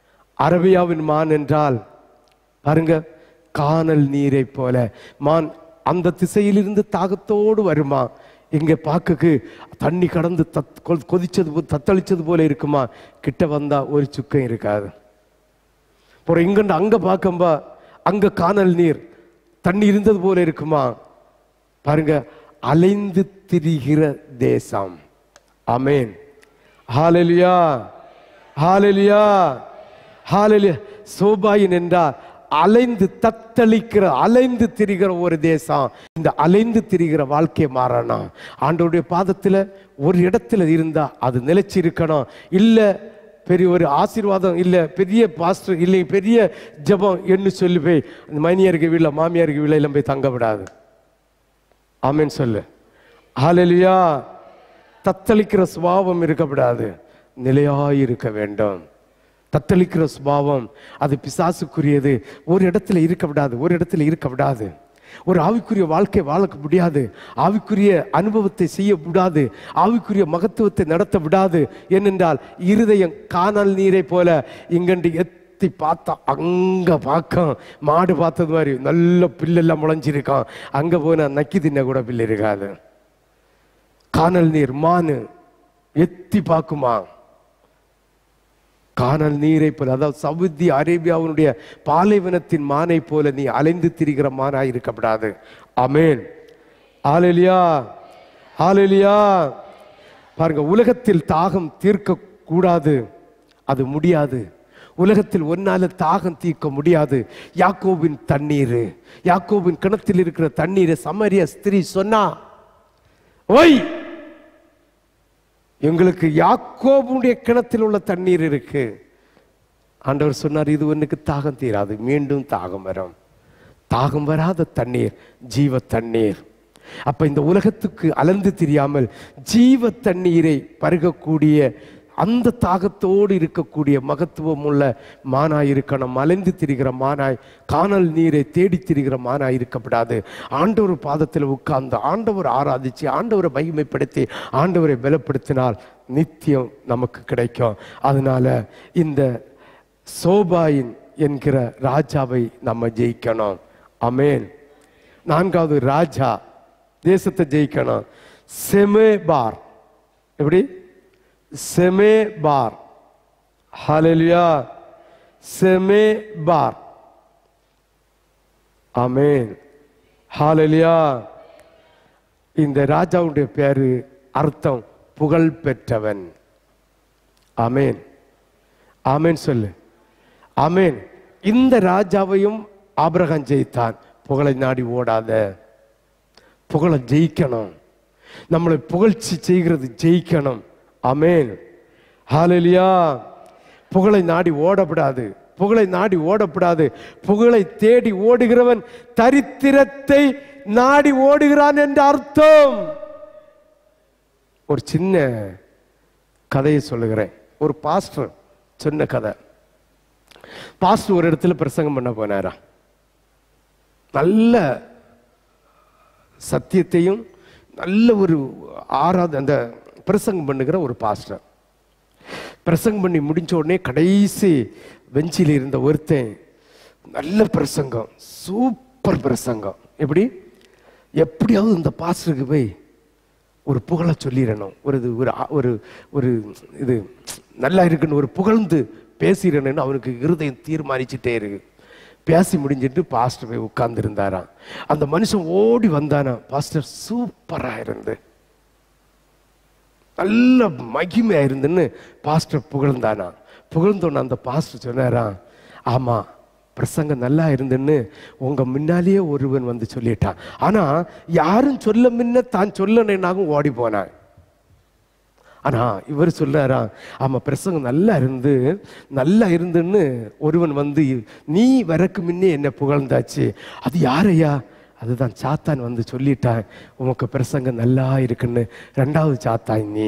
அரபியாவின் மான் என்றால் பாருங்க, கானல் நீரை போல மான். அந்த திசையிலிருந்து தாகத்தோடு வருமா. இங்க பாக்குக்கு தண்ணி கடந்து கொதிச்சது தத்தளிச்சது போல இருக்குமா. கிட்ட வந்தா ஒரு சுக்கம் இருக்காது. அப்புறம் இங்கண்டு அங்க பார்க்கம்பா அங்க காணல் நீர் தண்ணி இருந்தது போல இருக்குமா. பாருங்க, அலைந்து திரிகிற தேசம். ஆமென். ஹல்லேலூயா, ஹல்லேலூயா, ஹல்லேலூயா. சோபாயின் என்றால் அலைந்து தத்தளிக்கிற, அலைந்து திரிகிற ஒரு தேசம். இந்த அலைந்து திரிகிற வாழ்க்கையை மாறணும். ஆண்டவருடைய பாதத்துல ஒரு இடத்துல இருந்தா அது நிலைச்சு இருக்கணும். இல்ல பெரிய ஒரு ஆசீர்வாதம் இல்ல, பெரிய பாஸ்டர் இல்லை, பெரிய ஜெபம் என்று சொல்லி போய் அந்த மைனியருக்கு வீட்டில் மாமியாருக்கு வீட்டில் போய் தங்க விடாது. ஆமென் சொல்லு. ஹல்லேலூயா. தத்தளிக்கிற சுபாவம் இருக்கக்கூடாது, நிலையாயிருக்க வேண்டும். தத்தளிக்கிற சுபாவம் அது பிசாசுக்குரியது. ஒரு இடத்துல இருக்க விடாது, ஒரு இடத்துல இருக்க விடாது. ஒரு ஆவிக்குரிய வாழ்க்கை வாழ முடியாது, ஆவிக்குரிய அனுபவத்தை செய்ய விடாது, ஆவிக்குரிய மகத்துவத்தை நடத்த விடாது. ஏனென்றால் இருதயம் காணல் நீரை போல இங்கண்டு எத்தி பார்த்தா அங்க பார்க்கும். மாடு பார்த்தது மாதிரி நல்ல பில்லெல்லாம் முளைஞ்சிருக்கான். அங்க போனா நக்கி தின்ன கூட பில்லு இருக்காது. காணல் நீர் மானு எத்தி பார்க்குமா. காணல் நீரை போல, அதாவது சவுதி அரேபியாவுடைய பாலைவனத்தின் மானை போல நீ அலைந்து திரிகிற மானாய் இருக்கப்படாது. ஆமென். ஹல்லேலூயா, ஹல்லேலூயா. பாருங்க, உலகத்தில் தாகம் தீர்க்க கூடாது, அது முடியாது. உலகத்தில் ஒன்னால தாகம் தீர்க்க முடியாது. யாக்கோபின் தண்ணீர், யாக்கோபின் கிணத்தில் இருக்கிற தண்ணீரை சமரிய ஸ்திரீ சொன்னா, ஓய் எங்களுக்கு யாக்கோபுடைய கிணத்தில் உள்ள தண்ணீர் இருக்கு. ஆண்டவர் சொன்னார், இது ஒன்னுக்கு தாகம் தீராது, மீண்டும் தாகம் வரும். தாகம் வராத தண்ணீர் ஜீவ தண்ணீர். அப்ப இந்த உலகத்துக்கு அலந்து தெரியாமல் ஜீவ தண்ணீரை பருகக்கூடிய அந்த தாகத்தோடு இருக்கக்கூடிய மகத்துவம் உள்ள மானாய் இருக்கணும். அலைந்து திரிகிற மானாய், காணல் நீரை தேடி திரிகிற மானாய் இருக்கப்படாது. ஆண்டவர் பாதத்தில் உட்கார்ந்து ஆண்டவர் ஆராதிச்சு ஆண்டவரை மகிமைப்படுத்தி ஆண்டவரை பலப்படுத்தினால் நித்தியம் நமக்கு கிடைக்கும். அதனால இந்த சோபாயின் என்கிற ராஜாவை நம்ம ஜெயிக்கணும். ஆமென். நான்காவது ராஜா தேசத்தை ஜெயிக்கணும். செமேபார். எப்படி? செமேபார். ஹல்லேலூயா. செமேபார். ஆமென். ஹல்லேலூயா. இந்த ராஜாவுடைய பேரு அர்த்தம் புகழ் பெற்றவன். ஆமென். ஆமென் சொல்லு. ஆமென். இந்த ராஜாவையும் ஆபிரகாம் ஜெயித்தான். புகழை நாடி ஓடாத, புகழை ஜெயிக்கணும். நம்மளை புகழ்ச்சி செய்கிறது ஜெயிக்கணும். ஆமென். ஹல்லேலூயா. புகழை நாடி ஓடப்படாது, புகழை நாடி ஓடப்படாது. புகழை தேடி ஓடுகிறவன் தரித்திரத்தை நாடி ஓடுகிறான் என்ற அர்த்தம். ஒரு சின்ன கதையை சொல்லுகிறேன். ஒரு பாஸ்டர் சொன்ன கதை. பாஸ்டர் ஒரு இடத்துல பிரசங்கம் பண்ண போனாரா. நல்ல சத்தியத்தையும் நல்ல ஒரு அந்த பிரசங்கம் பண்ணுகிற ஒரு பாஸ்டர் பிரசங்கம் பண்ணி முடிஞ்ச உடனே கடைசி பெஞ்சில் இருந்த ஒருத்தன் நல்ல பிரசங்கம், சூப்பர் பிரசங்கம். எப்படியாவது இந்த பாஸ்டருக்கு போய் ஒரு புகழை சொல்லிடணும், ஒரு இது நல்லா இருக்குன்னு ஒரு புகழ்ந்து பேசிடணும்னு அவனுக்கு இருதயம் தீர்மானிச்சுட்டே இருக்கு. பேசி முடிஞ்சிட்டு பாஸ்டர் போய் உட்கார்ந்து இருந்தாராம். அந்த மனுஷன் ஓடி வந்தானா. பாஸ்டர் சூப்பரா இருந்து, நல்ல மகிமையா இருந்துன்னு பாஸ்டர் புகழ்ந்தானா. புகழ்ந்தோன்னு அந்த பாஸ்டர் சொன்னாரா, ஆமா பிரசங்கம் நல்லா இருந்துன்னு உங்க முன்னாலேயே ஒருவன் வந்து சொல்லிட்டான். ஆனா யாரும் சொல்ல முன்ன தான் சொல்லணுன்னாகும் ஓடி போனான். ஆனா இவர் சொல்றாரா, ஆமா பிரசங்கம் நல்லா இருந்துன்னு ஒருவன் வந்து நீ வரக்கு முன்னே என்ன புகழ்ந்தாச்சு. அது யாரையா? அதுதான் சாத்தான் வந்து சொல்லிட்டான் உமக்கு பிரசங்கம் நல்லா இருக்குன்னு. ரெண்டாவது சாத்தான் நீ.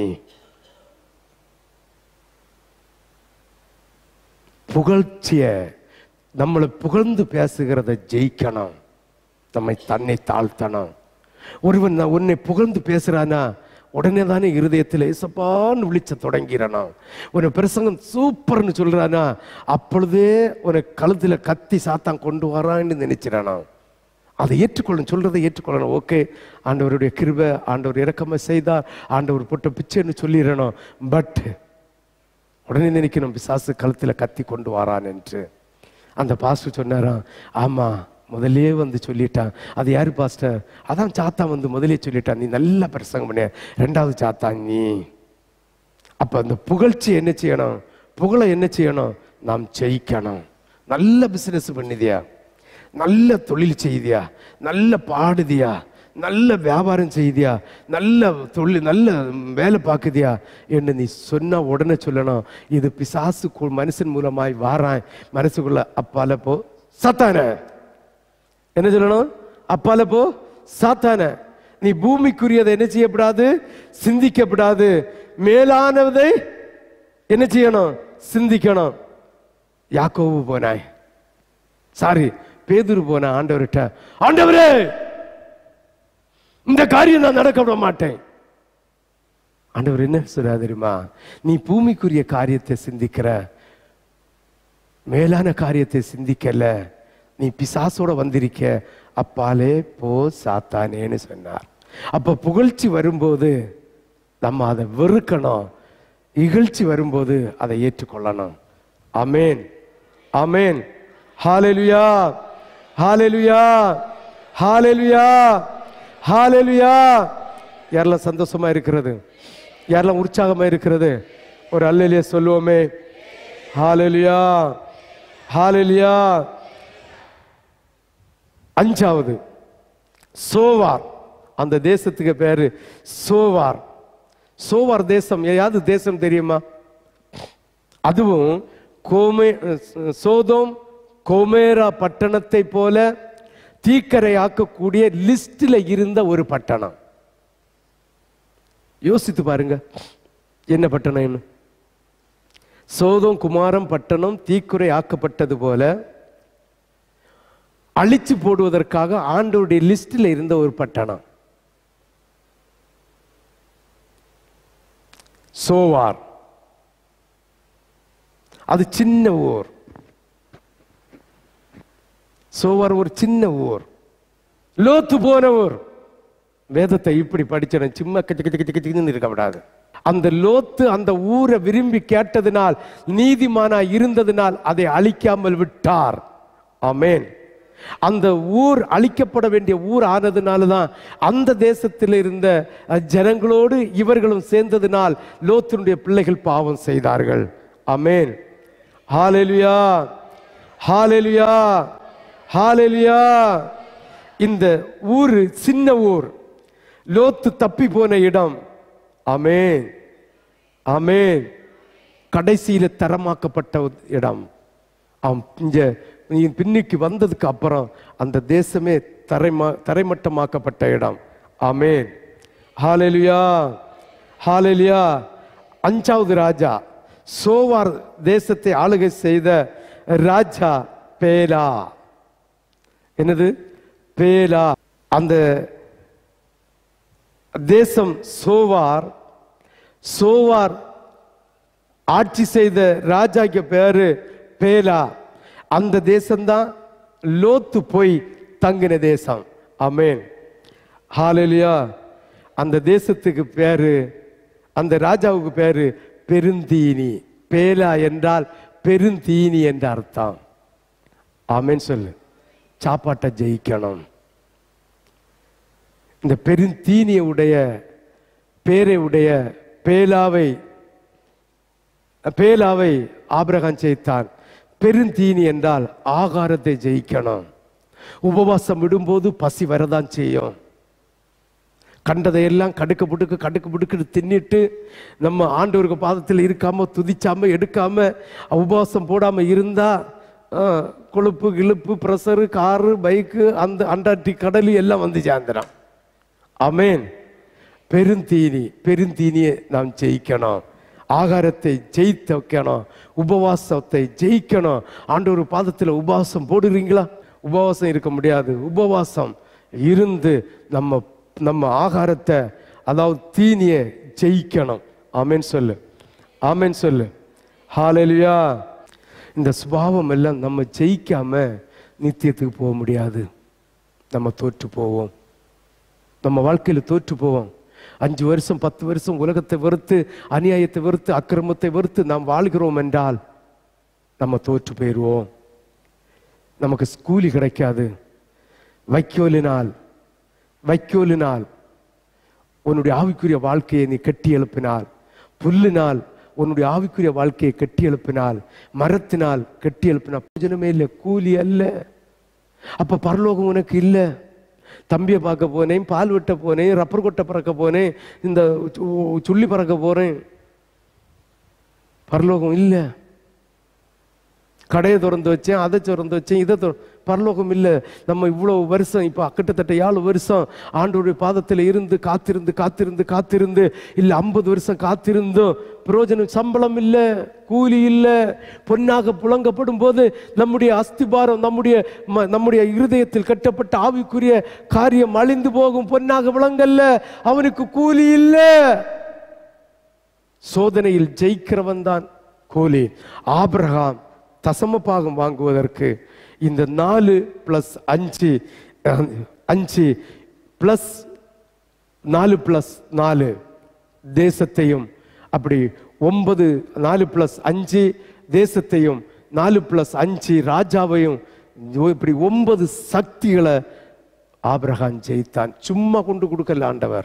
புகழ்ச்சிய நம்மளை புகழ்ந்து பேசுகிறத ஜெயிக்கணும். நம்மை தன்னை தாழ்த்தணும். ஒருவன் உன்னை புகழ்ந்து பேசுறானா உடனே தானே இருதயத்தில் ஏசப்பான்னு விழிச்ச தொடங்கிறானா. ஒரு பிரசங்கம் சூப்பர்னு சொல்றானா அப்பொழுதே ஒரு கழுத்துல கத்தி சாத்தான் கொண்டு வரான்னு நினைச்சிடானா. அதை ஏற்றுக்கொள்ளணும், சொல்றதை ஏற்றுக்கொள்ளணும். ஓகே, ஆண்டவருடைய கிருபை, ஆண்டவர் இரக்கமா செய்தார், ஆண்டவர் போட்ட பிச்சைன்னு சொல்லிடணும். பட் உடனே நினைக்கணும் பிசாசு கழுத்தில் கத்தி கொண்டு வாரான் என்று. அந்த பாஸ்டர் சொன்னாராம், ஆமா முதலே வந்து சொல்லிட்டான். அது யாரு பாஸ்டர்? அதான் சாத்தான் வந்து முதலே சொல்லிட்டான், நீ நல்லா பிரசங்கம் பண்ண, ரெண்டாவது சாத்தான் நீ. அப்ப அந்த புகழ்ச்சி என்ன செய்யணும்? புகழை என்ன செய்யணும்? நாம் ஜெயிக்கணும். நல்ல பிசினஸ் பண்ணிதியா, நல்ல தொழில் செய்தியா, நல்ல பாடுதியா, நல்ல வியாபாரம் செய்தியா, நல்ல தொழில், நல்ல வேலை பார்க்குதியா என்று நீ சொன்னா உடனே சொல்லணும், இது பிசாசு மனுஷன் மூலமாய் வாரான் மனசுக்குள்ள. அப்பால போ சாத்தான. என்ன சொல்லணும்? அப்பால போ சாத்தான. நீ பூமிக்குரியதை என்ன செய்யப்படாது? சிந்திக்கப்படாது. மேலானதை என்ன செய்யணும்? சிந்திக்கணும். யாக்கோபு போனாய், சாரி பேதுரு போன ஆண்டவர்கிட்ட, ஆண்டவரே இந்த காரியம் நான் நடக்க விட மாட்டேன். ஆண்டவர் என்ன சொல்றா தெரியுமா? நீ பூமிக்குரிய காரியத்தை சிந்திக்கிற, மேலான காரியத்தை சிந்திக்கல, நீ பிசாசோட வந்திருக்க, அப்பாலே போ சாத்தானேன்னு சொன்னார். அப்ப புகழ்ச்சி வரும்போது நம்ம அதை வெறுக்கணும், இகழ்ச்சி வரும்போது அதை ஏற்றுக்கொள்ளணும். ஆமென், ஆமென், ஹல்லேலூயா, ஹல்லேலூயா, ஹல்லேலூயா, ஹல்லேலூயா. யாரெல்லாம் சந்தோஷமா இருக்கிறது? யாரெல்லாம் உற்சாகமா இருக்கிறது? ஒரு அல்லேலூயா சொல்லுவோமே. ஹல்லேலூயா, ஹல்லேலூயா. அஞ்சாவது சோவார். அந்த தேசத்துக்கு பேரு சோவார். சோவார் தேசம் ஏதாவது தேசம் தெரியுமா? அதுவும் சோதோம் கோமேரா பட்டணத்தை போல தீக்கரையாக்கக்கூடிய லிஸ்டில் இருந்த ஒரு பட்டணம். யோசித்து பாருங்க, என்ன பட்டணம்? சோதோம் குமாரம் பட்டணம் தீக்குறை ஆக்கப்பட்டது போல அழிச்சு போடுவதற்காக ஆண்டவருடைய லிஸ்டில் இருந்த ஒரு பட்டணம் சோவார். அது சின்ன ஊர். சோவார் ஒரு சின்ன ஊர், லோத்து போன ஊர். வேதத்தை இப்படி படிச்சேன், சும்மா கச்சு இருக்கப்படாது. அந்த லோத்து அந்த ஊரை விரும்பி கேட்டதினால், நீதிமானா இருந்ததினால் அதை அழிக்காமல் விட்டார். ஆமென். அந்த ஊர் அழிக்கப்பட வேண்டிய ஊர் ஆனதுனாலதான் அந்த தேசத்தில் இருந்த ஜனங்களோடு இவர்களும் சேர்ந்ததினால் லோத்தினுடைய பிள்ளைகள் பாவம் செய்தார்கள். ஆமென், ஹல்லேலூயா, ஹல்லேலூயா, ஹல்லேலூயா. இந்த ஊர் சின்ன ஊர், லோத்து தப்பி போன இடம். ஆமென், ஆமென். கடைசியில தரமாக்கப்பட்ட இடம். இங்க பின்னுக்கு வந்ததுக்கு அப்புறம் அந்த தேசமே தரைமட்டமாக்கப்பட்ட இடம். ஆமென், ஹல்லேலூயா, ஹல்லேலூயா. அஞ்சாவது ராஜா, சோவார் தேசத்தை ஆளுகை செய்த ராஜா பேலா. என்னது? பேலா. அந்த தேசம் சோவார். சோவார் ஆட்சி செய்த ராஜாக்கு பேரு பேலா. அந்த தேசம்தான் லோத்து போய் தங்கின தேசம். ஆமென், ஹல்லேலூயா. அந்த தேசத்துக்கு பேரு, அந்த ராஜாவுக்கு பேரு பெருந்தீனி. பேலா என்றால் பெருந்தீனி என்ற அர்த்தம். ஆமென் சொல்லு. சாப்பாட்டை ஜெயிக்கணும். இந்த பெருந்தீனிய உடைய பேரை உடைய பேலாவை ஆபிரகாம் ஜெயித்தான். பெருந்தீனி என்றால் ஆகாரத்தை ஜெயிக்கணும். உபவாசம் விடும்போது பசி வரதான் செய்யும். கண்டதையெல்லாம் கடுக்க புடுக்கு தின்னிட்டு நம்ம ஆண்டவருக்கு பாதத்தில் இருக்காம, துதிச்சாம, எடுக்காம, உபவாசம் போடாம இருந்தா கொழுப்பு கிழுப்பு, பிரஷரு, காரு, பைக்கு, அந்த அண்டார்டிக் கடலு எல்லாம் வந்து சேர்ந்துடும். ஆமென். பெருந்தீனியை நாம் ஜெயிக்கணும். ஆகாரத்தை ஜெயித்து வைக்கணும். உபவாசத்தை ஜெயிக்கணும். ஆண்டவர் பாதத்தில் உபவாசம் போடுறீங்களா? உபவாசம் இருக்க முடியாது. உபவாசம் இருந்து நம்ம ஆகாரத்தை, அதாவது தீனியை ஜெயிக்கணும். ஆமென் சொல்லு, ஆமென் சொல்லு, ஹல்லேலூயா. இந்த சுபாவம் எல்லாம் நம்ம ஜெயிக்காம நித்தியத்துக்கு போக முடியாது. நம்ம தோற்று போவோம். நம்ம வாழ்க்கையில் தோற்று போவோம். 5 வருஷம் 10 வருஷம் உலகத்தை வெறுத்து, அநியாயத்தை வெறுத்து, அக்கிரமத்தை வெறுத்து நாம் வாழ்கிறோம் என்றால் நம்ம தோற்று போயிடுவோம். நமக்கு கூலி கிடைக்காது. வைக்கோலினால் உன்னுடைய ஆவிக்குரிய வாழ்க்கையை நீ கட்டி எழுப்பினால், புல்லினால் உன்னுடைய ஆவிக்குரிய வாழ்க்கையை கட்டி எழுப்பினால், மரத்தினால் கட்டி எழுப்பினால் பிரயோஜனமே இல்லை, கூலி அல்ல. அப்ப பரலோகம் உனக்கு இல்லை. தம்பியை பார்க்க போனேன், பால் வெட்ட போனேன், ரப்பர் கொட்டை பறக்க போனேன், இந்த சுள்ளி பறக்க போறேன், பரலோகம் இல்லை. கடையை திறந்து வச்சேன், அதை திறந்து வச்சேன், இதை பரலோகம் இல்லை. நம்ம இவ்வளவு வருஷம், இப்போ கிட்டத்தட்ட 7 வருஷம் ஆண்டவருடைய பாதத்தில் இருந்து காத்திருந்து இல்லை 50 வருஷம் காத்திருந்தோம், பிரயோஜனம். சம்பளம் இல்லை, கூலி இல்லை. பொன்னாக புழங்கப்படும் போது நம்முடைய அஸ்திபாரம், நம்முடைய இருதயத்தில் கட்டப்பட்ட ஆவிக்குரிய காரியம் அழிந்து போகும். பொன்னாக விளங்கல்ல, அவனுக்கு கூலி இல்லை. சோதனையில் ஜெயிக்கிறவன் தான் கூலி. ஆபிரகாம் தசம பாகம் வாங்குவதற்கு இந்த 4 + 5 + 4 + 4 தேசத்தையும், அப்படி 9 4 + 5 தேசத்தையும் 4 + 5 ராஜாவையும், இப்படி 9 சக்திகளை ஆபிரகாம் ஜெயித்தான். சும்மா கொண்டு கொடுக்கல ஆண்டவர்.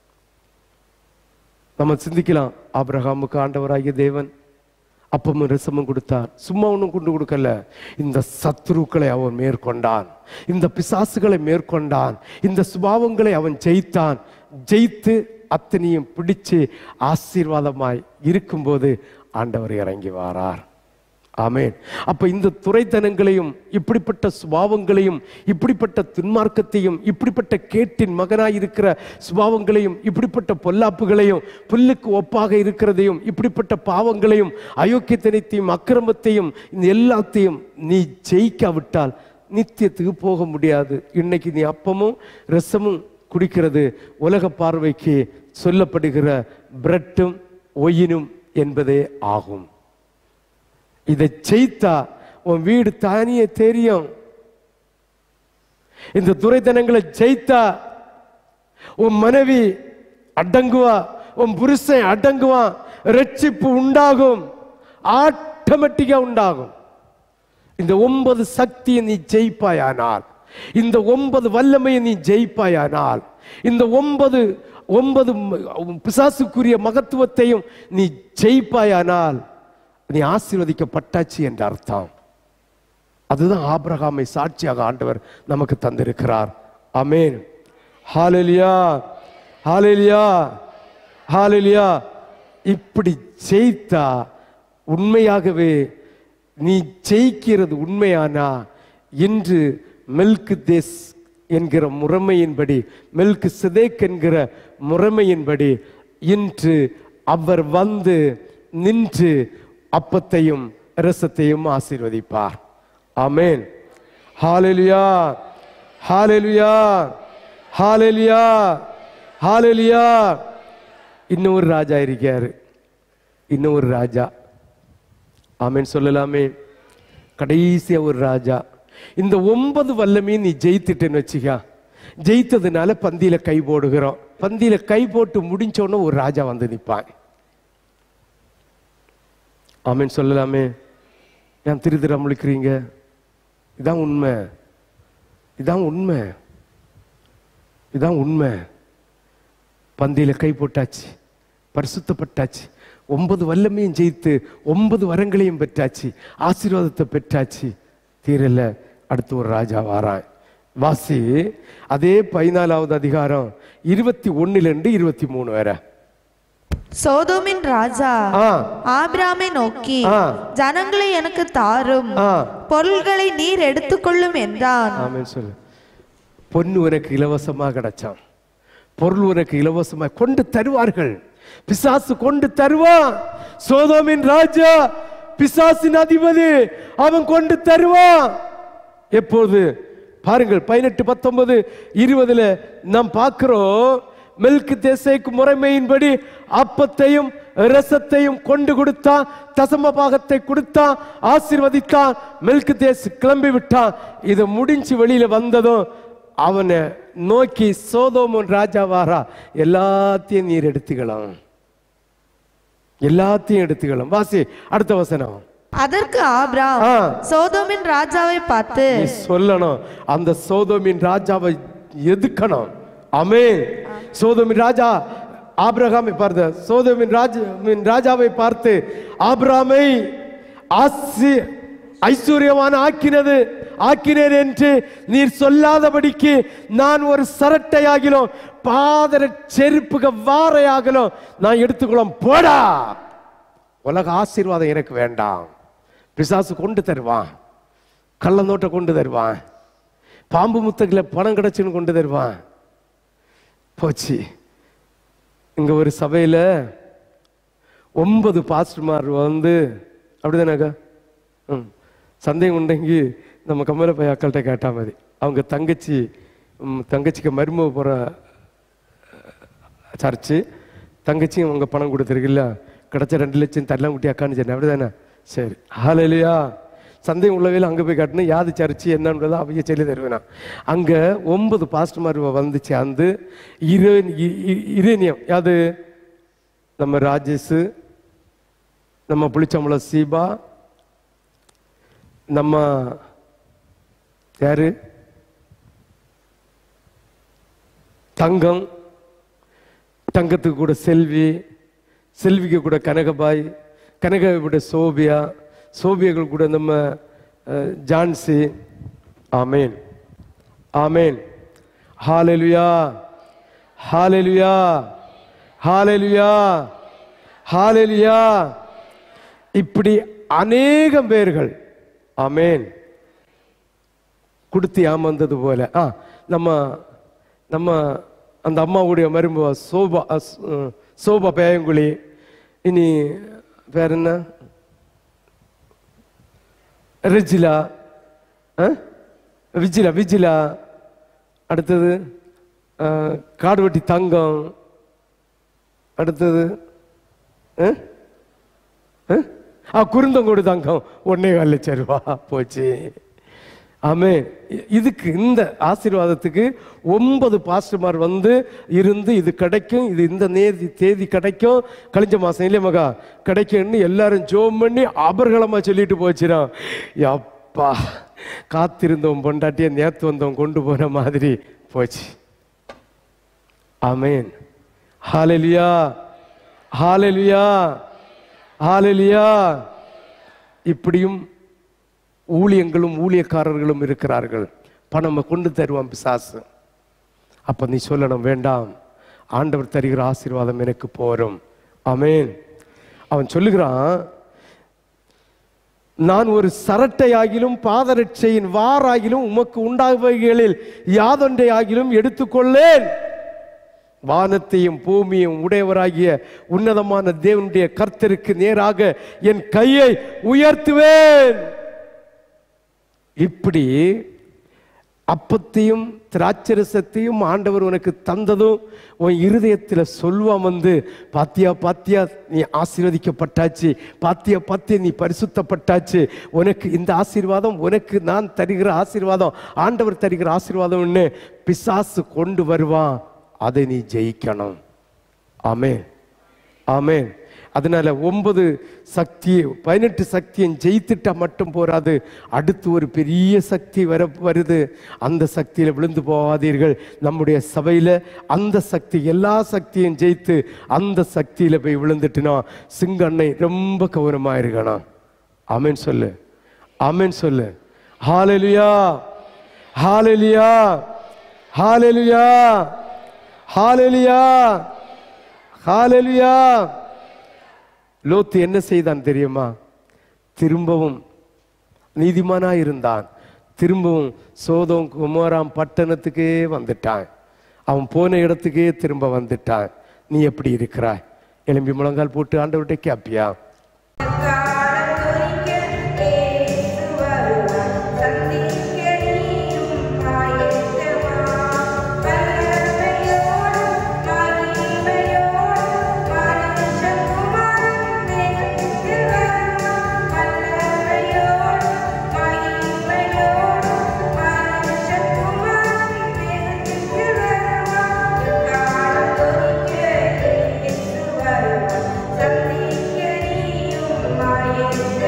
நம்ம சிந்திக்கலாம், ஆபிரகாமுக்கு ஆண்டவராகிய தேவன் அப்பமும் ரசமும் கொடுத்தார். சும்மா ஒன்றும் கொண்டு கொடுக்கல. இந்த சத்துருக்களை அவன் மேற்கொண்டான், இந்த பிசாசுகளை மேற்கொண்டான், இந்த சுபாவங்களை அவன் ஜெயித்தான். ஜெயித்து அத்தனையும் பிடிச்சு ஆசீர்வாதமாய் இருக்கும்போது ஆண்டவர் இறங்கி வாரார். ஆமென். அப்ப இந்த துரைத்தனங்களையும், இப்படிப்பட்ட சுபாவங்களையும், இப்படிப்பட்ட துன்மார்க்கத்தையும், இப்படிப்பட்ட கேட்டின் மகனாய் இருக்கிற சுபாவங்களையும், இப்படிப்பட்ட பொல்லாப்புகளையும், புல்லுக்கு ஒப்பாக இருக்கிறதையும், இப்படிப்பட்ட பாவங்களையும், அயோக்கியத்தனத்தையும், அக்கிரமத்தையும், இந்த எல்லாத்தையும் நீ ஜெயிக்காவிட்டால் நித்தியத்துக்கு போக முடியாது. இன்னைக்கு நீ அப்பமும் ரசமும் குடிக்கிறது உலக பார்வைக்கு சொல்லப்படுகிற பிரெட்டும் ஒயினும் என்பதே ஆகும். இதை ஜெயித்தா உன் வீடு தானியே தெரியும். இந்த துரைத்தனங்களை ஜெயித்தா உன் மனைவி அடங்குவா, உன் புருஷன் அடங்குவான், ரட்சிப்பு உண்டாகும், ஆட்டோமேட்டிக்கா உண்டாகும். இந்த 9 சக்தியை நீ ஜெயிப்பாயானால், இந்த 9 வல்லமையை நீ ஜெயிப்பாயானால், இந்த 9 பிசாசுக்குரிய மகத்துவத்தையும் நீ ஜெயிப்பாயானால் நீ ஆசீர்வதிக்கப்பட்டாச்சு என்ற அர்த்தம். அதுதான் ஆபிரகாமை சாட்சியாக ஆண்டவர் நமக்கு தந்திருக்கிறார். ஆமென். ஹல்லேலூயா, ஹல்லேலூயா, ஹல்லேலூயா. இப்படி ஜெயித்தா, உண்மையாகவே நீ ஜெயிக்கிறது உண்மையானா, இன்று மெல்கிதேஸ் என்கிற முறைமையின்படி, மெல்கிசேதேக் என்கிற முறைமையின்படி இன்று அவர் வந்து நின்று அப்பத்தையும் இரசத்தையும் ஆசீர்வதிப்பார். ஆமென். ஹல்லேலூயா, ஹல்லேலூயா, ஹல்லேலூயா, ஹல்லேலூயா. இன்னொரு ராஜா இருக்காரு, இன்னொரு ராஜா. ஆமென் சொல்லலாமே. கடைசியா ஒரு ராஜா. இந்த 9 வல்லமையும் நீ ஜெயித்துட்டேன்னு வச்சுக்கா, ஜெயித்ததுனால பந்தியில கை போடுகிறோம். பந்தியில கை போட்டு முடிஞ்சோன்னு ஒரு ராஜா வந்து நிற்பான். ஆமென் சொல்லலாமே. ஏன் திரு முழிக்கிறீங்க? இதான் உண்மை, இதான் உண்மை, இதான் உண்மை. பந்தியில கை போட்டாச்சு, பரிசுத்தப்பட்டாச்சு, 9 வல்லமையும் ஜெயித்து 9 வரங்களையும் பெற்றாச்சு, ஆசீர்வாதத்தை பெற்றாச்சு. தீரல, அடுத்து ஒரு ராஜா வாரான். வாசி அதே 14வது அதிகாரம் 21 - 23 வரை. சோதோமின் ராஜா ஆபிராமை நோக்கி, ஜனங்களை எனக்கு தாரும், பொருள்களை நீர் எடுத்துக்கொள்ளும் என்றான். ஆமென் சொல்லு. பொன்னு உனக்கு இலவசமா கிடைச்சான், பொருள் உனக்கு இலவசமா கொண்டு தருவார்கள். பிசாசு கொண்டு தருவான். சோதோமின் ராஜா பிசாசின் அதிபதி, அவன் கொண்டு தருவான். எப்போது பாருங்கள், 18, 19, 20 நாம் பார்க்கிறோம். மெல்கிசேதேக் முறைமையின்படி அப்பத்தையும் இரசத்தையும் கொண்டு கொடுத்தான், தசம பாகத்தை கொடுத்தான், ஆசீர்வதித்தான். மெல்கிசேதேக் கிளம்பி விட்டான். இது முடிஞ்சு வெளியில வந்ததும் அவனை நோக்கி சோதோமுன் ராஜா வாரா, எல்லாத்தையும் நீர் எடுத்துக்கலாம், எல்லாத்தையும் எடுத்துக்கலாம். வாசி அடுத்த வசனம். அதற்கு ஆபிராம் சோதோமின் ராஜாவை பார்த்து, சொல்லணும் அந்த சோதோமின் ராஜாவை எதுக்கணும். ஆமென். சோதோமின் ராஜா ஆபிரகாமை பார்த்து, சோதோமின் ராஜாவை பார்த்து, ஆபிராமை ஐஸ்வர்யவான் ஆக்கினேன் என்று நீர் சொல்லாதபடிக்கு நான் ஒரு சரட்டையாகிலும் பாதர செருப்புக வாரையாகலும் நான் எடுத்துக்கொள்ளும். போடா, உலக ஆசீர்வாதம் எனக்கு வேண்டாம். பிசாசு கொண்டு தருவான், கள்ள நோட்டை கொண்டு தருவான், பாம்பு முத்தகில பணம் கிடைச்சுன்னு கொண்டு தருவான். போச்சு. இங்க ஒரு சபையில 9 பாஸ்டர்மார் வந்து, அப்படிதானாக்கா, சந்தேகம் உண்டங்கி நம்ம கம்மல போய் அக்கள்கிட்ட கேட்டா மாதிரி, அவங்க தங்கச்சிக்கு மருமக போற சர்ச்சு, தங்கச்சியும் அவங்க பணம் கொடுத்துருக்குல்ல, கிடைச்ச 2 லட்சம் தரலாம் குட்டி அக்கான்னு சொன்னேன். அப்படிதானே? சரி, ஹல்லேலூயா. சந்தேகம் உள்ளவையில் அங்கே போய் காட்டணும், யாது சர்ச்சு என்னன்றதை அவங்க சொல்லி தருவேனா. அங்கே 9 பாஸ்டர்மார் வந்துச்சு. அந்த இரேனியம் யாது, நம்ம ராஜேஷ், நம்ம புளிச்சம்பள சீபா, நம்ம யாரு தங்கம், தங்கத்துக்கு கூட செல்விக்கு கூட கனகபாய், கனகாவை கூட சோபியாக்கள் கூட நம்ம ஜான்சி. ஆமேன், ஆமேன். ஹல்லேலூயா, ஹல்லேலூயா, ஹல்லேலூயா, ஹல்லேலூயா. இப்படி அநேகம் பேர்கள் ஆமேன் கொடுத்து ஏமாந்தது போல. நம்ம நம்ம அந்த அம்மாவுடைய மருமக சோபா பேயங்குழி, இனி வேற என்ன, விஜிலா, அடுத்தது காடுவெட்டி தங்கம், அடுத்தது குருந்தங்கோடு தங்கம் 1.25 லட்சம் ரூபா போச்சு. ஆமே. இதுக்கு இந்த ஆசீர்வாதத்துக்கு 9 பாஸ்டர்மார் வந்து இருந்து இது கிடைக்கும், இது இந்த தேதி கிடைக்கும், கழிஞ்ச மாசம் இல்லையா மகா கிடைக்கும்னு எல்லாரும் ஜோம் பண்ணி அபர்கலமா சொல்லிட்டு போச்சுனா, அப்பா காத்திருந்தோம் பொண்டாட்டிய நேத்து வந்தோம் கொண்டு போன மாதிரி போச்சு. ஆமேன். ஹல்லேலூயா, ஹல்லேலூயா, ஹல்லேலூயா. இப்படியும் ஊழியங்களும் ஊழியக்காரர்களும் இருக்கிறார்கள். பணம் கொண்டு தருவான் பிசாசு. அப்ப நீ சொல்லணும், வேண்டாம், ஆண்டவர் தருகிற ஆசீர்வாதம் எனக்கு போரும். ஆமேன். அவன் சொல்லுகிறான், நான் ஒரு சரட்டையாகிலும் பாதரட்சையின் வாராகிலும் உமக்கு உண்டாகுவைகளில் யாதொன்றை ஆகிலும் எடுத்துக்கொள்ளேன். வானத்தையும் பூமியும் உடையவராகிய உன்னதமான தேவனுடைய கர்த்தருக்கு நேராக என் கையை உயர்த்துவேன். இப்படி அப்பத்தையும் திராட்சரசத்தையும் ஆண்டவர் உனக்கு தந்ததும் உன் இருதயத்தில் சொல்வான் வந்து, பாத்தியா பாத்தியா நீ ஆசீர்வதிக்கப்பட்டாச்சு, பாத்தியா பாத்தியா நீ பரிசுத்தப்பட்டாச்சு, உனக்கு இந்த ஆசீர்வாதம், உனக்கு நான் தருகிற ஆசீர்வாதம், ஆண்டவர் தருகிற ஆசீர்வாதம்னு பிசாசு கொண்டு வருவான். அதை நீ ஜெயிக்கணும். ஆமென், ஆமென். அதனால 9 சக்தி 18 சக்தியும் ஜெயித்துட்டா மட்டும் போராது, அடுத்து ஒரு பெரிய சக்தி வருது. அந்த சக்தியில விழுந்து போகாதீர்கள். நம்முடைய சபையில அந்த சக்தி, எல்லா சக்தியும் ஜெயித்து அந்த சக்தியில போய் விழுந்துட்டுனா சிங்கண்ணை ரொம்ப கவனமா இருக்கணும். ஆமென் சொல்லு, ஆமென் சொல்லு. ஹல்லேலூயா, ஹல்லேலூயா, ஹல்லேலூயா, ஹல்லேலூயா, ஹல்லேலூயா. லோத்து என்ன செய்தான் தெரியுமா? திரும்பவும் நீதிமானா இருந்தான். திரும்பவும் சோதோம் குமோராம் பட்டணத்துக்கே வந்துட்டான். அவன் போன இடத்துக்கே திரும்ப வந்துட்டான். நீ எப்படி இருக்கிறாய்? எலும்பி முழங்கால் போட்டு ஆண்டவர்கிட்ட கேப்பியா? Amen.